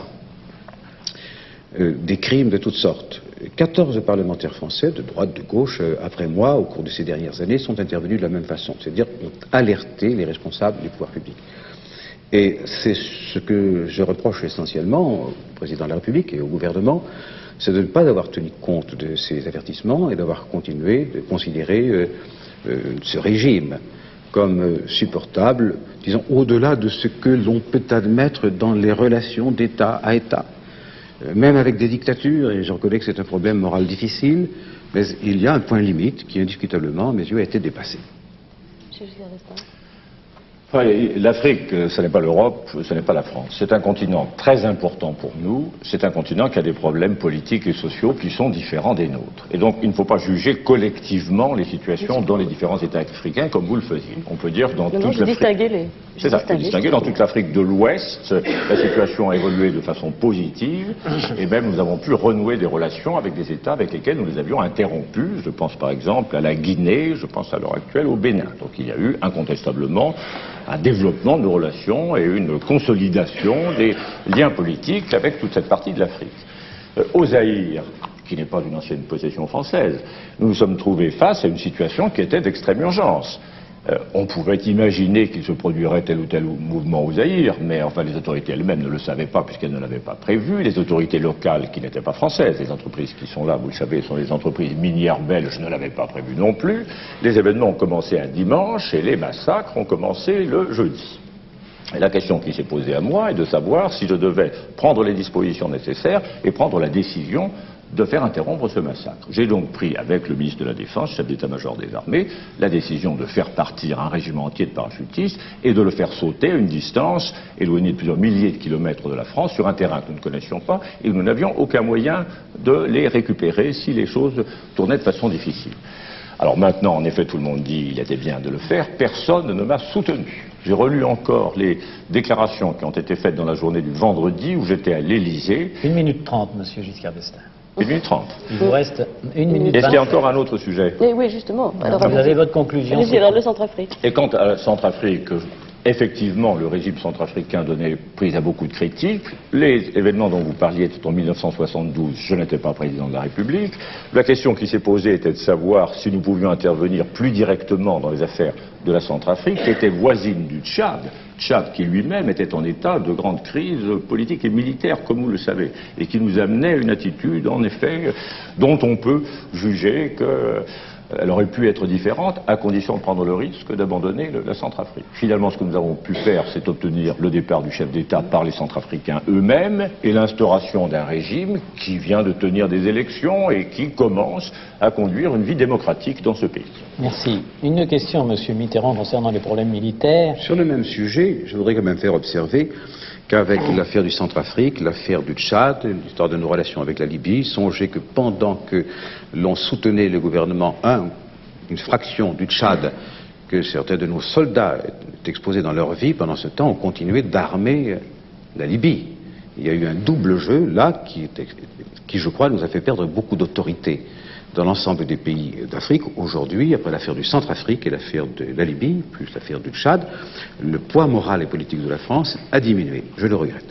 Des crimes de toutes sortes. 14 parlementaires français, de droite, de gauche, après moi, au cours de ces dernières années, sont intervenus de la même façon, c'est-à-dire ont alerté les responsables du pouvoir public. Et c'est ce que je reproche essentiellement au président de la République et au gouvernement, c'est de ne pas avoir tenu compte de ces avertissements et d'avoir continué de considérer ce régime comme supportable, disons, au-delà de ce que l'on peut admettre dans les relations d'État à État. Même avec des dictatures, et je reconnais que c'est un problème moral difficile, mais il y a un point limite qui, indiscutablement, à mes yeux, a été dépassé. Monsieur Giscard d'Estaing. L'Afrique, ce n'est pas l'Europe, ce n'est pas la France. C'est un continent très important pour nous. C'est un continent qui a des problèmes politiques et sociaux qui sont différents des nôtres. Et donc, il ne faut pas juger collectivement les situations dans les différents États africains comme vous le faisiez. On peut dire dans toute l'Afrique. C'est ça, distinguer dans toute l'Afrique de l'Ouest, la situation a évolué de façon positive et même nous avons pu renouer des relations avec des États avec lesquels nous les avions interrompus. Je pense par exemple à la Guinée, je pense à l'heure actuelle au Bénin. Donc il y a eu incontestablement un développement de nos relations et une consolidation des liens politiques avec toute cette partie de l'Afrique. Au Zaïre, qui n'est pas une ancienne possession française, nous nous sommes trouvés face à une situation qui était d'extrême urgence. On pouvait imaginer qu'il se produirait tel ou tel mouvement au Zaïre, mais enfin les autorités elles-mêmes ne le savaient pas puisqu'elles ne l'avaient pas prévu. Les autorités locales qui n'étaient pas françaises, les entreprises qui sont là, vous le savez, sont les entreprises minières belges, ne l'avaient pas prévu non plus. Les événements ont commencé un dimanche et les massacres ont commencé le jeudi. Et la question qui s'est posée à moi est de savoir si je devais prendre les dispositions nécessaires et prendre la décision de faire interrompre ce massacre. J'ai donc pris, avec le ministre de la Défense, chef d'état-major des armées, la décision de faire partir un régiment entier de parachutistes et de le faire sauter à une distance éloignée de plusieurs milliers de kilomètres de la France, sur un terrain que nous ne connaissions pas et où nous n'avions aucun moyen de les récupérer si les choses tournaient de façon difficile. Alors maintenant, en effet, tout le monde dit qu'il était bien de le faire, personne ne m'a soutenu. J'ai relu encore les déclarations qui ont été faites dans la journée du vendredi où j'étais à l'Élysée. 1 minute 30, monsieur Giscard d'Estaing. 1 minute 30. Il vous reste 1 minute 30. Est-ce qu'il y a encore un autre sujet? Oui, justement. Alors, vous avez votre conclusion. allez-y, alors, le Centrafrique. Et quant à la Centrafrique, effectivement, le régime centrafricain donnait prise à beaucoup de critiques. Les événements dont vous parliez étaient en 1972, je n'étais pas président de la République. La question qui s'est posée était de savoir si nous pouvions intervenir plus directement dans les affaires de la Centrafrique, qui était voisine du Tchad. Tchad qui lui-même était en état de grande crise politique et militaire, comme vous le savez, et qui nous amenait à une attitude, en effet, dont on peut juger qu'elle aurait pu être différente, à condition de prendre le risque d'abandonner la Centrafrique. Finalement, ce que nous avons pu faire, c'est obtenir le départ du chef d'État par les Centrafricains eux-mêmes et l'instauration d'un régime qui vient de tenir des élections et qui commence à conduire une vie démocratique dans ce pays. Merci. Une question, monsieur Mitterrand, concernant les problèmes militaires. Sur le même sujet, je voudrais quand même faire observer qu'avec l'affaire du Centrafrique, l'affaire du Tchad, l'histoire de nos relations avec la Libye, songez que pendant que l'on soutenait le gouvernement, une fraction du Tchad, que certains de nos soldats étaient exposés dans leur vie, pendant ce temps, on continuait d'armer la Libye. Il y a eu un double jeu, là, qui, je crois, nous a fait perdre beaucoup d'autorité dans l'ensemble des pays d'Afrique. Aujourd'hui, après l'affaire du Centrafrique et l'affaire de la Libye, plus l'affaire du Tchad, le poids moral et politique de la France a diminué. Je le regrette.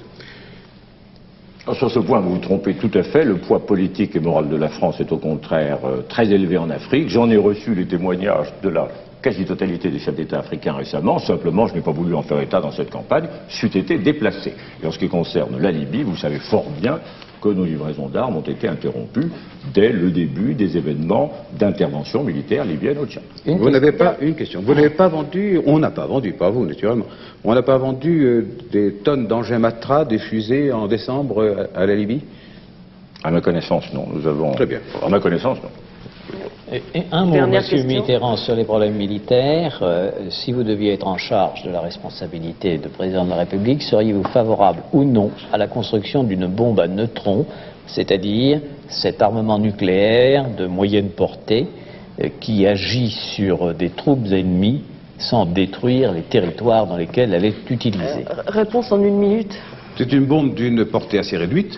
Sur ce point, vous vous trompez tout à fait. Le poids politique et moral de la France est au contraire très élevé en Afrique. J'en ai reçu les témoignages de la quasi-totalité des chefs d'État africains récemment. Simplement, je n'ai pas voulu en faire état dans cette campagne, c'eût été déplacé. Et en ce qui concerne la Libye, vous savez fort bien que nos livraisons d'armes ont été interrompues dès le début des événements d'intervention militaire libyenne au Tchad. Vous n'avez pas une question. Vous n'avez pas vendu, on n'a pas vendu, pas vous naturellement, on n'a pas vendu des tonnes d'engins Matra, des fusées en décembre à la Libye? À ma connaissance, non. Nous avons. Très bien. À ma connaissance, non. Et un mot, Dernière monsieur question. Mitterrand, sur les problèmes militaires. Si vous deviez être en charge de la responsabilité de président de la République, seriez-vous favorable ou non à la construction d'une bombe à neutrons, c'est-à-dire cet armement nucléaire de moyenne portée qui agit sur des troupes ennemies sans détruire les territoires dans lesquels elle est utilisée? Réponse en 1 minute. C'est une bombe d'une portée assez réduite,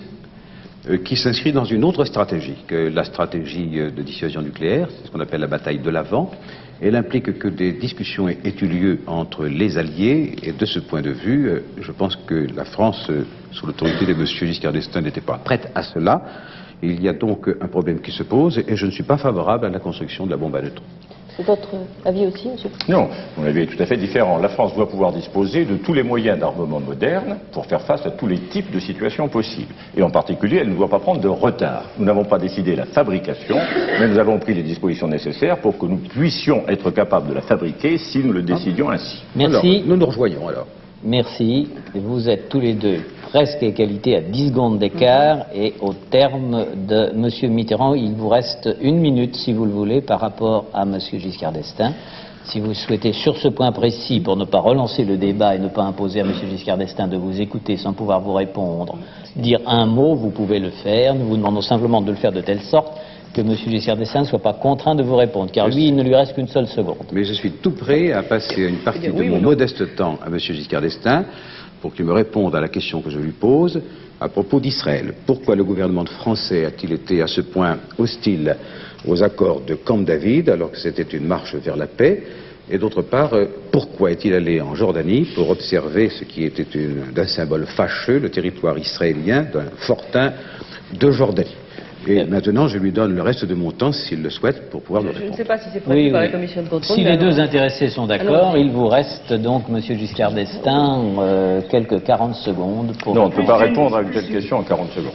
qui s'inscrit dans une autre stratégie que la stratégie de dissuasion nucléaire, c'est ce qu'on appelle la bataille de l'Avent. Elle implique que des discussions aient eu lieu entre les alliés, et de ce point de vue, je pense que la France, sous l'autorité de M. Giscard d'Estaing, n'était pas prête à cela. Il y a donc un problème qui se pose, et je ne suis pas favorable à la construction de la bombe à neutrons. C'est votre avis aussi, monsieur? Non, mon avis est tout à fait différent. La France doit pouvoir disposer de tous les moyens d'armement moderne pour faire face à tous les types de situations possibles. Et en particulier, elle ne doit pas prendre de retard. Nous n'avons pas décidé la fabrication, mais nous avons pris les dispositions nécessaires pour que nous puissions être capables de la fabriquer si nous le décidions ainsi. Merci. Alors, nous nous rejoignons alors. Merci. Vous êtes tous les deux presque à égalité à 10 secondes d'écart et au terme de M. Mitterrand, il vous reste 1 minute, si vous le voulez, par rapport à M. Giscard d'Estaing. Si vous souhaitez, sur ce point précis, pour ne pas relancer le débat et ne pas imposer à M. Giscard d'Estaing de vous écouter sans pouvoir vous répondre, dire un mot, vous pouvez le faire. Nous vous demandons simplement de le faire de telle sorte que M. Giscard d'Estaing ne soit pas contraint de vous répondre, car lui, il ne lui reste qu'une seule seconde. Mais je suis tout prêt à passer une partie de mon modeste temps à M. Giscard d'Estaing pour qu'il me réponde à la question que je lui pose à propos d'Israël. Pourquoi le gouvernement français a-t-il été à ce point hostile aux accords de Camp David alors que c'était une marche vers la paix? Et d'autre part, pourquoi est-il allé en Jordanie pour observer ce qui était d'un symbole fâcheux, le territoire israélien d'un fortin de Jordanie? Et maintenant, je lui donne le reste de mon temps, s'il le souhaite, pour pouvoir me Je ne répondre. sais pas si c'est prévu par la commission de contrôle. Si mais les alors- deux intéressés sont d'accord, il vous reste donc, M. Giscard d'Estaing, quelques 40 secondes pour... Non, on ne peut pas répondre à une telle question en 40 secondes.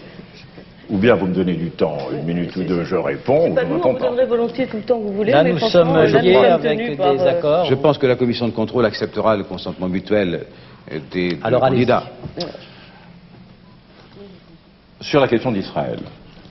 Ou bien vous me donnez du temps, 1 minute ou 2, je réponds, ou Pas je ne nous, on réponds vous pas. donnerait volontiers tout le temps que vous voulez. Là, mais nous franchement, sommes là, nous liés sommes avec tenus des par, accords. Je pense que la commission de contrôle acceptera le consentement mutuel des Alors, allez-y. candidats. Sur la question d'Israël,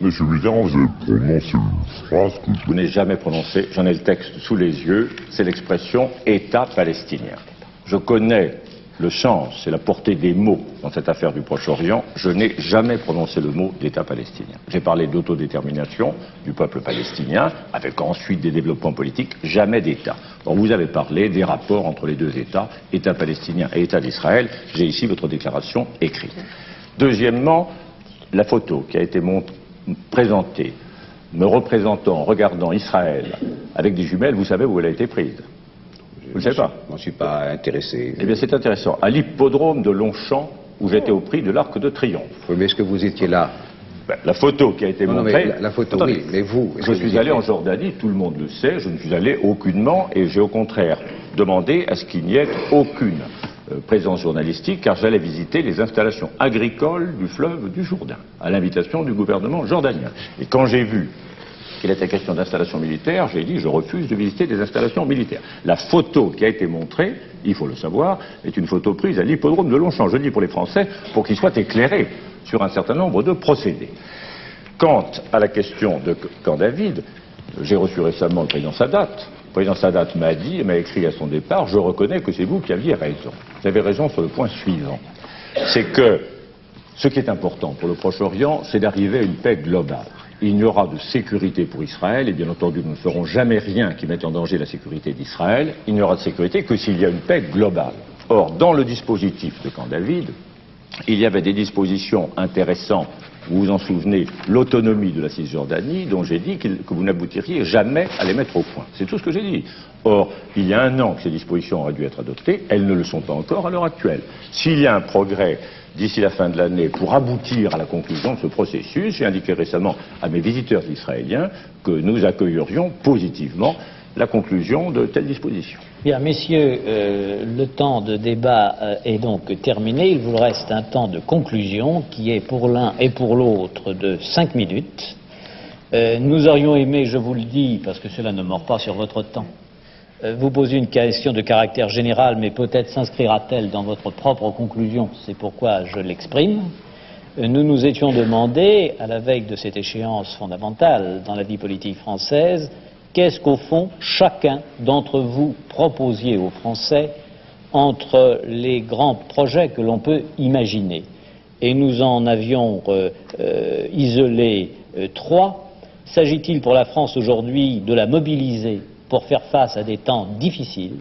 Monsieur Mitterrand, vous avez prononcé une phrase que Je n'ai jamais prononcé, j'en ai le texte sous les yeux, c'est l'expression « État palestinien ». Je connais le sens et la portée des mots dans cette affaire du Proche-Orient, je n'ai jamais prononcé le mot d'État palestinien. J'ai parlé d'autodétermination du peuple palestinien, avec ensuite des développements politiques, jamais d'État. Donc vous avez parlé des rapports entre les deux États, État palestinien et État d'Israël. J'ai ici votre déclaration écrite. Deuxièmement, la photo qui a été présentée, me représentant, regardant Israël avec des jumelles, vous savez où elle a été prise? Vous ne savez pas? Je n'en suis pas intéressé. Eh bien, c'est intéressant. À l'hippodrome de Longchamp, où j'étais au prix de l'Arc de Triomphe. Oui, mais est-ce que vous étiez là? Ben, la photo qui a été montrée... Non, la photo, attendez, oui, mais vous... Je suis allé en Jordanie, tout le monde le sait, je ne suis allé aucunement, et j'ai au contraire demandé à ce qu'il n'y ait aucune présence journalistique, car j'allais visiter les installations agricoles du fleuve du Jourdain, à l'invitation du gouvernement jordanien. Et quand j'ai vu qu'il était question d'installations militaires, j'ai dit je refuse de visiter des installations militaires. La photo qui a été montrée, il faut le savoir, est une photo prise à l'hippodrome de Longchamp. Je le dis pour les Français, pour qu'ils soient éclairés sur un certain nombre de procédés. Quant à la question de Camp David, j'ai reçu récemment le président Sadat. Le président Sadat m'a dit et m'a écrit à son départ, je reconnais que c'est vous qui aviez raison. Vous avez raison sur le point suivant. C'est que ce qui est important pour le Proche-Orient, c'est d'arriver à une paix globale. Il n'y aura de sécurité pour Israël, et bien entendu, nous ne ferons jamais rien qui mette en danger la sécurité d'Israël. Il n'y aura de sécurité que s'il y a une paix globale. Or, dans le dispositif de Camp David, il y avait des dispositions intéressantes. Vous vous en souvenez, l'autonomie de la Cisjordanie, dont j'ai dit que vous n'aboutiriez jamais à les mettre au point. C'est tout ce que j'ai dit. Or, il y a un an que ces dispositions auraient dû être adoptées, elles ne le sont pas encore à l'heure actuelle. S'il y a un progrès d'ici la fin de l'année pour aboutir à la conclusion de ce processus, j'ai indiqué récemment à mes visiteurs israéliens que nous accueillerions positivement la conclusion de telles dispositions. Bien, messieurs, le temps de débat est donc terminé. Il vous reste un temps de conclusion qui est pour l'un et pour l'autre de 5 minutes. Nous aurions aimé, je vous le dis, parce que cela ne mord pas sur votre temps, vous poser une question de caractère général, mais peut-être s'inscrira-t-elle dans votre propre conclusion. C'est pourquoi je l'exprime. Nous nous étions demandé, à la veille de cette échéance fondamentale dans la vie politique française, qu'est-ce qu'au fond chacun d'entre vous proposiez aux Français entre les grands projets que l'on peut imaginer. Et nous en avions isolé 3. S'agit-il pour la France aujourd'hui de la mobiliser pour faire face à des temps difficiles?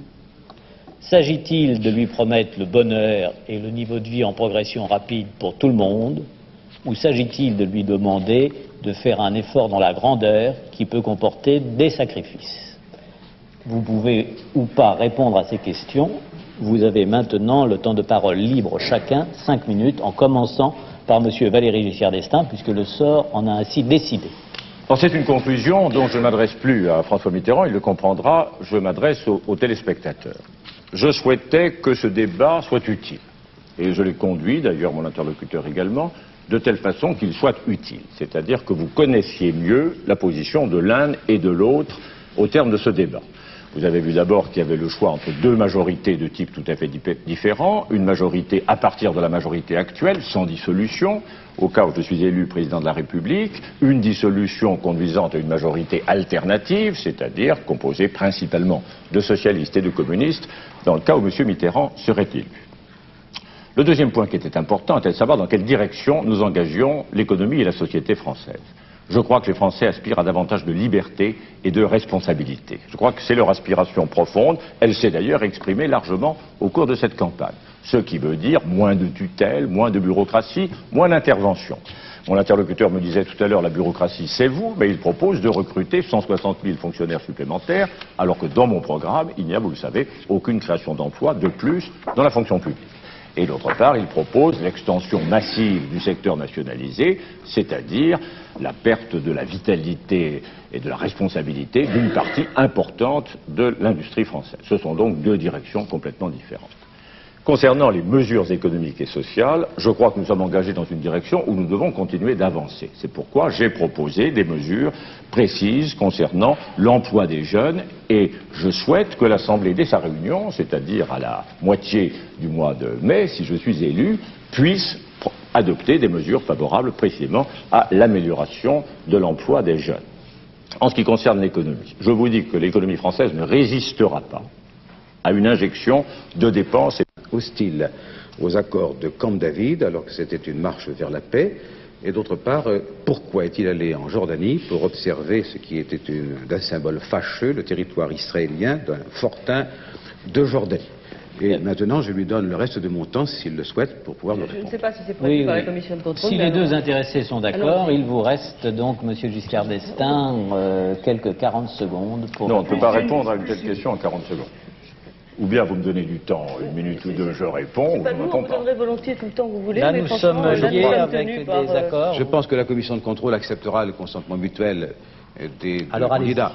S'agit-il de lui promettre le bonheur et le niveau de vie en progression rapide pour tout le monde? Ou s'agit-il de lui demander de faire un effort dans la grandeur qui peut comporter des sacrifices? Vous pouvez ou pas répondre à ces questions. Vous avez maintenant le temps de parole libre chacun, 5 minutes, en commençant par M. Valéry Giscard d'Estaing, puisque le sort en a ainsi décidé. C'est une conclusion dont je ne m'adresse plus à François Mitterrand, il le comprendra, je m'adresse aux téléspectateurs. Je souhaitais que ce débat soit utile, et je l'ai conduit, d'ailleurs mon interlocuteur également, de telle façon qu'il soit utile, c'est-à-dire que vous connaissiez mieux la position de l'un et de l'autre au terme de ce débat. Vous avez vu d'abord qu'il y avait le choix entre 2 majorités de type tout à fait différents, une majorité à partir de la majorité actuelle, sans dissolution, au cas où je suis élu président de la République, une dissolution conduisant à une majorité alternative, c'est-à-dire composée principalement de socialistes et de communistes, dans le cas où M. Mitterrand serait élu. Le deuxième point qui était important était de savoir dans quelle direction nous engagions l'économie et la société française. Je crois que les Français aspirent à davantage de liberté et de responsabilité. Je crois que c'est leur aspiration profonde. Elle s'est d'ailleurs exprimée largement au cours de cette campagne. Ce qui veut dire moins de tutelle, moins de bureaucratie, moins d'intervention. Mon interlocuteur me disait tout à l'heure, la bureaucratie c'est vous, mais il propose de recruter 160 000 fonctionnaires supplémentaires, alors que dans mon programme, il n'y a, vous le savez, aucune création d'emplois de plus dans la fonction publique. Et d'autre part, il propose l'extension massive du secteur nationalisé, c'est-à-dire la perte de la vitalité et de la responsabilité d'une partie importante de l'industrie française. Ce sont donc 2 directions complètement différentes. Concernant les mesures économiques et sociales, je crois que nous sommes engagés dans une direction où nous devons continuer d'avancer. C'est pourquoi j'ai proposé des mesures précises concernant l'emploi des jeunes et je souhaite que l'Assemblée, dès sa réunion, c'est-à-dire à la moitié du mois de mai, si je suis élu, puisse adopter des mesures favorables précisément à l'amélioration de l'emploi des jeunes. En ce qui concerne l'économie, je vous dis que l'économie française ne résistera pas à une injection de dépenses. Hostile aux accords de Camp David, alors que c'était une marche vers la paix. Et d'autre part, pourquoi est-il allé en Jordanie pour observer ce qui était d'un symbole fâcheux, le territoire israélien d'un fortin de Jordanie? Et maintenant, je lui donne le reste de mon temps, s'il le souhaite, pour pouvoir me répondre. Je ne sais pas si c'est prévu par la commission de contrôle. Si les deux intéressés sont d'accord, il vous reste donc, Monsieur Giscard d'Estaing, quelques 40 secondes pour... Non, on ne peut pas répondre à une telle question en 40 secondes. Ou bien vous me donnez du temps, une minute ou deux, je réponds, ou je ne Vous réponds pas. donnerez volontiers tout le temps que vous voulez. Là, mais nous franchement, sommes liés là, avec tenus des par, accords. Je pense que la commission de contrôle acceptera le consentement mutuel des Alors, candidats.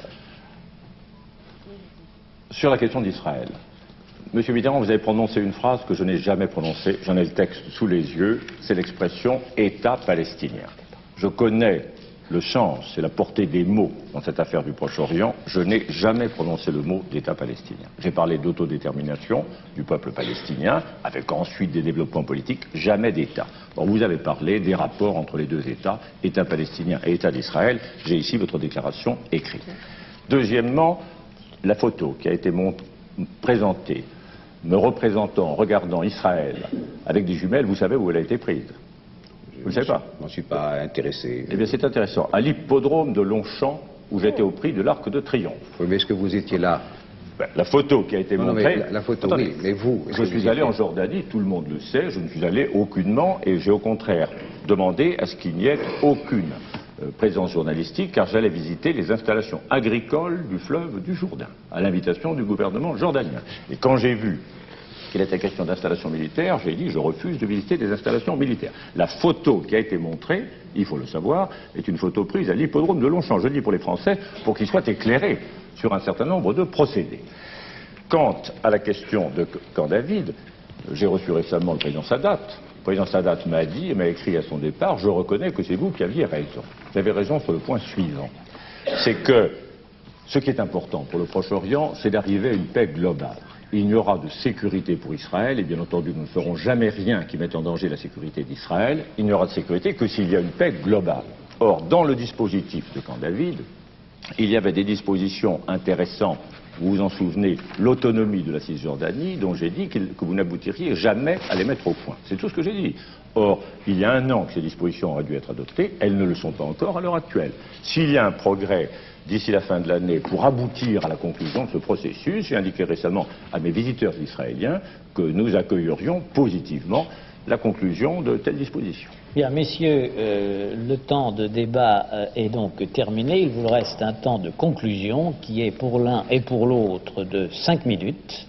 Sur la question d'Israël, Monsieur Mitterrand, vous avez prononcé une phrase que je n'ai jamais prononcée, j'en ai le texte sous les yeux, c'est l'expression « État palestinien ». Je connais le sens et la portée des mots dans cette affaire du Proche-Orient, je n'ai jamais prononcé le mot d'État palestinien. J'ai parlé d'autodétermination du peuple palestinien, avec ensuite des développements politiques, jamais d'État. Bon, vous avez parlé des rapports entre les deux États, État palestinien et État d'Israël, j'ai ici votre déclaration écrite. Deuxièmement, la photo qui a été présentée, me représentant, regardant Israël avec des jumelles, vous savez où elle a été prise? Vous ne savez pas? Je n'en suis pas intéressé. Eh bien, c'est intéressant. À l'hippodrome de Longchamp, où j'étais au prix de l'Arc de Triomphe. Oui, mais est-ce que vous étiez là? Ben, la photo qui a été montrée... Non, mais la photo, attendez, oui, mais vous... Je suis allé en Jordanie, tout le monde le sait, je ne suis allé aucunement, et j'ai au contraire demandé à ce qu'il n'y ait aucune présence journalistique, car j'allais visiter les installations agricoles du fleuve du Jourdain, à l'invitation du gouvernement jordanien. Et quand j'ai vu qu'il était question d'installations militaires, j'ai dit je refuse de visiter des installations militaires. La photo qui a été montrée, il faut le savoir, est une photo prise à l'hippodrome de Longchamp. Je le dis pour les Français, pour qu'ils soient éclairés sur un certain nombre de procédés. Quant à la question de Camp David, j'ai reçu récemment le président Sadat. Le président Sadat m'a dit et m'a écrit à son départ, je reconnais que c'est vous qui aviez raison. Vous avez raison sur le point suivant. C'est que ce qui est important pour le Proche-Orient, c'est d'arriver à une paix globale. Il n'y aura de sécurité pour Israël, et bien entendu nous ne ferons jamais rien qui mette en danger la sécurité d'Israël. Il n'y aura de sécurité que s'il y a une paix globale. Or, dans le dispositif de Camp David, il y avait des dispositions intéressantes, vous vous en souvenez, l'autonomie de la Cisjordanie, dont j'ai dit que vous n'aboutiriez jamais à les mettre au point. C'est tout ce que j'ai dit. Or, il y a un an que ces dispositions auraient dû être adoptées, elles ne le sont pas encore à l'heure actuelle. S'il y a un progrès d'ici la fin de l'année pour aboutir à la conclusion de ce processus, j'ai indiqué récemment à mes visiteurs israéliens que nous accueillerions positivement la conclusion de telles dispositions. Bien, messieurs, le temps de débat est donc terminé. Il vous reste un temps de conclusion qui est pour l'un et pour l'autre de 5 minutes.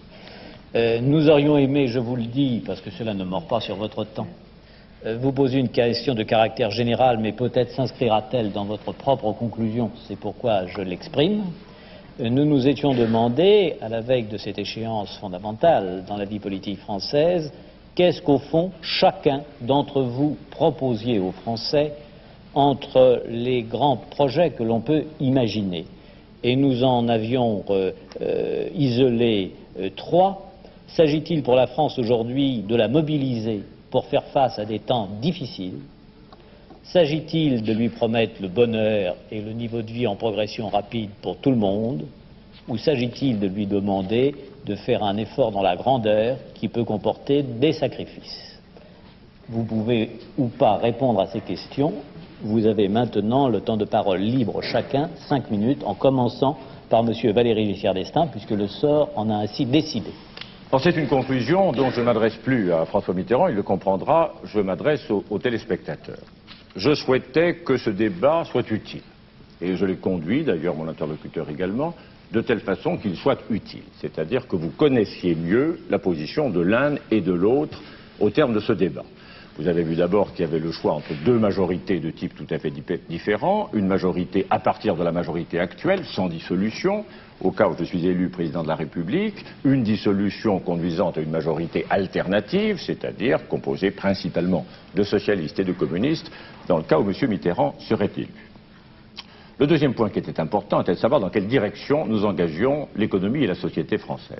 Nous aurions aimé, je vous le dis, parce que cela ne mord pas sur votre temps, vous poser une question de caractère général, mais peut-être s'inscrira-t-elle dans votre propre conclusion. C'est pourquoi je l'exprime. Nous nous étions demandé, à la veille de cette échéance fondamentale dans la vie politique française, qu'est-ce qu'au fond chacun d'entre vous proposiez aux Français entre les grands projets que l'on peut imaginer. Et nous en avions isolé 3. S'agit-il pour la France aujourd'hui de la mobiliser pour faire face à des temps difficiles? S'agit-il de lui promettre le bonheur et le niveau de vie en progression rapide pour tout le monde? Ou s'agit-il de lui demander de faire un effort dans la grandeur qui peut comporter des sacrifices? Vous pouvez ou pas répondre à ces questions. Vous avez maintenant le temps de parole libre chacun, 5 minutes, en commençant par M. Valéry Giscard d'Estaing, puisque le sort en a ainsi décidé. C'est une conclusion dont je ne m'adresse plus à François Mitterrand, il le comprendra, je m'adresse aux téléspectateurs. Je souhaitais que ce débat soit utile, et je l'ai conduit, d'ailleurs mon interlocuteur également, de telle façon qu'il soit utile, c'est-à-dire que vous connaissiez mieux la position de l'un et de l'autre au terme de ce débat. Vous avez vu d'abord qu'il y avait le choix entre 2 majorités de type tout à fait différents, une majorité à partir de la majorité actuelle, sans dissolution, au cas où je suis élu président de la République, une dissolution conduisant à une majorité alternative, c'est-à-dire composée principalement de socialistes et de communistes, dans le cas où M. Mitterrand serait élu. Le deuxième point qui était important était de savoir dans quelle direction nous engagions l'économie et la société française.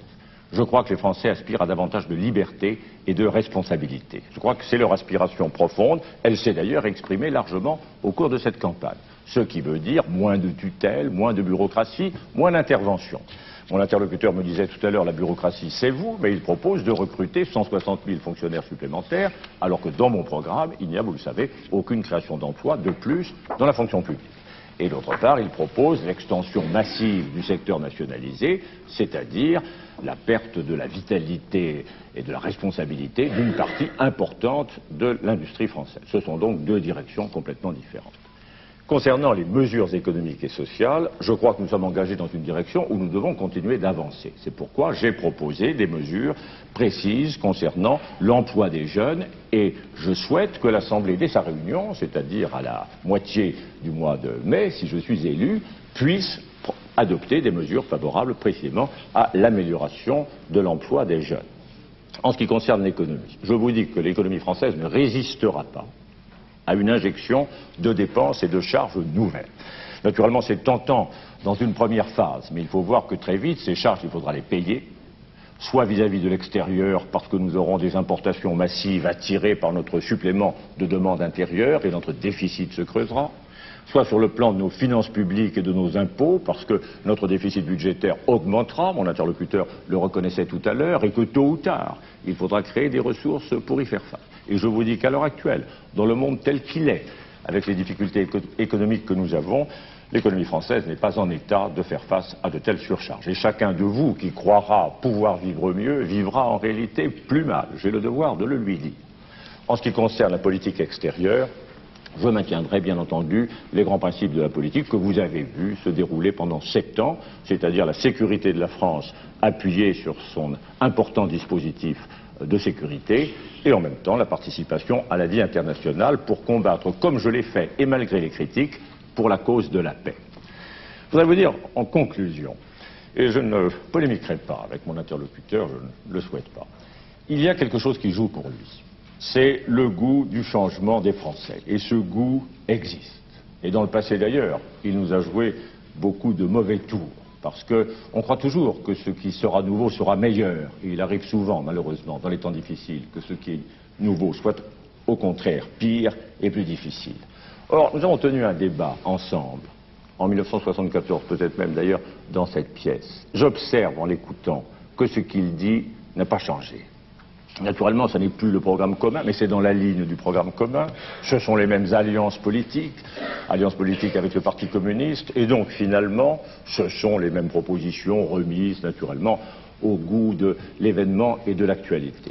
Je crois que les Français aspirent à davantage de liberté et de responsabilité. Je crois que c'est leur aspiration profonde. Elle s'est d'ailleurs exprimée largement au cours de cette campagne. Ce qui veut dire moins de tutelle, moins de bureaucratie, moins d'intervention. Mon interlocuteur me disait tout à l'heure, la bureaucratie c'est vous, mais il propose de recruter 160 000 fonctionnaires supplémentaires, alors que dans mon programme, il n'y a, vous le savez, aucune création d'emplois de plus dans la fonction publique. Et d'autre part, il propose l'extension massive du secteur nationalisé, c'est-à-dire la perte de la vitalité et de la responsabilité d'une partie importante de l'industrie française. Ce sont donc deux directions complètement différentes. Concernant les mesures économiques et sociales, je crois que nous sommes engagés dans une direction où nous devons continuer d'avancer. C'est pourquoi j'ai proposé des mesures précises concernant l'emploi des jeunes et je souhaite que l'Assemblée, dès sa réunion, c'est-à-dire à la moitié du mois de mai, si je suis élu, puisse adopter des mesures favorables précisément à l'amélioration de l'emploi des jeunes. En ce qui concerne l'économie, je vous dis que l'économie française ne résistera pas à une injection de dépenses et de charges nouvelles. Naturellement, c'est tentant dans une première phase, mais il faut voir que très vite, ces charges, il faudra les payer, soit vis-à-vis de l'extérieur, parce que nous aurons des importations massives attirées par notre supplément de demande intérieure et notre déficit se creusera, soit sur le plan de nos finances publiques et de nos impôts, parce que notre déficit budgétaire augmentera, mon interlocuteur le reconnaissait tout à l'heure, et que tôt ou tard, il faudra créer des ressources pour y faire face. Et je vous dis qu'à l'heure actuelle, dans le monde tel qu'il est, avec les difficultés économiques que nous avons, l'économie française n'est pas en état de faire face à de telles surcharges. Et chacun de vous qui croira pouvoir vivre mieux, vivra en réalité plus mal. J'ai le devoir de le lui dire. En ce qui concerne la politique extérieure, je maintiendrai bien entendu les grands principes de la politique que vous avez vus se dérouler pendant 7 ans, c'est-à-dire la sécurité de la France appuyée sur son important dispositif de sécurité et en même temps la participation à la vie internationale pour combattre, comme je l'ai fait et malgré les critiques, pour la cause de la paix. Je voudrais vous dire en conclusion, et je ne polémiquerai pas avec mon interlocuteur, je ne le souhaite pas, il y a quelque chose qui joue pour lui. C'est le goût du changement des Français. Et ce goût existe. Et dans le passé d'ailleurs, il nous a joué beaucoup de mauvais tours. Parce qu'on croit toujours que ce qui sera nouveau sera meilleur. Et il arrive souvent, malheureusement, dans les temps difficiles, que ce qui est nouveau soit au contraire pire et plus difficile. Or, nous avons tenu un débat ensemble, en 1974, peut-être même d'ailleurs dans cette pièce. J'observe en l'écoutant que ce qu'il dit n'a pas changé. Naturellement, ce n'est plus le programme commun, mais c'est dans la ligne du programme commun. Ce sont les mêmes alliances politiques avec le Parti communiste, et donc finalement, ce sont les mêmes propositions remises naturellement au goût de l'événement et de l'actualité.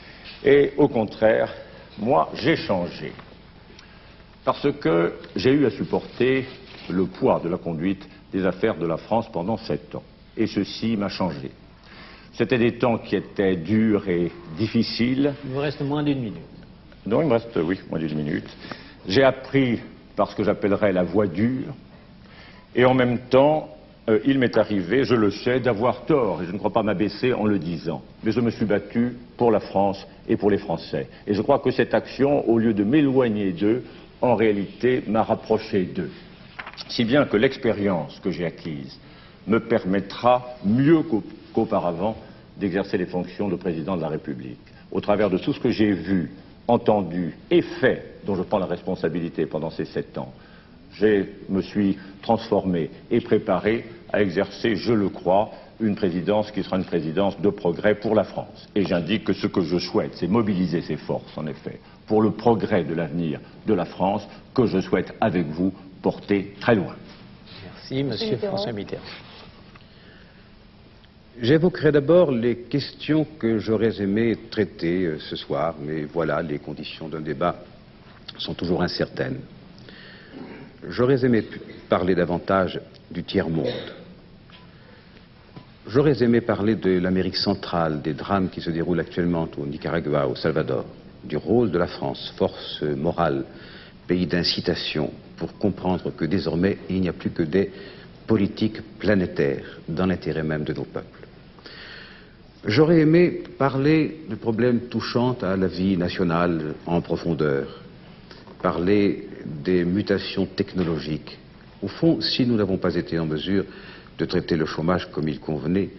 Et au contraire, moi, j'ai changé, parce que j'ai eu à supporter le poids de la conduite des affaires de la France pendant 7 ans, et ceci m'a changé. C'était des temps qui étaient durs et difficiles. Il vous reste moins d'1 minute. Non, il me reste, oui, moins d'1 minute. J'ai appris par ce que j'appellerais la voie dure, et en même temps, il m'est arrivé, je le sais, d'avoir tort, et je ne crois pas m'abaisser en le disant. Mais je me suis battu pour la France et pour les Français. Et je crois que cette action, au lieu de m'éloigner d'eux, en réalité m'a rapproché d'eux. Si bien que l'expérience que j'ai acquise me permettra mieux qu'auparavant d'exercer les fonctions de président de la République. Au travers de tout ce que j'ai vu, entendu et fait, dont je prends la responsabilité pendant ces 7 ans, je me suis transformé et préparé à exercer, je le crois, une présidence qui sera une présidence de progrès pour la France. Et j'indique que ce que je souhaite, c'est mobiliser ces forces, en effet, pour le progrès de l'avenir de la France, que je souhaite, avec vous, porter très loin. Merci, Monsieur François Mitterrand. J'évoquerai d'abord les questions que j'aurais aimé traiter ce soir, mais voilà, les conditions d'un débat sont toujours incertaines. J'aurais aimé parler davantage du tiers-monde. J'aurais aimé parler de l'Amérique centrale, des drames qui se déroulent actuellement au Nicaragua, au Salvador, du rôle de la France, force morale, pays d'incitation, pour comprendre que désormais il n'y a plus que des politiques planétaires dans l'intérêt même de nos peuples. J'aurais aimé parler de problèmes touchant à la vie nationale en profondeur, parler des mutations technologiques. Au fond, si nous n'avons pas été en mesure de traiter le chômage comme il convenait,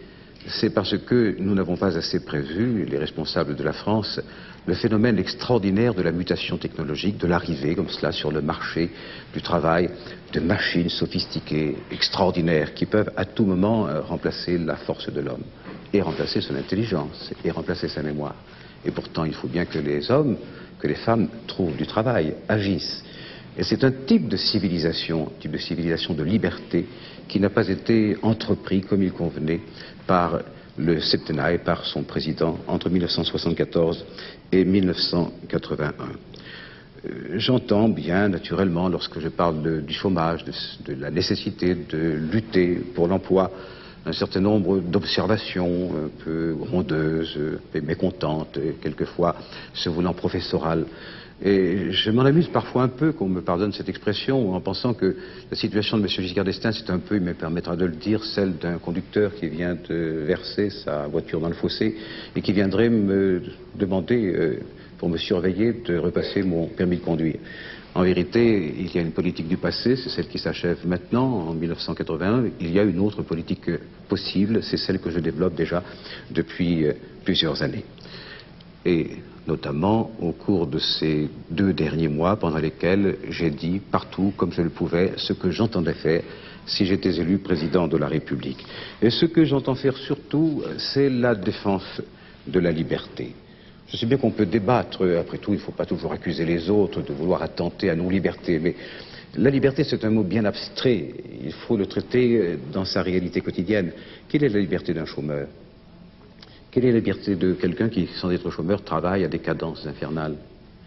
c'est parce que nous n'avons pas assez prévu, les responsables de la France, le phénomène extraordinaire de la mutation technologique, de l'arrivée comme cela sur le marché du travail de machines sophistiquées, extraordinaires, qui peuvent à tout moment remplacer la force de l'homme, et remplacer son intelligence, et remplacer sa mémoire. Et pourtant, il faut bien que les hommes, que les femmes trouvent du travail, agissent. Et c'est un type de civilisation de liberté, qui n'a pas été entrepris comme il convenait par le septennat et par son président entre 1974 et 1981. J'entends bien, naturellement, lorsque je parle du chômage, de la nécessité de lutter pour l'emploi, un certain nombre d'observations un peu rondeuses, mécontentes, quelquefois se voulant professorales. Et je m'en amuse parfois un peu qu'on me pardonne cette expression en pensant que la situation de M. Giscard d'Estaing, c'est un peu, il me permettra de le dire, celle d'un conducteur qui vient de verser sa voiture dans le fossé et qui viendrait me demander, pour me surveiller, de repasser mon permis de conduire. En vérité, il y a une politique du passé, c'est celle qui s'achève maintenant, en 1981. Il y a une autre politique possible, c'est celle que je développe déjà depuis plusieurs années. Et notamment au cours de ces 2 derniers mois pendant lesquels j'ai dit partout, comme je le pouvais, ce que j'entendais faire si j'étais élu président de la République. Et ce que j'entends faire surtout, c'est la défense de la liberté. Je sais bien qu'on peut débattre, après tout, il ne faut pas toujours accuser les autres de vouloir attenter à nos libertés, mais la liberté, c'est un mot bien abstrait. Il faut le traiter dans sa réalité quotidienne. Quelle est la liberté d'un chômeur ? Quelle est la liberté de quelqu'un qui, sans être chômeur, travaille à des cadences infernales?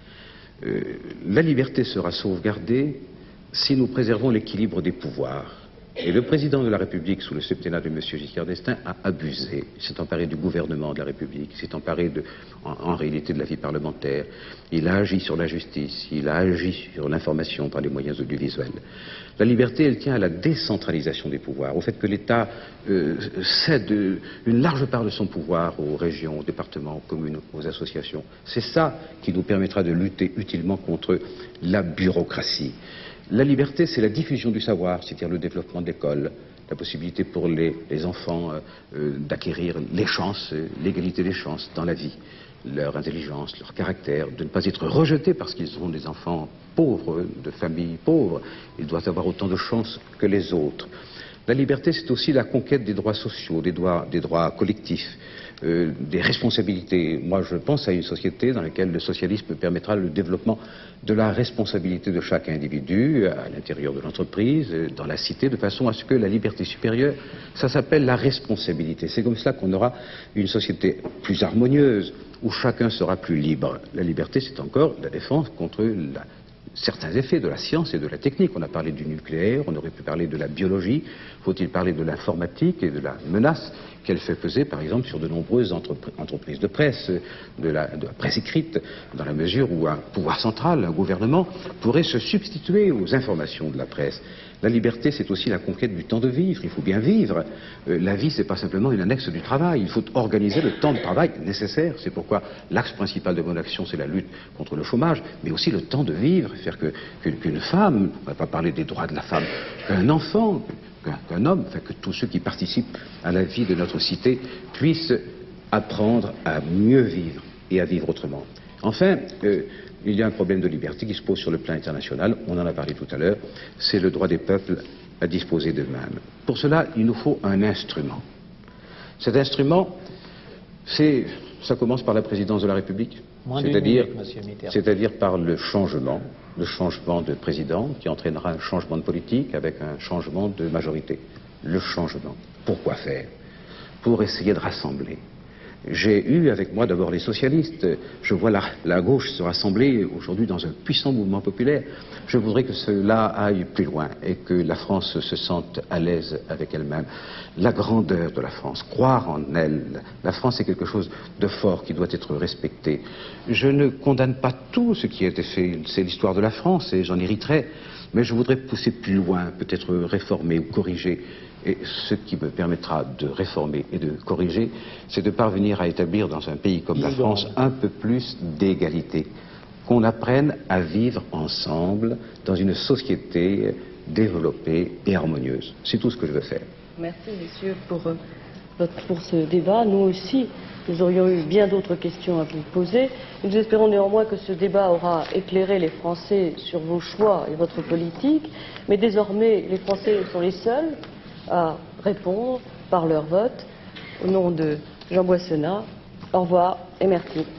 La liberté sera sauvegardée si nous préservons l'équilibre des pouvoirs. Et le président de la République, sous le septennat de M. Giscard d'Estaing, a abusé. Il s'est emparé du gouvernement de la République, il s'est emparé en réalité de la vie parlementaire. Il a agi sur la justice, il a agi sur l'information par les moyens audiovisuels. La liberté, elle tient à la décentralisation des pouvoirs, au fait que l'État cède une large part de son pouvoir aux régions, aux départements, aux communes, aux associations. C'est ça qui nous permettra de lutter utilement contre la bureaucratie. La liberté, c'est la diffusion du savoir, c'est-à-dire le développement de l'école, la possibilité pour les enfants d'acquérir les chances, l'égalité des chances dans la vie, leur intelligence, leur caractère, de ne pas être rejetés parce qu'ils sont des enfants pauvres, de familles pauvres. Ils doivent avoir autant de chances que les autres. La liberté, c'est aussi la conquête des droits sociaux, des droits collectifs, des responsabilités. Moi, je pense à une société dans laquelle le socialisme permettra le développement de la responsabilité de chaque individu, à l'intérieur de l'entreprise, dans la cité, de façon à ce que la liberté supérieure, ça s'appelle la responsabilité. C'est comme cela qu'on aura une société plus harmonieuse, où chacun sera plus libre. La liberté, c'est encore la défense contre certains effets de la science et de la technique. On a parlé du nucléaire, on aurait pu parler de la biologie, faut-il parler de l'informatique et de la menace qu'elle fait peser, par exemple, sur de nombreuses entreprises de presse, de la presse écrite, dans la mesure où un pouvoir central, un gouvernement, pourrait se substituer aux informations de la presse. La liberté, c'est aussi la conquête du temps de vivre. Il faut bien vivre. La vie, c'est pas simplement une annexe du travail. Il faut organiser le temps de travail nécessaire. C'est pourquoi l'axe principal de mon action, c'est la lutte contre le chômage, mais aussi le temps de vivre. Faire qu'une femme, on ne va pas parler des droits de la femme, qu'un enfant, qu'un homme, enfin que tous ceux qui participent à la vie de notre cité puissent apprendre à mieux vivre et à vivre autrement. Enfin, il y a un problème de liberté qui se pose sur le plan international, on en a parlé tout à l'heure, c'est le droit des peuples à disposer d'eux-mêmes. Pour cela, il nous faut un instrument. Cet instrument, ça commence par la présidence de la République, c'est-à-dire par le changement de président qui entraînera un changement de politique avec un changement de majorité. Le changement. Pourquoi faire? Pour essayer de rassembler. J'ai eu avec moi d'abord les socialistes. Je vois la gauche se rassembler aujourd'hui dans un puissant mouvement populaire. Je voudrais que cela aille plus loin et que la France se sente à l'aise avec elle-même. La grandeur de la France, croire en elle. La France est quelque chose de fort qui doit être respecté. Je ne condamne pas tout ce qui a été fait. C'est l'histoire de la France et j'en hériterai. Mais je voudrais pousser plus loin, peut-être réformer ou corriger. Et ce qui me permettra de réformer et de corriger, c'est de parvenir à établir dans un pays comme la France un peu plus d'égalité. Qu'on apprenne à vivre ensemble dans une société développée et harmonieuse. C'est tout ce que je veux faire. Merci, messieurs, pour pour ce débat. Nous aussi, nous aurions eu bien d'autres questions à vous poser. Nous espérons néanmoins que ce débat aura éclairé les Français sur vos choix et votre politique. Mais désormais, les Français sont les seuls à répondre par leur vote. Au nom de Jean Boissonnat, au revoir et merci.